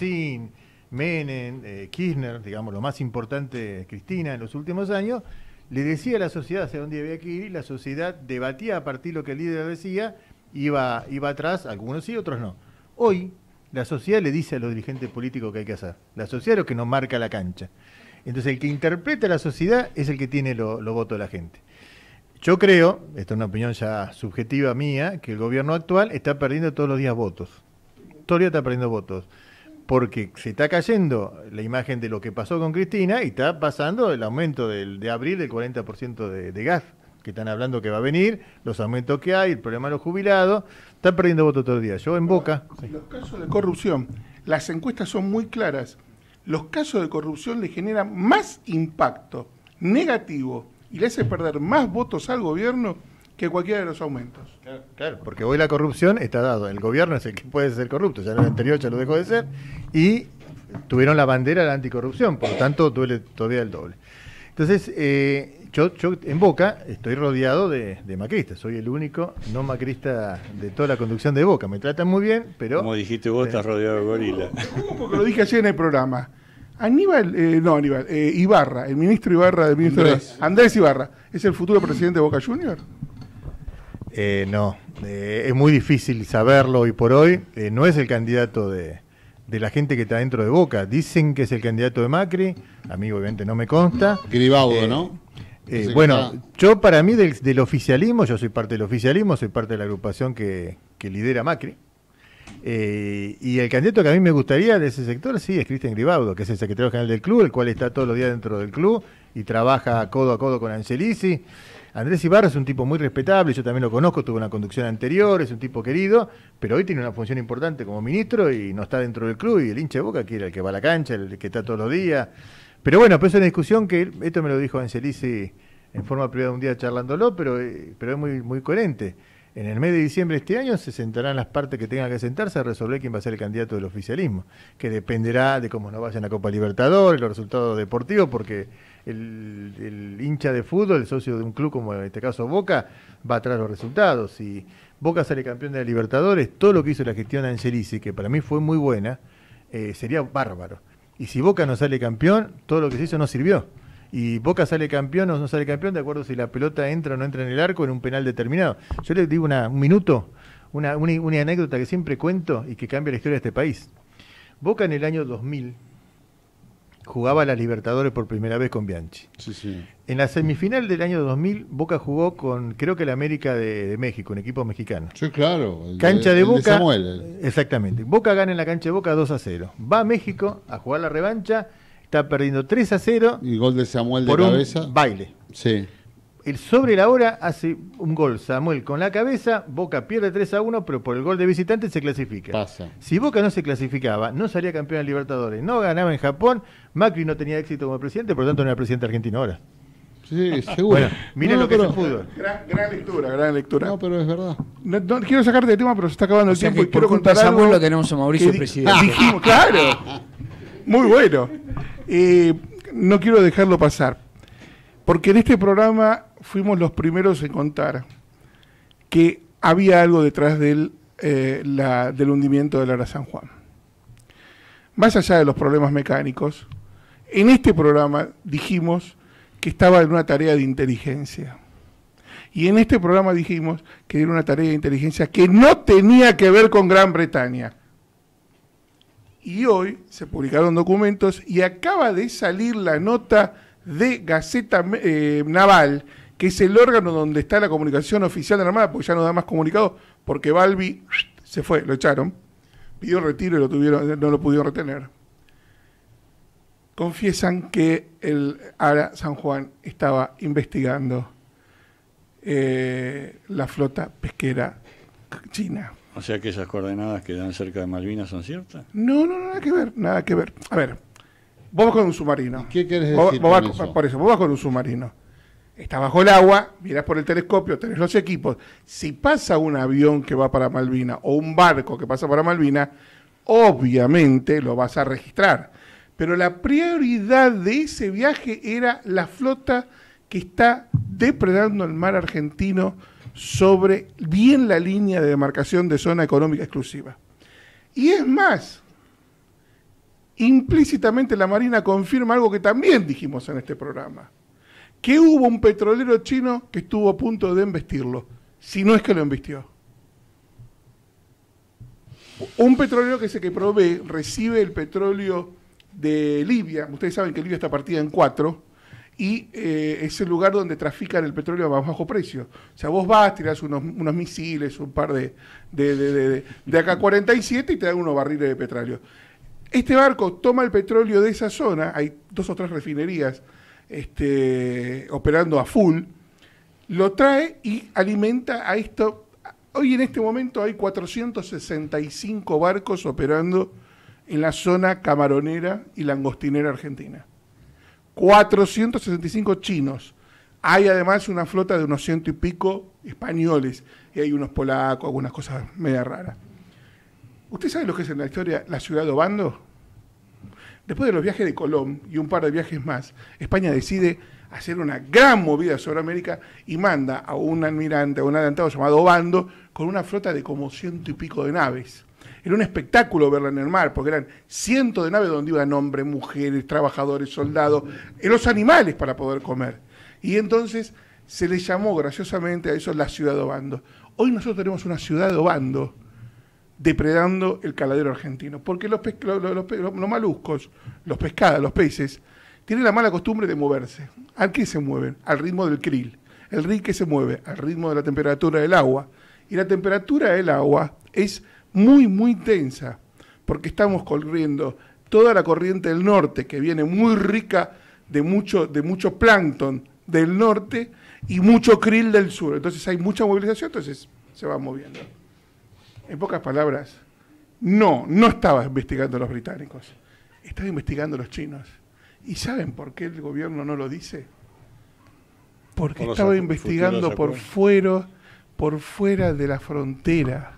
Alfonsín, Menem, eh, Kirchner, digamos, lo más importante, Cristina, en los últimos años, le decía a la sociedad hacia dónde había que ir, y la sociedad debatía a partir de lo que el líder decía, iba, iba atrás, algunos sí, otros no. Hoy, la sociedad le dice a los dirigentes políticos qué hay que hacer. La sociedad es lo que nos marca la cancha. Entonces, el que interpreta a la sociedad es el que tiene los lo votos de la gente. Yo creo, esta es una opinión ya subjetiva mía, que el gobierno actual está perdiendo todos los días votos. Todo el día está perdiendo votos. Porque se está cayendo la imagen de lo que pasó con Cristina y está pasando el aumento del, de abril del cuarenta por ciento de, de gas, que están hablando que va a venir, los aumentos que hay, el problema de los jubilados, están perdiendo votos todo el día. Yo en Boca... Sí. Los casos de corrupción, las encuestas son muy claras. Los casos de corrupción le generan más impacto negativo y le hace perder más votos al gobierno que cualquiera de los aumentos. Claro, claro, porque hoy la corrupción está dado. El gobierno es el que puede ser corrupto, ya en el anterior ya lo dejó de ser, y tuvieron la bandera de la anticorrupción, por lo tanto duele todavía el doble. Entonces, eh, yo, yo en Boca estoy rodeado de, de macristas, soy el único no macrista de toda la conducción de Boca. Me tratan muy bien, pero... Como dijiste vos, estás rodeado de gorila. ¿Cómo? Porque lo dije ayer en el programa. Aníbal, eh, no Aníbal, eh, Ibarra, el ministro Ibarra, del ministro Andrés. De, Andrés Ibarra, ¿es el futuro presidente de Boca Juniors? Eh, no, eh, es muy difícil saberlo hoy por hoy. Eh, no es el candidato de, de la gente que está dentro de Boca. Dicen que es el candidato de Macri, a mí obviamente no me consta. Gribaudo, eh, ¿no? Eh, bueno, está... yo para mí del, del oficialismo, yo soy parte del oficialismo, soy parte de la agrupación que, que lidera Macri. Eh, y el candidato que a mí me gustaría de ese sector, sí, es Cristian Gribaudo, que es el secretario general del club, el cual está todos los días dentro del club y trabaja codo a codo con Angelici. Andrés Ibarra es un tipo muy respetable, yo también lo conozco, tuvo una conducción anterior, es un tipo querido, pero hoy tiene una función importante como ministro y no está dentro del club, y el hincha de Boca quiere el que va a la cancha, el que está todos los días. Pero bueno, pues es una discusión que, esto me lo dijo Angelici en forma privada un día charlándolo, pero, pero es muy, muy coherente. En el mes de diciembre de este año se sentarán las partes que tengan que sentarse a resolver quién va a ser el candidato del oficialismo, que dependerá de cómo nos vaya en la Copa Libertadores, los resultados deportivos, porque el, el hincha de fútbol, el socio de un club como en este caso Boca, va atrás de los resultados. Si Boca sale campeón de la Libertadores, todo lo que hizo la gestión de Angelici, que para mí fue muy buena, eh, sería bárbaro. Y si Boca no sale campeón, todo lo que se hizo no sirvió. Y Boca sale campeón o no sale campeón de acuerdo si la pelota entra o no entra en el arco en un penal determinado. Yo les digo una, un minuto, una, una, una anécdota que siempre cuento y que cambia la historia de este país. Boca en el año dos mil jugaba a las Libertadores por primera vez con Bianchi. Sí, sí. En la semifinal del año dos mil, Boca jugó con, creo que la América de, de México, un equipo mexicano. Sí, claro. Cancha de, de Boca. De Samuel, el... Exactamente. Boca gana en la cancha de Boca dos a cero. Va a México a jugar la revancha. Está perdiendo tres a cero. Y gol de Samuel de por cabeza. Un baile. Sí. El sobre la hora hace un gol Samuel con la cabeza. Boca pierde tres a uno, pero por el gol de visitante se clasifica. Pasa. Si Boca no se clasificaba, no salía campeón de Libertadores, no ganaba en Japón, Macri no tenía éxito como presidente, por lo tanto no era presidente argentino ahora. Sí, seguro. Bueno, miren no, lo que pero... es el fútbol. Gran, gran lectura, gran lectura. No, pero es verdad. No, no quiero sacarte de tema, pero se está acabando el o sea tiempo que y quiero por culpa contar de Samuel algo lo tenemos a Mauricio que presidente. Dijimos, claro. Muy bueno. Eh, no quiero dejarlo pasar, porque en este programa fuimos los primeros en contar que había algo detrás del, eh, la, del hundimiento del Ara San Juan. Más allá de los problemas mecánicos, en este programa dijimos que estaba en una tarea de inteligencia. Y en este programa dijimos que era una tarea de inteligencia que no tenía que ver con Gran Bretaña. Y hoy se publicaron documentos y acaba de salir la nota de Gaceta eh, Naval, que es el órgano donde está la comunicación oficial de la Armada, porque ya no da más comunicados, porque Balbi se fue, lo echaron, pidió retiro y lo tuvieron, no lo pudieron retener. Confiesan que el Ara San Juan estaba investigando eh, la flota pesquera china. O sea que esas coordenadas que dan cerca de Malvinas son ciertas. No, no, nada que ver, nada que ver. A ver, vos vas con un submarino. ¿Qué querés decir vos, vos con vas, eso? Por eso, vos vas con un submarino. Estás bajo el agua, mirás por el telescopio, tenés los equipos. Si pasa un avión que va para Malvinas o un barco que pasa para Malvinas, obviamente lo vas a registrar. Pero la prioridad de ese viaje era la flota que está depredando el mar argentino sobre bien la línea de demarcación de zona económica exclusiva. Y es más, implícitamente la Marina confirma algo que también dijimos en este programa, que hubo un petrolero chino que estuvo a punto de embestirlo, si no es que lo embistió. Un petrolero que es el que provee, recibe el petróleo de Libia. Ustedes saben que Libia está partida en cuatro y eh, es el lugar donde trafican el petróleo a más bajo precio. O sea, vos vas, tirás unos, unos misiles, un par de, de, de, de, de A K cuarenta y siete y te dan unos barriles de petróleo. Este barco toma el petróleo de esa zona, hay dos o tres refinerías este, operando a full, lo trae y alimenta a esto. Hoy en este momento hay cuatrocientos sesenta y cinco barcos operando en la zona camaronera y langostinera argentina. cuatrocientos sesenta y cinco chinos. Hay además una flota de unos ciento y pico españoles, y hay unos polacos, algunas cosas media raras. ¿Usted sabe lo que es en la historia la ciudad de Obando? Después de los viajes de Colón y un par de viajes más, España decide hacer una gran movida sobre América y manda a un almirante, a un adelantado llamado Obando, con una flota de como ciento y pico de naves. Era un espectáculo verla en el mar, porque eran cientos de naves donde iban hombres, mujeres, trabajadores, soldados, y los animales para poder comer. Y entonces se le llamó graciosamente a eso la ciudad de Obando. Hoy nosotros tenemos una ciudad de Obando depredando el caladero argentino, porque los, los, los, los, los maluscos, los pescados, los peces, tienen la mala costumbre de moverse. ¿A qué se mueven? Al ritmo del krill. El krill que se mueve al ritmo de la temperatura del agua. Y la temperatura del agua es muy, muy tensa, porque estamos corriendo toda la corriente del norte, que viene muy rica de mucho, de mucho plancton del norte y mucho krill del sur. Entonces hay mucha movilización, entonces se va moviendo. En pocas palabras, no, no estaba investigando los británicos, estaba investigando los chinos. ¿Y saben por qué el gobierno no lo dice? Porque por estaba investigando por fuera, por fuera de la frontera.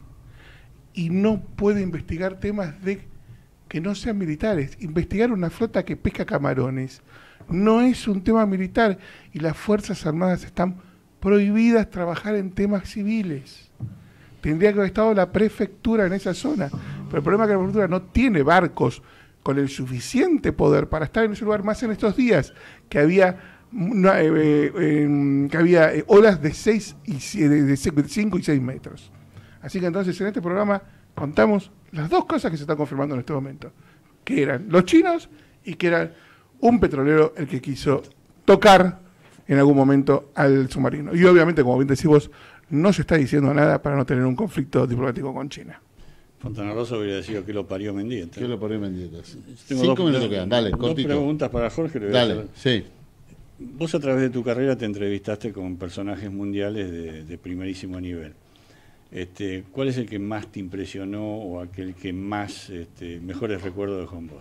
Y no puede investigar temas de que no sean militares. Investigar una flota que pesca camarones no es un tema militar y las Fuerzas Armadas están prohibidas trabajar en temas civiles. Tendría que haber estado la prefectura en esa zona, pero el problema es que la prefectura no tiene barcos con el suficiente poder para estar en ese lugar, más en estos días que había una, eh, eh, que había eh, olas de seis y de cinco y seis metros. Así que entonces en este programa contamos las dos cosas que se están confirmando en este momento, que eran los chinos y que era un petrolero el que quiso tocar en algún momento al submarino. Y obviamente, como bien decís vos, no se está diciendo nada para no tener un conflicto diplomático con China. Fontana Rosa hubiera decidido que lo parió Mendieta. Que lo parió Mendieta. Tengo Cinco dos, minutos quedan, dale, dos cortito. preguntas para Jorge. Le voy a Dale, hacer. sí. Vos a través de tu carrera te entrevistaste con personajes mundiales de, de primerísimo nivel. Este, ¿Cuál es el que más te impresionó o aquel que más este, mejores recuerdos dejó en vos?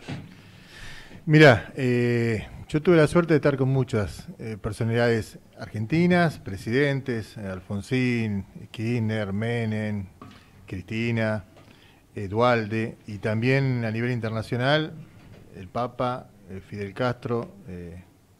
Mira, eh, yo tuve la suerte de estar con muchas eh, personalidades argentinas, presidentes, eh, Alfonsín, Kirchner, Menem, Cristina, eh, Dualde, y también a nivel internacional, el Papa, eh, Fidel Castro, eh,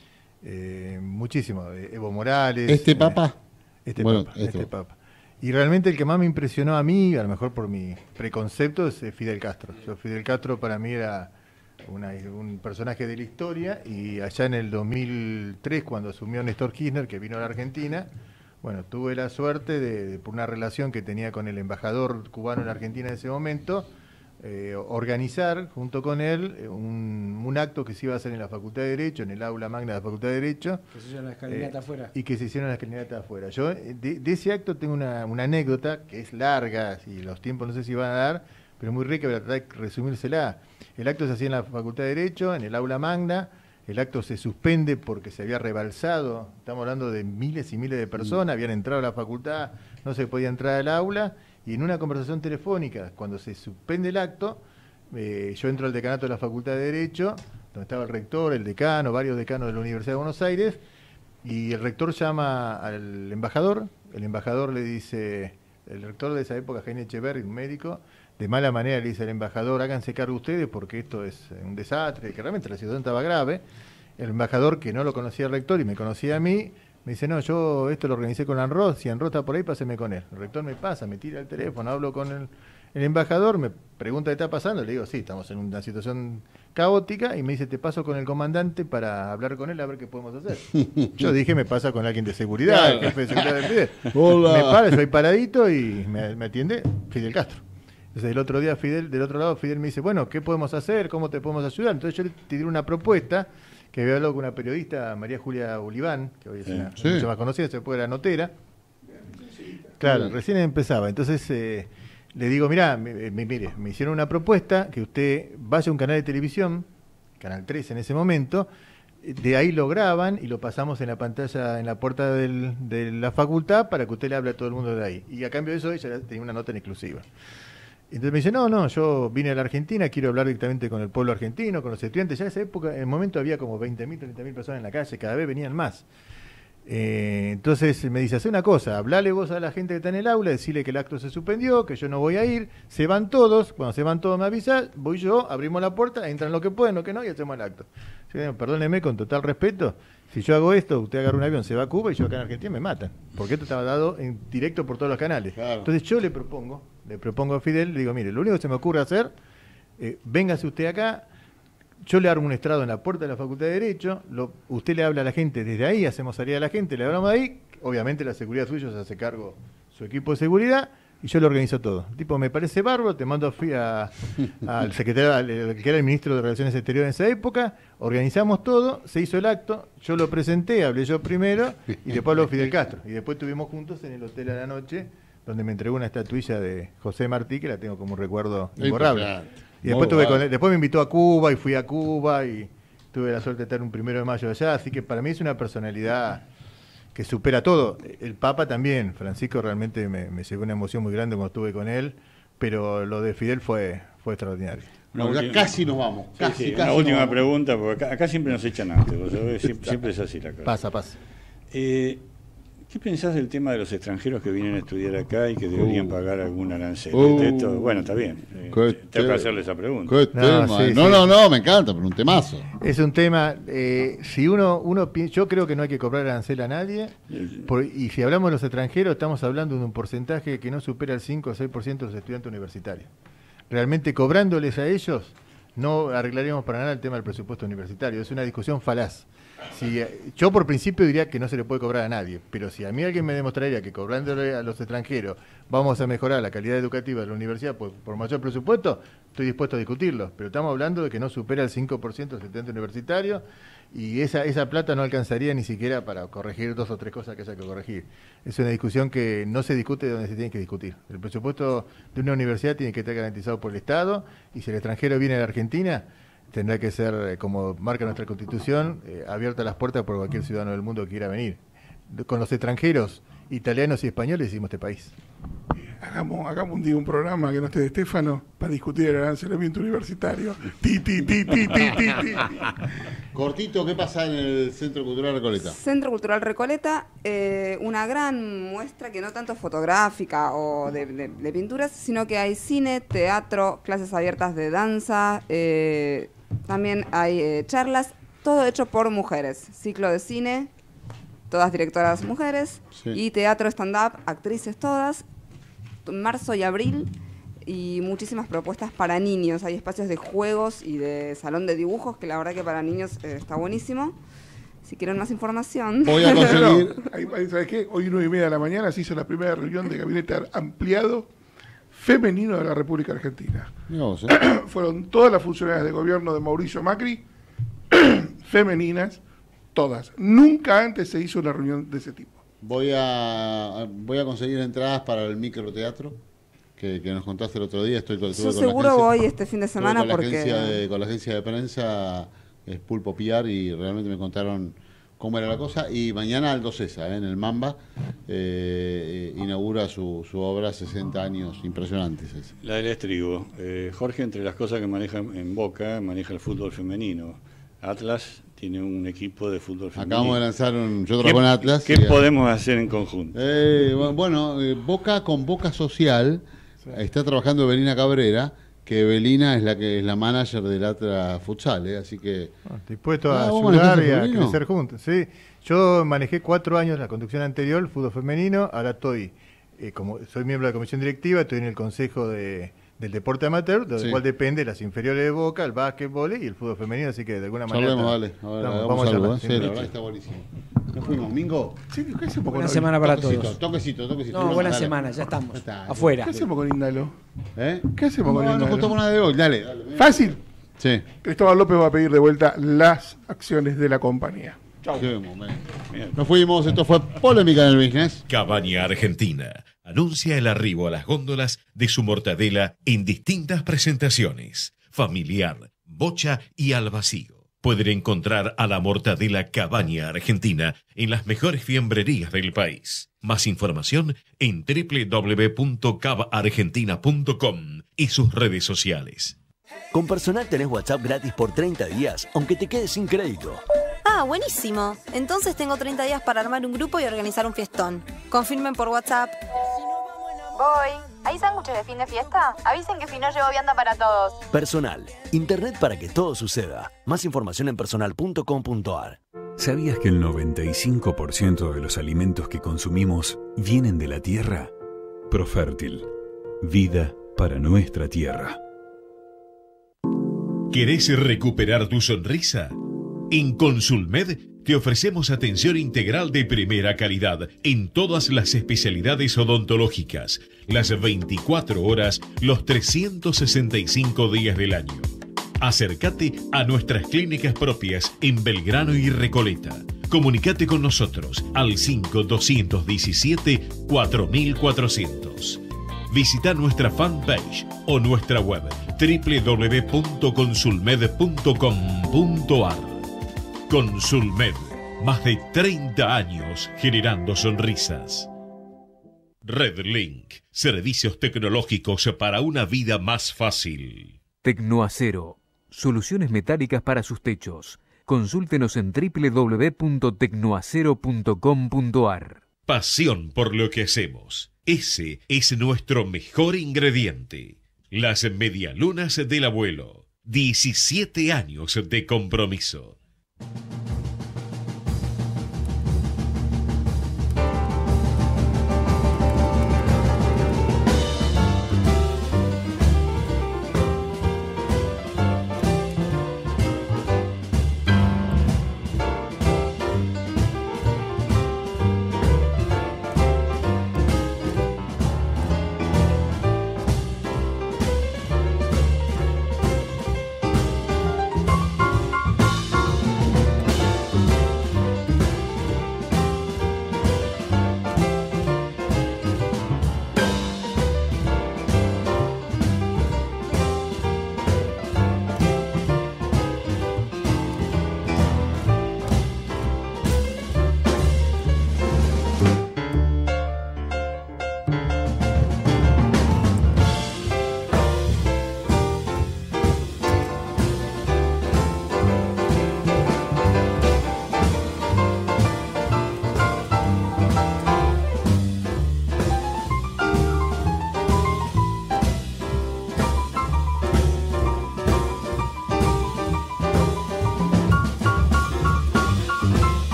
eh, muchísimo, eh, Evo Morales. ¿Este Papa? Eh, este bueno, Papa, este Papa. Y realmente el que más me impresionó a mí, a lo mejor por mi preconcepto, es eh, Fidel Castro. Yo, Fidel Castro para mí era Una, un personaje de la historia, y allá en el dos mil tres, cuando asumió Néstor Kirchner, que vino a la Argentina, bueno, tuve la suerte de, de por una relación que tenía con el embajador cubano en Argentina en ese momento, eh, organizar junto con él un, un acto que se iba a hacer en la Facultad de Derecho, en el aula magna de la Facultad de Derecho. Que se hicieron la escalinata eh, afuera. Y que se hicieron la escalinata afuera. Yo de, de ese acto tengo una, una anécdota que es larga, y los tiempos no sé si van a dar, pero muy rica, voy a tratar de resumírsela. El acto se hacía en la Facultad de Derecho, en el aula magna. El acto se suspende porque se había rebalsado. Estamos hablando de miles y miles de personas, habían entrado a la facultad, no se podía entrar al aula, y en una conversación telefónica, cuando se suspende el acto, eh, yo entro al decanato de la Facultad de Derecho, donde estaba el rector, el decano, varios decanos de la Universidad de Buenos Aires, y el rector llama al embajador. El embajador le dice, el rector de esa época, Jaime Echeverri, un médico, de mala manera le dice al embajador: háganse cargo ustedes porque esto es un desastre, que realmente la situación estaba grave. El embajador, que no lo conocía al rector y me conocía a mí, me dice: no, yo esto lo organicé con Anros, si Anros está por ahí, páseme con él. El rector me pasa, me tira el teléfono, hablo con el El embajador me pregunta qué está pasando, le digo, sí, estamos en una situación caótica, y me dice, te paso con el comandante para hablar con él a ver qué podemos hacer. Yo dije, me pasa con alguien de seguridad, Claro. el jefe de seguridad de Fidel. Hola. Me para, yo ahí paradito y me, me atiende Fidel Castro. Entonces el otro día Fidel, del otro lado Fidel me dice, bueno, ¿qué podemos hacer? ¿Cómo te podemos ayudar? Entonces yo le tiré una propuesta que había hablado con una periodista, María Julia Oliván, que hoy es Sí. una Sí. mucho más conocida, se fue de la notera. Claro, Sí. recién empezaba. Entonces eh, le digo, mirá, mi- mi- mire, me hicieron una propuesta que usted vaya a un canal de televisión, Canal tres en ese momento, de ahí lo graban y lo pasamos en la pantalla, en la puerta del- de la facultad, para que usted le hable a todo el mundo de ahí. Y a cambio de eso ella tenía una nota en exclusiva. Entonces me dice, no, no, yo vine a la Argentina, quiero hablar directamente con el pueblo argentino, con los estudiantes. Ya en esa época, en el momento había como veinte mil, treinta mil personas en la calle, cada vez venían más. Eh, entonces me dice, hace una cosa, hablale vos a la gente que está en el aula, decirle que el acto se suspendió, que yo no voy a ir, se van todos, cuando se van todos me avisás, voy yo, abrimos la puerta, entran lo que pueden, lo que no, y hacemos el acto. Yo digo, perdóneme, con total respeto, si yo hago esto, usted agarra un avión, se va a Cuba y yo acá en Argentina me matan, porque esto estaba dado en directo por todos los canales. Entonces yo le propongo, le propongo a Fidel, le digo, mire, lo único que se me ocurre hacer, eh, véngase usted acá, yo le armo un estrado en la puerta de la Facultad de Derecho, lo, usted le habla a la gente desde ahí, hacemos salir a la gente, le hablamos de ahí, obviamente la seguridad suya se hace cargo su equipo de seguridad, y yo le organizo todo. Tipo, me parece bárbaro, te mando fui a- al secretario, al- el que era el ministro de Relaciones Exteriores en esa época, organizamos todo, se hizo el acto, yo lo presenté, hablé yo primero, y después habló Fidel Castro, y después estuvimos juntos en el hotel a la noche, donde me entregó una estatuilla de José Martí, que la tengo como un recuerdo imborrable. Impresionante. Y después, Muy tuve bueno. con él- después me invitó a Cuba y fui a Cuba y tuve la suerte de estar un primero de mayo allá, así que para mí es una personalidad que supera todo. El Papa también, Francisco realmente me, me llevó una emoción muy grande cuando estuve con él, pero lo de Fidel fue, fue extraordinario. No, ya casi nos vamos. Sí, Casi, sí, casi una nos última vamos. pregunta, porque acá, acá siempre nos echan antes, vos sabés, siempre, siempre es así la cosa. Pasa, pasa. Eh, ¿Qué pensás del tema de los extranjeros que vienen a estudiar acá y que deberían Uh. pagar algún arancel? Uh. Esto, bueno, está bien. eh, Qué tengo que te- hacerle esa pregunta. Qué No, tema. sí, no, sí. no, no, me encanta, pero un temazo. Es un tema, eh, si uno, uno pi- yo creo que no hay que cobrar arancel a nadie, por- y si hablamos de los extranjeros, estamos hablando de un porcentaje que no supera el cinco o seis por ciento de los estudiantes universitarios. Realmente cobrándoles a ellos, no arreglaríamos para nada el tema del presupuesto universitario, es una discusión falaz. Si, eh, yo por principio diría que no se le puede cobrar a nadie, pero si a mí alguien me demostraría que cobrándole a los extranjeros vamos a mejorar la calidad educativa de la universidad por, por mayor presupuesto, estoy dispuesto a discutirlo, pero estamos hablando de que no supera el cinco por ciento del estudiante universitario y esa, esa plata no alcanzaría ni siquiera para corregir dos o tres cosas que haya que corregir. Es una discusión que no se discute donde se tiene que discutir. El presupuesto de una universidad tiene que estar garantizado por el Estado y si el extranjero viene a la Argentina, tendrá que ser, eh, como marca nuestra Constitución, eh, abiertas las puertas por cualquier ciudadano del mundo que quiera venir. De- Con los extranjeros, italianos y españoles hicimos este país. Hagamos, hagamos un día un programa que no esté de Estefano para discutir el arancelamiento universitario. Ti, ti, ti, ti, ti, ti, ti. Cortito, ¿qué pasa en el Centro Cultural Recoleta? Centro Cultural Recoleta, eh, una gran muestra que no tanto fotográfica o de, de- de pinturas, sino que hay cine, teatro, clases abiertas de danza, eh, también hay eh, charlas, todo hecho por mujeres. Ciclo de cine, todas directoras mujeres, Sí. y teatro stand-up, actrices todas, marzo y abril, y muchísimas propuestas para niños. Hay espacios de juegos y de salón de dibujos, que la verdad que para niños eh, está buenísimo. Si quieren más información. Voy a conseguir. Ahí- ahí, ¿sabes qué? Hoy nueve y media de la mañana se hizo la primera reunión de gabinete ampliado femenino de la República Argentina. Mirá vos, ¿eh? Fueron todas las funcionarias de gobierno de Mauricio Macri, femeninas, todas. Nunca antes se hizo una reunión de ese tipo. Voy a, voy a conseguir entradas para el microteatro que, que nos contaste el otro día. Estoy con, Yo estuve con la seguro agencia- voy este fin de estuve semana con la porque... agencia de- con la agencia de prensa es Pulpo Piar y realmente me contaron cómo era la cosa. Y mañana Aldo César, ¿eh? en el Mamba, eh, eh, inaugura su, su obra sesenta años impresionantes. es. La del estribo. Eh, Jorge, entre las cosas que maneja en Boca, maneja el fútbol femenino. Atlas tiene un equipo de fútbol femenino. Acabamos de lanzar un... Yo ¿Qué- trabajo en Atlas. ¿Qué y- podemos hacer en conjunto? Eh, bu- bueno, eh, Boca con Boca Social está trabajando Belina Cabrera, que Belina es la que es la manager del Atlas Futsal, ¿eh? Así que... Dispuesto Ah, a ¿vos ayudar manejás y el a femenino? crecer juntos. Sí. Yo manejé cuatro años la conducción anterior, fútbol femenino, ahora estoy, eh, como soy miembro de la comisión directiva, estoy en el consejo de, del deporte amateur, de Sí. cual depende las inferiores de Boca, el básquetbol y el fútbol femenino, así que de alguna manera... Charlemos, está- dale. A ver, estamos- hagamos vamos a algo, charlar, ¿eh? Sí, sin la duda. verdad está buenísimo. ¿Nos fuimos, Mingo? Sí, ¿qué hacemos con Buena hoy? semana para Toquecito, todos. Toquecito, toquecito. No, buena Dale. semana, ya estamos. Ya está, afuera. ¿Qué hacemos con Indalo? ¿Eh? ¿Qué hacemos con No, Indalo? nos contamos nada de hoy, dale. dale. Fácil. Sí. Cristóbal López va a pedir de vuelta las acciones de la compañía. Chau. Qué momento. Nos fuimos, esto fue Polémica en el Business. Cabaña Argentina anuncia el arribo a las góndolas de su mortadela en distintas presentaciones: familiar, bocha y al vacío. Pueden encontrar a la mortadela Cabaña Argentina en las mejores fiambrerías del país. Más información en doble u doble u doble u punto cab argentina punto com y sus redes sociales. Con Personal tenés WhatsApp gratis por treinta días, aunque te quedes sin crédito. Ah, buenísimo. Entonces tengo treinta días para armar un grupo y organizar un fiestón. Confirmen por WhatsApp. Voy. ¿Hay sándwiches de fin de fiesta? Avisen que si no llevo vianda para todos. Personal, internet para que todo suceda. Más información en personal punto com punto ar. ¿Sabías que el noventa y cinco por ciento de los alimentos que consumimos vienen de la tierra? Profértil. Vida para nuestra tierra. ¿Querés recuperar tu sonrisa? En Consulmed te ofrecemos atención integral de primera calidad en todas las especialidades odontológicas, las veinticuatro horas, los trescientos sesenta y cinco días del año. Acércate a nuestras clínicas propias en Belgrano y Recoleta. Comunicate con nosotros al cinco dos uno siete cuatro cuatrocientos. Visita nuestra fanpage o nuestra web doble u doble u doble u punto consulmed punto com punto ar. Consulmed, más de treinta años generando sonrisas. Redlink, servicios tecnológicos para una vida más fácil. Tecnoacero, soluciones metálicas para sus techos. Consúltenos en doble u doble u doble u punto tecnoacero punto com punto ar. Pasión por lo que hacemos. Ese es nuestro mejor ingrediente. Las medialunas del abuelo. diecisiete años de compromiso.